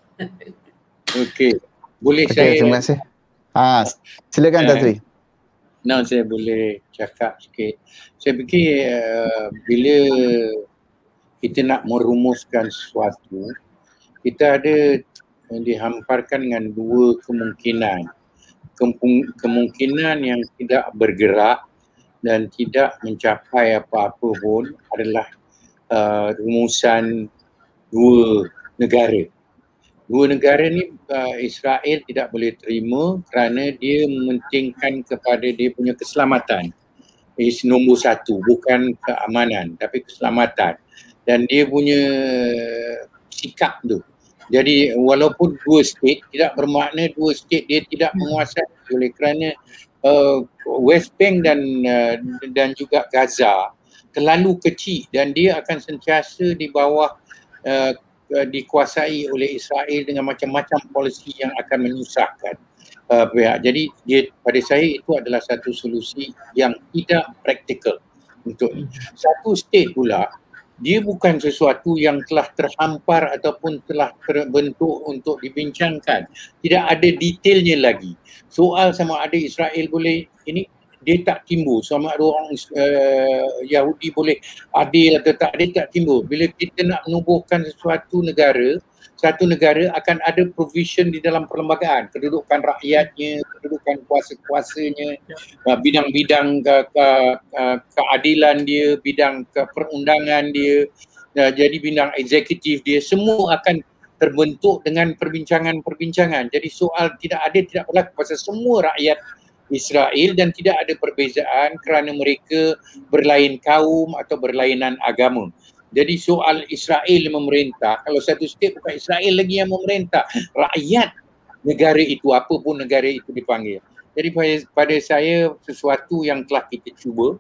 Okey, boleh okay, saya terima kasih. Ah, silakan Tan Sri. Nah, saya boleh cakap sikit. Saya fikir uh, bila kita nak merumuskan sesuatu, kita ada dihamparkan dengan dua kemungkinan. Kempung, kemungkinan yang tidak bergerak dan tidak mencapai apa-apa pun adalah uh, rumusan dua negara. Dua negara ni uh, Israel tidak boleh terima kerana dia mementingkan kepada dia punya keselamatan. Is nombor satu, bukan keamanan tapi keselamatan. Dan dia punya sikap tu. Jadi walaupun dua state, tidak bermakna dua state dia tidak menguasai, oleh kerana uh, West Bank dan uh, dan juga Gaza terlalu kecil dan dia akan sentiasa di bawah uh, dikuasai oleh Israel dengan macam-macam polisi yang akan menyusahkan uh, pihak. Jadi dia, pada saya itu adalah satu solusi yang tidak praktikal untuk satu state pula. Dia bukan sesuatu yang telah terhampar ataupun telah terbentuk untuk dibincangkan. Tidak ada detailnya lagi. Soal sama ada Israel boleh, ini dia tak timbul. Sama ada orang uh, Yahudi boleh adil atau tak adil, tak timbul. Bila kita nak menubuhkan sesuatu negara, satu negara akan ada provision di dalam perlembagaan, kedudukan rakyatnya, kedudukan kuasa-kuasanya, bidang-bidang ke, ke, ke, keadilan dia, bidang ke perundangan dia, jadi bidang eksekutif dia, semua akan terbentuk dengan perbincangan-perbincangan. Jadi soal tidak adil tidak berlaku pasal semua rakyat Israel dan tidak ada perbezaan kerana mereka berlain kaum atau berlainan agama. Jadi soal Israel yang memerintah, kalau satu state bukan Israel lagi yang memerintah, rakyat negara itu, apapun negara itu dipanggil. Jadi pada, pada saya sesuatu yang telah kita cuba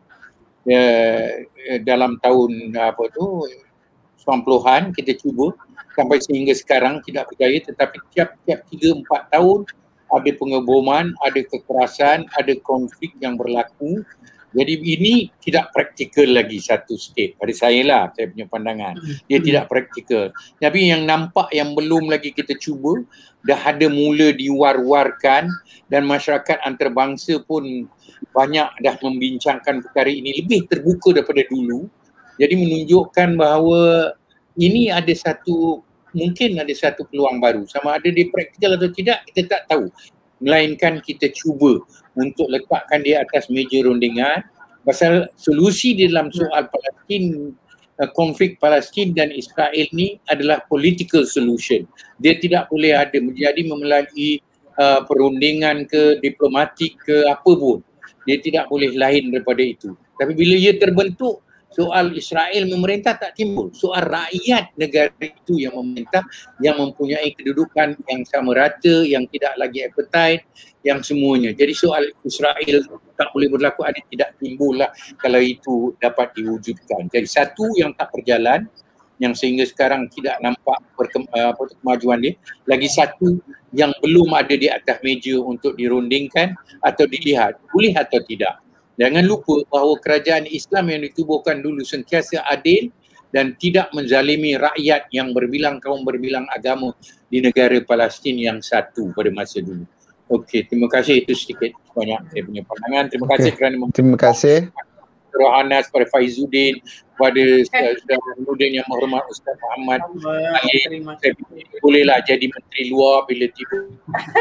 uh, dalam tahun apa tu sembilan puluhan kita cuba sampai sehingga sekarang tidak berjaya, tetapi tiap-tiap tiga empat tahun ada pengeboman, ada kekerasan, ada konflik yang berlaku. Jadi ini tidak praktikal lagi satu state. Pada saya lah, saya punya pandangan. Dia tidak praktikal. Tapi yang nampak yang belum lagi kita cuba, dah ada mula diwar-warkan dan masyarakat antarabangsa pun banyak dah membincangkan perkara ini lebih terbuka daripada dulu. Jadi menunjukkan bahawa ini ada satu, mungkin ada satu peluang baru. Sama ada dia praktikal atau tidak, kita tak tahu. Melainkan kita cuba untuk letakkan dia atas meja rundingan pasal solusi di dalam soal Palestin, konflik Palestin dan Israel ni adalah political solution. Dia tidak boleh ada menjadi melalui uh, perundingan ke diplomatik ke apa pun. Dia tidak boleh lain daripada itu. Tapi bila ia terbentuk, soal Israel memerintah tak timbul. Soal rakyat negara itu yang memerintah, yang mempunyai kedudukan yang sama rata, yang tidak lagi appetite, yang semuanya. Jadi soal Israel tak boleh berlaku, ada tidak timbul lah kalau itu dapat diwujudkan. Jadi satu yang tak berjalan, yang sehingga sekarang tidak nampak perkem, uh, kemajuan dia. Lagi satu yang belum ada di atas meja untuk dirundingkan atau dilihat, boleh atau tidak. Jangan lupa bahawa kerajaan Islam yang ditubuhkan dulu sentiasa adil dan tidak menzalimi rakyat yang berbilang kaum berbilang agama di negara Palestin yang satu pada masa dulu. Okey, terima kasih, itu sedikit banyak saya punya pandangan. Terima okay. kasih kerana terima kasih Rohanas, kepada Faizuddin, kepada saudara Nurdin yang menghormat Ustaz Muhammad Ali. Saya bolehlah jadi menteri luar bila tiba.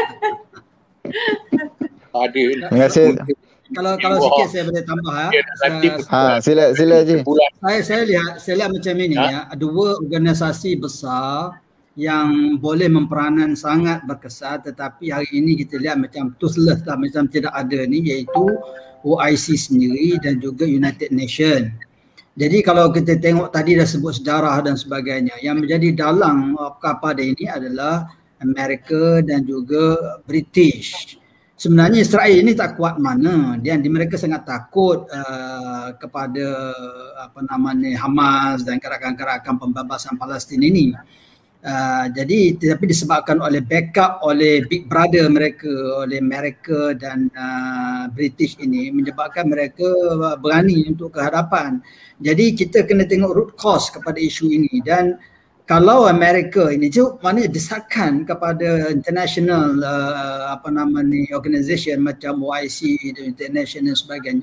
Ada. Terima kasih. Kalau kalau sikit saya boleh tambah ya. Ha, sila sila je. Saya saya lihat saya lihat macam ini ha? ya, dua organisasi besar yang boleh memperanan sangat berkesan, tetapi hari ini kita lihat macam toothless lah, macam tidak ada ni, iaitu O I C sendiri dan juga United Nations. Jadi kalau kita tengok tadi dah sebut sejarah dan sebagainya, yang menjadi dalang kepada ini adalah Amerika dan juga British. Sebenarnya Israel ini tak kuat mana, dan mereka sangat takut uh, kepada apa namanya Hamas dan gerakan-gerakan pembebasan Palestin ini. Uh, jadi tapi disebabkan oleh backup oleh big brother mereka, oleh Amerika dan uh, British ini, menyebabkan mereka berani untuk ke hadapan. Jadi kita kena tengok root cause kepada isu ini, dan kalau Amerika ini tu maknanya desakan kepada international uh, apa nama ni organisation macam O I C dan United Nations dan sebagainya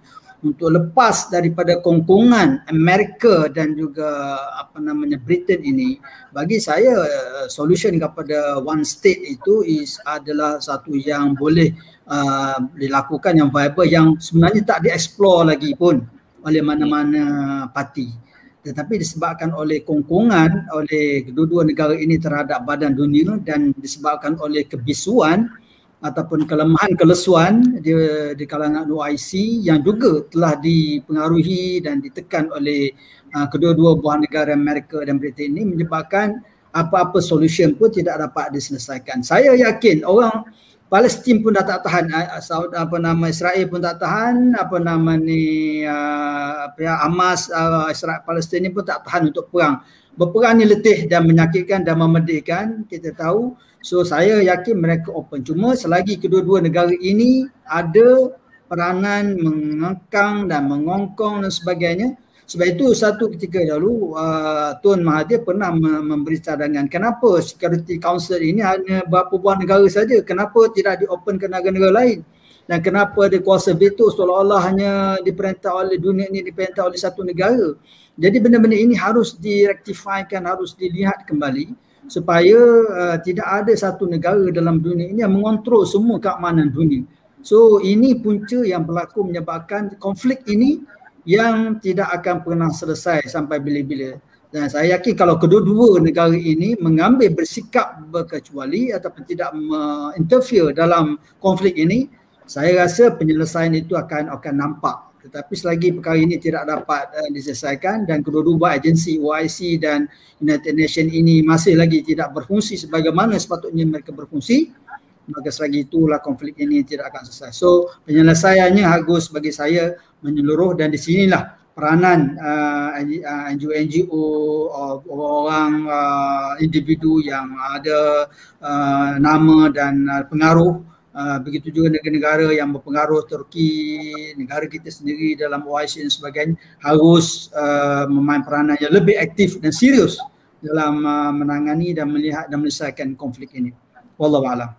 untuk lepas daripada kongkongan Amerika dan juga apa namanya Britain ini, bagi saya uh, solution kepada one state itu is adalah satu yang boleh uh, dilakukan, yang viable, yang sebenarnya tak dieksplor lagi pun oleh mana-mana parti. Tetapi disebabkan oleh kongkongan oleh kedua-dua negara ini terhadap badan dunia dan disebabkan oleh kebisuan ataupun kelemahan kelesuan di, di kalangan O I C yang juga telah dipengaruhi dan ditekan oleh uh, kedua-dua buah negara Amerika dan Britain ini, menyebabkan apa-apa solution pun tidak dapat diselesaikan. Saya yakin orang Palestin pun dah tak tahan, uh, apa nama Israel pun tak tahan, apa nama ni uh, pihak Hamas, uh, Israel Palestin ni pun tak tahan untuk perang. Berperang ni letih dan menyakitkan dan memedihkan, kita tahu. So saya yakin mereka open. Cuma selagi kedua-dua negara ini ada peranan mengekang dan mengongkong dan sebagainya. Sebab itu satu ketika dahulu uh, Tun Mahathir pernah memberi cadangan, kenapa Security Council ini hanya beberapa buah negara saja, kenapa tidak di-open ke negara-negara lain? Dan kenapa ada kuasa veto seolah-olah hanya diperintah oleh dunia ini, diperintah oleh satu negara? Jadi benda-benda ini harus direktifikan, harus dilihat kembali supaya uh, tidak ada satu negara dalam dunia ini yang mengontrol semua keamanan dunia. So ini punca yang berlaku menyebabkan konflik ini yang tidak akan pernah selesai sampai bila-bila. Dan saya yakin kalau kedua-dua negara ini mengambil bersikap berkecuali ataupun tidak interfere dalam konflik ini, saya rasa penyelesaian itu akan akan nampak. Tetapi selagi perkara ini tidak dapat uh, diselesaikan dan kedua-dua agensi O I C dan United Nations ini masih lagi tidak berfungsi sebagaimana sepatutnya mereka berfungsi, maka selagi itulah konflik ini tidak akan selesai. So penyelesaiannya harus bagi saya menyeluruh, dan di sinilah peranan uh, N G O N G O, orang-orang uh, individu yang ada uh, nama dan uh, pengaruh. Uh, begitu juga negara-negara yang berpengaruh, Turki, negara kita sendiri dalam O I C dan sebagainya, harus uh, memain peranan yang lebih aktif dan serius dalam uh, menangani dan melihat dan menyelesaikan konflik ini. Wallahu a'lam.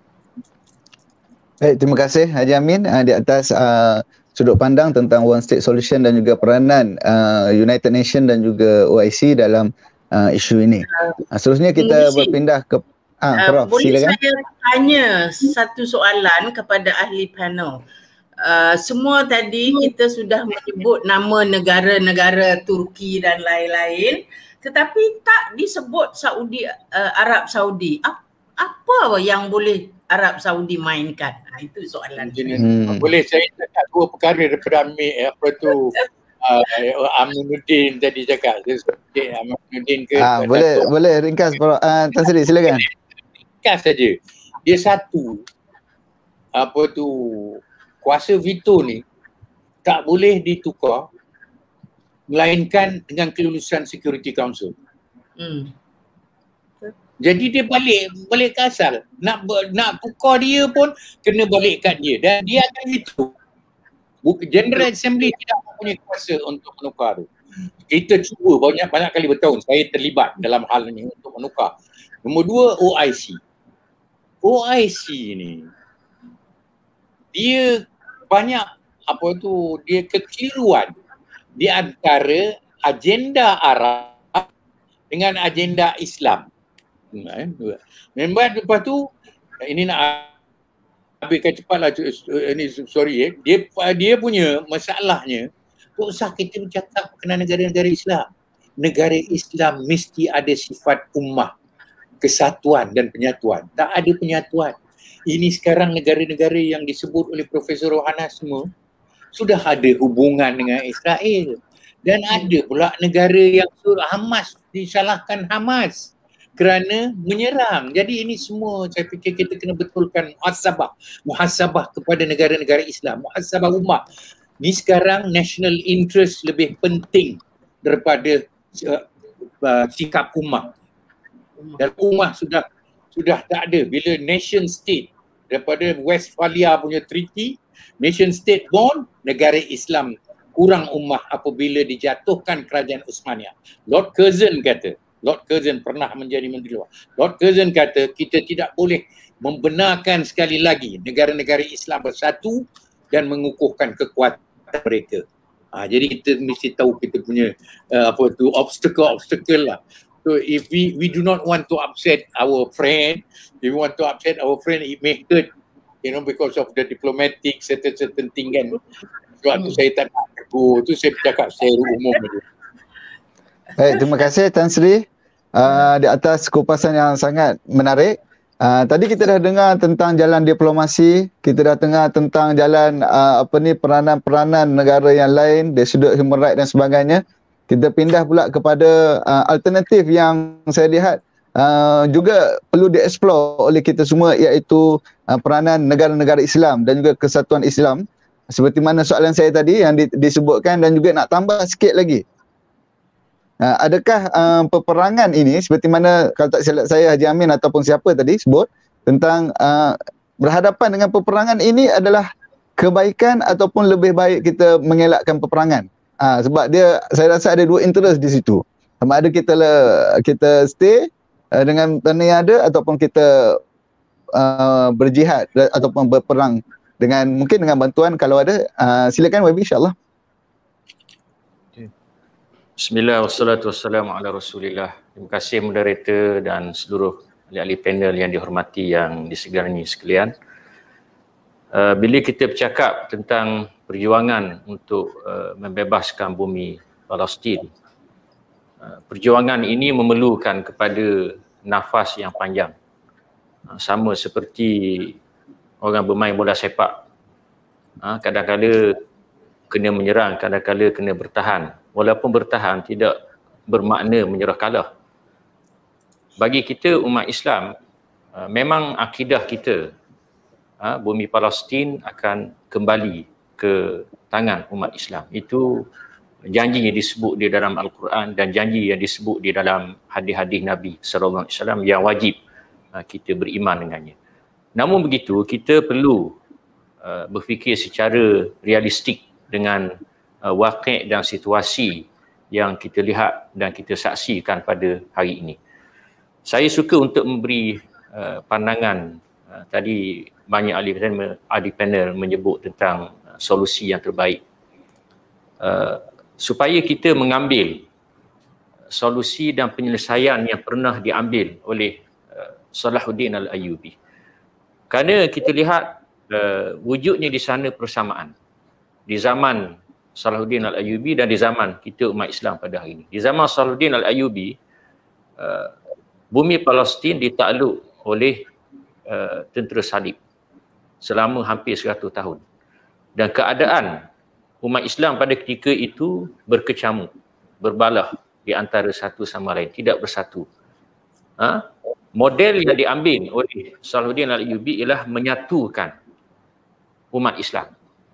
Baik, terima kasih Haji Amin uh, di atas uh, sudut pandang tentang one state solution dan juga peranan uh, United Nations dan juga O I C dalam uh, isu ini. Uh, seterusnya kita berpindah ke Ah, uh, boleh silakan. Saya tanya satu soalan kepada ahli panel. Uh, semua tadi kita sudah menyebut nama negara-negara Turki dan lain-lain, tetapi tak disebut Saudi, uh, Arab Saudi. Ap- apa yang boleh Arab Saudi mainkan? Ha, itu soalan. Hmm. Boleh saya cakap dua perkara daripada Amir, apa tu uh, Aminuddin tadi cakap. Aminuddin ke? Ah, boleh, Datuk. boleh ringkas uh, Tan Sri, silakan. Ringkas saja. Dia satu, apa tu, kuasa veto ni tak boleh ditukar melainkan dengan kelulusan Security Council. Hmm. Jadi dia balik balik ke asal. Nak nak tukar dia pun kena balik kat dia, dan dia akan veto. General Assembly tidak mempunyai kuasa untuk menukar tu. Kita cuba banyak banyak kali bertahun, saya terlibat dalam hal ini untuk menukar. Nombor dua, O I C. O I C ni dia banyak apa tu, dia kekeliruan di antara agenda Arab dengan agenda Islam. Memang lepas tu ini nak habiskan cepatlah, ini sorry eh. Dia dia punya masalahnya, tak usah kita bercakap mengenai negara-negara Islam. Negara Islam mesti ada sifat ummah, kesatuan dan penyatuan. Tak ada penyatuan. Ini sekarang negara-negara yang disebut oleh Profesor Rohana semua sudah ada hubungan dengan Israel, dan ada pula negara yang Hamas, disalahkan Hamas kerana menyerang. Jadi ini semua saya fikir kita kena betulkan muhasabah. Muhasabah kepada negara-negara Islam, muhasabah ummah. Ni sekarang national interest lebih penting daripada uh, uh, sikap ummah. Dan ummah sudah sudah tak ada. Bila nation state daripada Westphalia punya treaty, nation state born, negara Islam kurang ummah apabila dijatuhkan kerajaan Uthmaniyah. Lord Curzon kata, Lord Curzon pernah menjadi menteri luar. Lord Curzon kata kita tidak boleh membenarkan sekali lagi negara-negara Islam bersatu dan mengukuhkan kekuatan. mereka. Ha, jadi kita mesti tahu kita punya uh, apa tu obstacle-obstacle lah. So if we we do not want to upset our friend, if we want to upset our friend, it may hurt, you know, because of the diplomatic certain certain thing kan. Sebab tu saya tak nak tegur, tu saya bercakap secara umum aja. Baik, terima kasih Tan Sri uh, di atas kupasan yang sangat menarik. Uh, tadi kita dah dengar tentang jalan diplomasi, kita dah dengar tentang jalan uh, apa ni peranan-peranan negara yang lain dari sudut human right dan sebagainya. Kita pindah pula kepada uh, alternatif yang saya lihat uh, juga perlu dieksplor oleh kita semua, iaitu uh, peranan negara-negara Islam dan juga kesatuan Islam. Seperti mana soalan saya tadi yang di, disebutkan, dan juga nak tambah sikit lagi. Uh, adakah uh, peperangan ini, seperti mana kalau tak silap saya Haji Amin ataupun siapa tadi sebut tentang uh, berhadapan dengan peperangan ini adalah kebaikan ataupun lebih baik kita mengelakkan peperangan? Uh, sebab dia, saya rasa ada dua interest di situ. Sama ada kita kita stay uh, dengan tanah yang ada, ataupun kita uh, berjihad ataupun berperang dengan mungkin dengan bantuan kalau ada. Uh, silakan Wabi, insyaAllah. Bismillah, wassalatu wassalamu ala rasulillah. Terima kasih moderator dan seluruh ahli-ahli panel yang dihormati yang disegani sekalian. Uh, bila kita bercakap tentang perjuangan untuk uh, membebaskan bumi Palestin, uh, perjuangan ini memerlukan kepada nafas yang panjang. Uh, sama seperti orang bermain bola sepak. Uh, kadang-kadang kena menyerang, kadang-kadang kena bertahan. Walaupun bertahan tidak bermakna menyerah kalah. Bagi kita umat Islam, uh, memang akidah kita, uh, bumi Palestin akan kembali ke tangan umat Islam. Itu janji yang disebut di dalam Al-Quran dan janji yang disebut di dalam hadis-hadis Nabi sallallahu alaihi wasallam yang wajib uh, kita beriman dengannya. Namun begitu, kita perlu uh, berfikir secara realistik dengan uh, waqi' dan situasi yang kita lihat dan kita saksikan pada hari ini. Saya suka untuk memberi uh, pandangan, uh, tadi banyak ahli panel, ahli panel menyebut tentang uh, solusi yang terbaik. Uh, supaya kita mengambil solusi dan penyelesaian yang pernah diambil oleh uh, Salahuddin Al-Ayyubi. Kerana kita lihat uh, wujudnya di sana persamaan. Di zaman Salahuddin Al-Ayyubi dan di zaman kita umat Islam pada hari ini. Di zaman Salahuddin Al-Ayyubi, uh, bumi Palestin ditakluk oleh uh, tentera salib selama hampir seratus tahun. Dan keadaan umat Islam pada ketika itu berkecamuk, berbalah di antara satu sama lain, tidak bersatu. Ha? Model yang diambil oleh Salahuddin Al-Ayyubi ialah menyatukan umat Islam,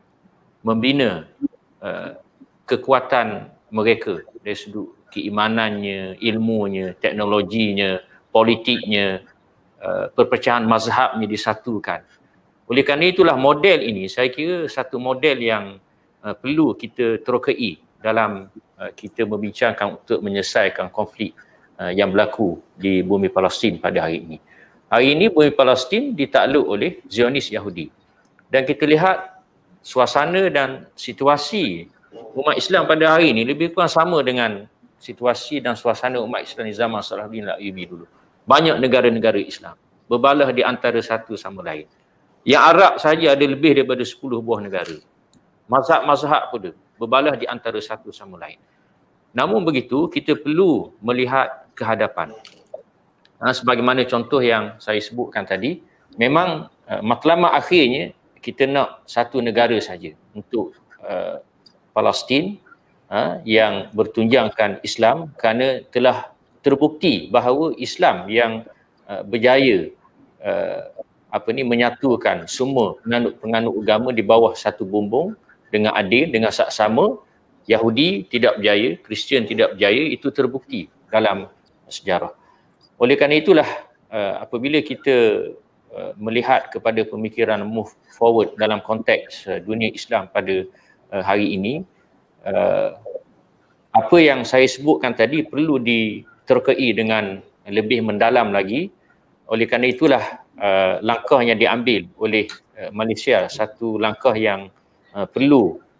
membina uh, kekuatan mereka dari sudut keimanannya, ilmunya, teknologinya, politiknya, uh, perpecahan mazhabnya disatukan. Oleh kerana itulah model ini, saya kira satu model yang uh, perlu kita terokai dalam uh, kita membincangkan untuk menyelesaikan konflik uh, yang berlaku di bumi Palestin pada hari ini. Hari ini bumi Palestin ditakluk oleh Zionis Yahudi. Dan kita lihat suasana dan situasi umat Islam pada hari ini lebih kurang sama dengan situasi dan suasana umat Islam di zaman Salahuddin Al-Ayyubi dulu. Banyak negara-negara Islam berbalah di antara satu sama lain. Yang Arab saja ada lebih daripada sepuluh buah negara. Mazhab-mazhab pun berbalah di antara satu sama lain. Namun begitu, kita perlu melihat ke hadapan. Nah, sebagaimana contoh yang saya sebutkan tadi, memang uh, matlamat akhirnya kita nak satu negara saja untuk uh, Palestin uh, yang bertunjangkan Islam, kerana telah terbukti bahawa Islam yang uh, berjaya uh, apa ni menyatukan semua penganut-penganut agama di bawah satu bumbung dengan adil, dengan saksama. Yahudi tidak berjaya, Kristian tidak berjaya, itu terbukti dalam sejarah. Oleh kerana itulah uh, apabila kita uh, melihat kepada pemikiran move forward dalam konteks uh, dunia Islam pada uh, hari ini, uh, apa yang saya sebutkan tadi perlu diterkai dengan lebih mendalam lagi. Oleh kerana itulah uh, langkah yang diambil oleh uh, Malaysia, satu langkah yang uh, perlu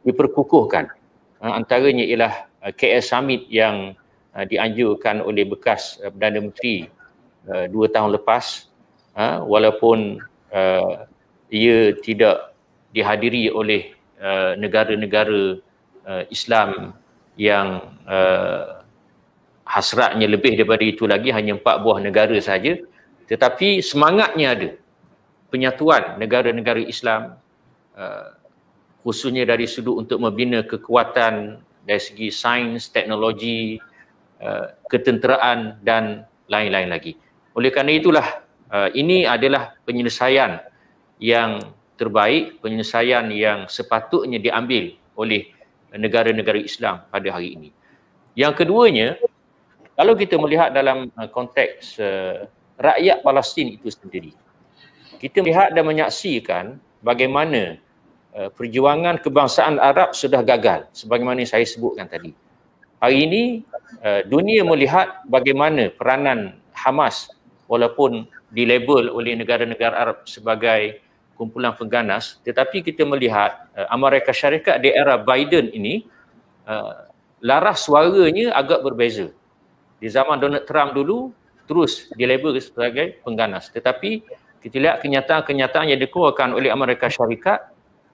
diperkukuhkan. Uh, antaranya ialah uh, K L Summit yang uh, dianjurkan oleh bekas uh, Perdana Menteri uh, dua tahun lepas, uh, walaupun uh, ia tidak dihadiri oleh uh, negara-negara uh, Islam yang uh, hasratnya lebih daripada itu lagi, hanya empat buah negara saja, tetapi semangatnya ada. Penyatuan negara-negara Islam, uh, khususnya dari sudut untuk membina kekuatan dari segi sains, teknologi, uh, ketenteraan dan lain-lain lagi. Oleh kerana itulah uh, ini adalah penyelesaian yang terbaik, penyelesaian yang sepatutnya diambil oleh negara-negara Islam pada hari ini. Yang keduanya, kalau kita melihat dalam uh, konteks uh, rakyat Palestin itu sendiri, kita melihat dan menyaksikan bagaimana uh, perjuangan kebangsaan Arab sudah gagal sebagaimana saya sebutkan tadi. Hari ini uh, dunia melihat bagaimana peranan Hamas, walaupun dilabel oleh negara-negara Arab sebagai kumpulan pengganas, tetapi kita melihat uh, Amerika Syarikat di era Biden ini uh, laras suaranya agak berbeza. Di zaman Donald Trump dulu terus dilabel sebagai pengganas, tetapi kita lihat kenyataan-kenyataan yang dikeluarkan oleh Amerika Syarikat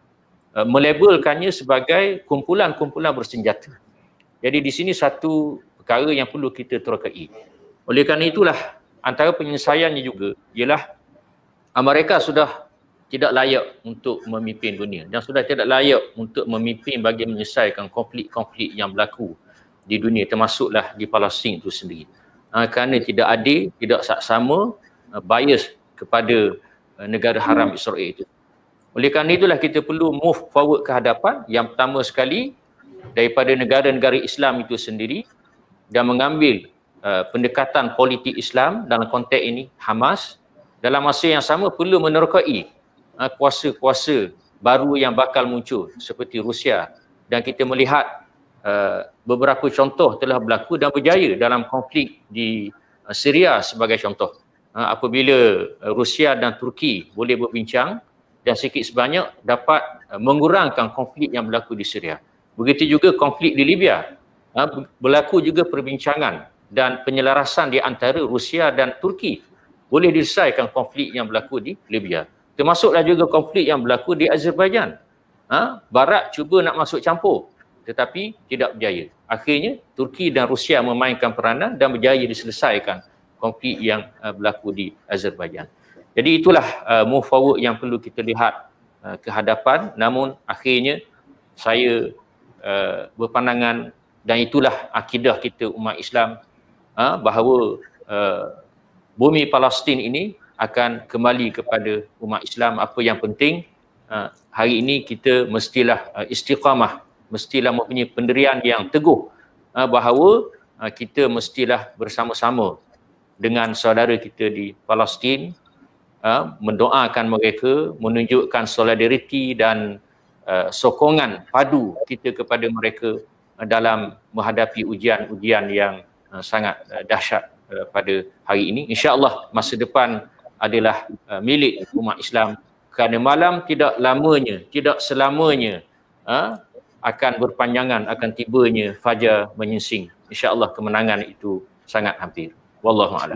uh, melabelkannya sebagai kumpulan-kumpulan bersenjata. Jadi di sini satu perkara yang perlu kita terokai. Oleh kerana itulah antara penyelesaiannya juga ialah Amerika sudah tidak layak untuk memimpin dunia dan sudah tidak layak untuk memimpin bagi menyelesaikan konflik-konflik yang berlaku di dunia, termasuklah di Palestin itu sendiri. Uh, kerana tidak adil, tidak saksama, uh, bias kepada uh, negara haram Israel itu. Oleh kerana itulah kita perlu move forward ke hadapan. Yang pertama sekali daripada negara-negara Islam itu sendiri dan mengambil uh, pendekatan politik Islam dalam konteks ini Hamas. Dalam masa yang sama perlu menerokai uh, kuasa-kuasa baru yang bakal muncul seperti Rusia, dan kita melihat uh, beberapa contoh telah berlaku dan berjaya dalam konflik di uh, Syria sebagai contoh. Uh, apabila uh, Rusia dan Turki boleh berbincang dan sikit sebanyak dapat uh, mengurangkan konflik yang berlaku di Syria. Begitu juga konflik di Libya. Uh, berlaku juga perbincangan dan penyelarasan di antara Rusia dan Turki. Boleh diselesaikan konflik yang berlaku di Libya. Termasuklah juga konflik yang berlaku di Azerbaijan. Uh, Barat cuba nak masuk campur tetapi tidak berjaya. Akhirnya Turki dan Rusia memainkan peranan dan berjaya diselesaikan konflik yang uh, berlaku di Azerbaijan. Jadi itulah uh, move forward yang perlu kita lihat uh, ke hadapan. Namun akhirnya saya uh, berpandangan, dan itulah akidah kita umat Islam, uh, bahawa uh, bumi Palestin ini akan kembali kepada umat Islam. Apa yang penting uh, hari ini kita mestilah uh, istiqamah, mestilah mempunyai pendirian yang teguh uh, bahawa uh, kita mestilah bersama-sama dengan saudara kita di Palestin, uh, mendoakan mereka, menunjukkan solidariti dan uh, sokongan padu kita kepada mereka uh, dalam menghadapi ujian-ujian yang uh, sangat uh, dahsyat uh, pada hari ini. InsyaAllah masa depan adalah uh, milik umat Islam, kerana malam tidak lamanya, tidak selamanya uh, akan berpanjangan, akan tibanya fajar menyingsing. InsyaAllah kemenangan itu sangat hampir. Wallahu a'lam.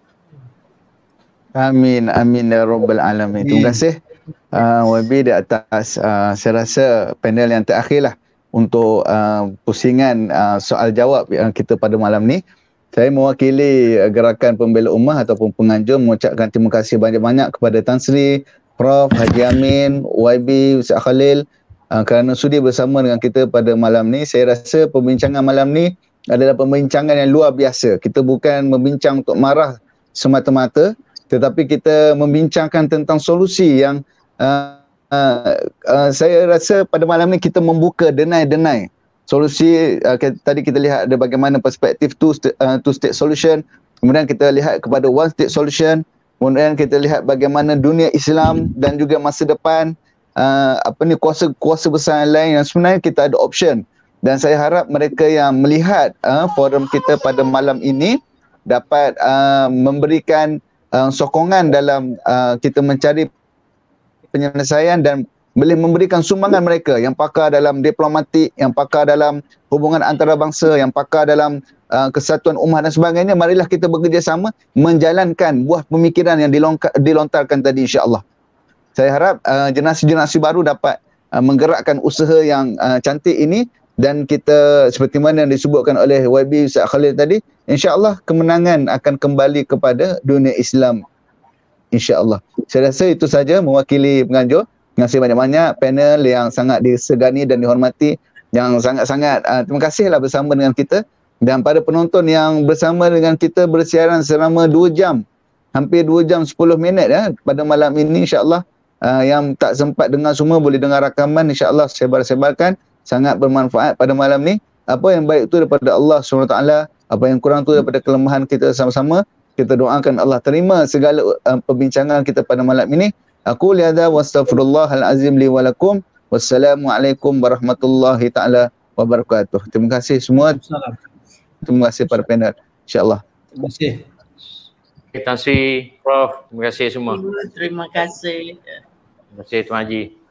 Amin, amin ya rabbal alamin. Terima kasih uh, Y B di atas uh, saya rasa panel yang terakhir lah untuk uh, pusingan uh, soal jawab yang kita pada malam ni. Saya mewakili uh, Gerakan Pembela Ummah ataupun penganjur mengucapkan terima kasih banyak-banyak kepada Tan Sri, Prof Haji Amin, Y B, Ustaz Khalil uh, kerana sudi bersama dengan kita pada malam ni. Saya rasa pembincangan malam ni adalah pembincangan yang luar biasa. Kita bukan membincang untuk marah semata-mata, tetapi kita membincangkan tentang solusi yang uh, uh, uh, saya rasa pada malam ni kita membuka denai-denai solusi. Uh, kita, tadi kita lihat ada bagaimana perspektif two, uh, two state solution, kemudian kita lihat kepada one state solution, kemudian kita lihat bagaimana dunia Islam dan juga masa depan uh, apa ni kuasa-kuasa besar yang lain yang sebenarnya kita ada option. Dan saya harap mereka yang melihat uh, forum kita pada malam ini dapat uh, memberikan uh, sokongan dalam uh, kita mencari penyelesaian dan boleh memberikan sumbangan mereka yang pakar dalam diplomatik, yang pakar dalam hubungan antarabangsa, yang pakar dalam uh, kesatuan umat dan sebagainya. Marilah kita bekerjasama menjalankan buah pemikiran yang dilongka, dilontarkan tadi, insya-Allah. Saya harap uh, generasi-generasi baru dapat uh, menggerakkan usaha yang uh, cantik ini, dan kita seperti mana yang disebutkan oleh Y B Ustaz Khalil tadi, insya-Allah kemenangan akan kembali kepada dunia Islam, insya-Allah. Saya rasa itu saja mewakili penganjur. Terima kasih banyak-banyak panel yang sangat disegani dan dihormati, yang sangat-sangat uh, terima kasihlah bersama dengan kita, dan pada penonton yang bersama dengan kita bersiaran selama dua jam, hampir dua jam sepuluh minit ya pada malam ini, insya-Allah. Uh, yang tak sempat dengar semua boleh dengar rakaman, insya-Allah sebar-sebarkan, sangat bermanfaat pada malam ni. Apa yang baik itu daripada Allah subhanahu wa taala, apa yang kurang itu daripada kelemahan kita sama-sama. Kita doakan Allah terima segala uh, perbincangan kita pada malam ini. Aku liada wa astaghfirullahal azim li wa lakum. Wassalamualaikum warahmatullahi taala wabarakatuh. Terima kasih semua. Terima kasih para panel, insya-Allah. Terima kasih. Terima kasih Prof. Terima kasih semua. Terima kasih. Terima kasih Tuan Haji.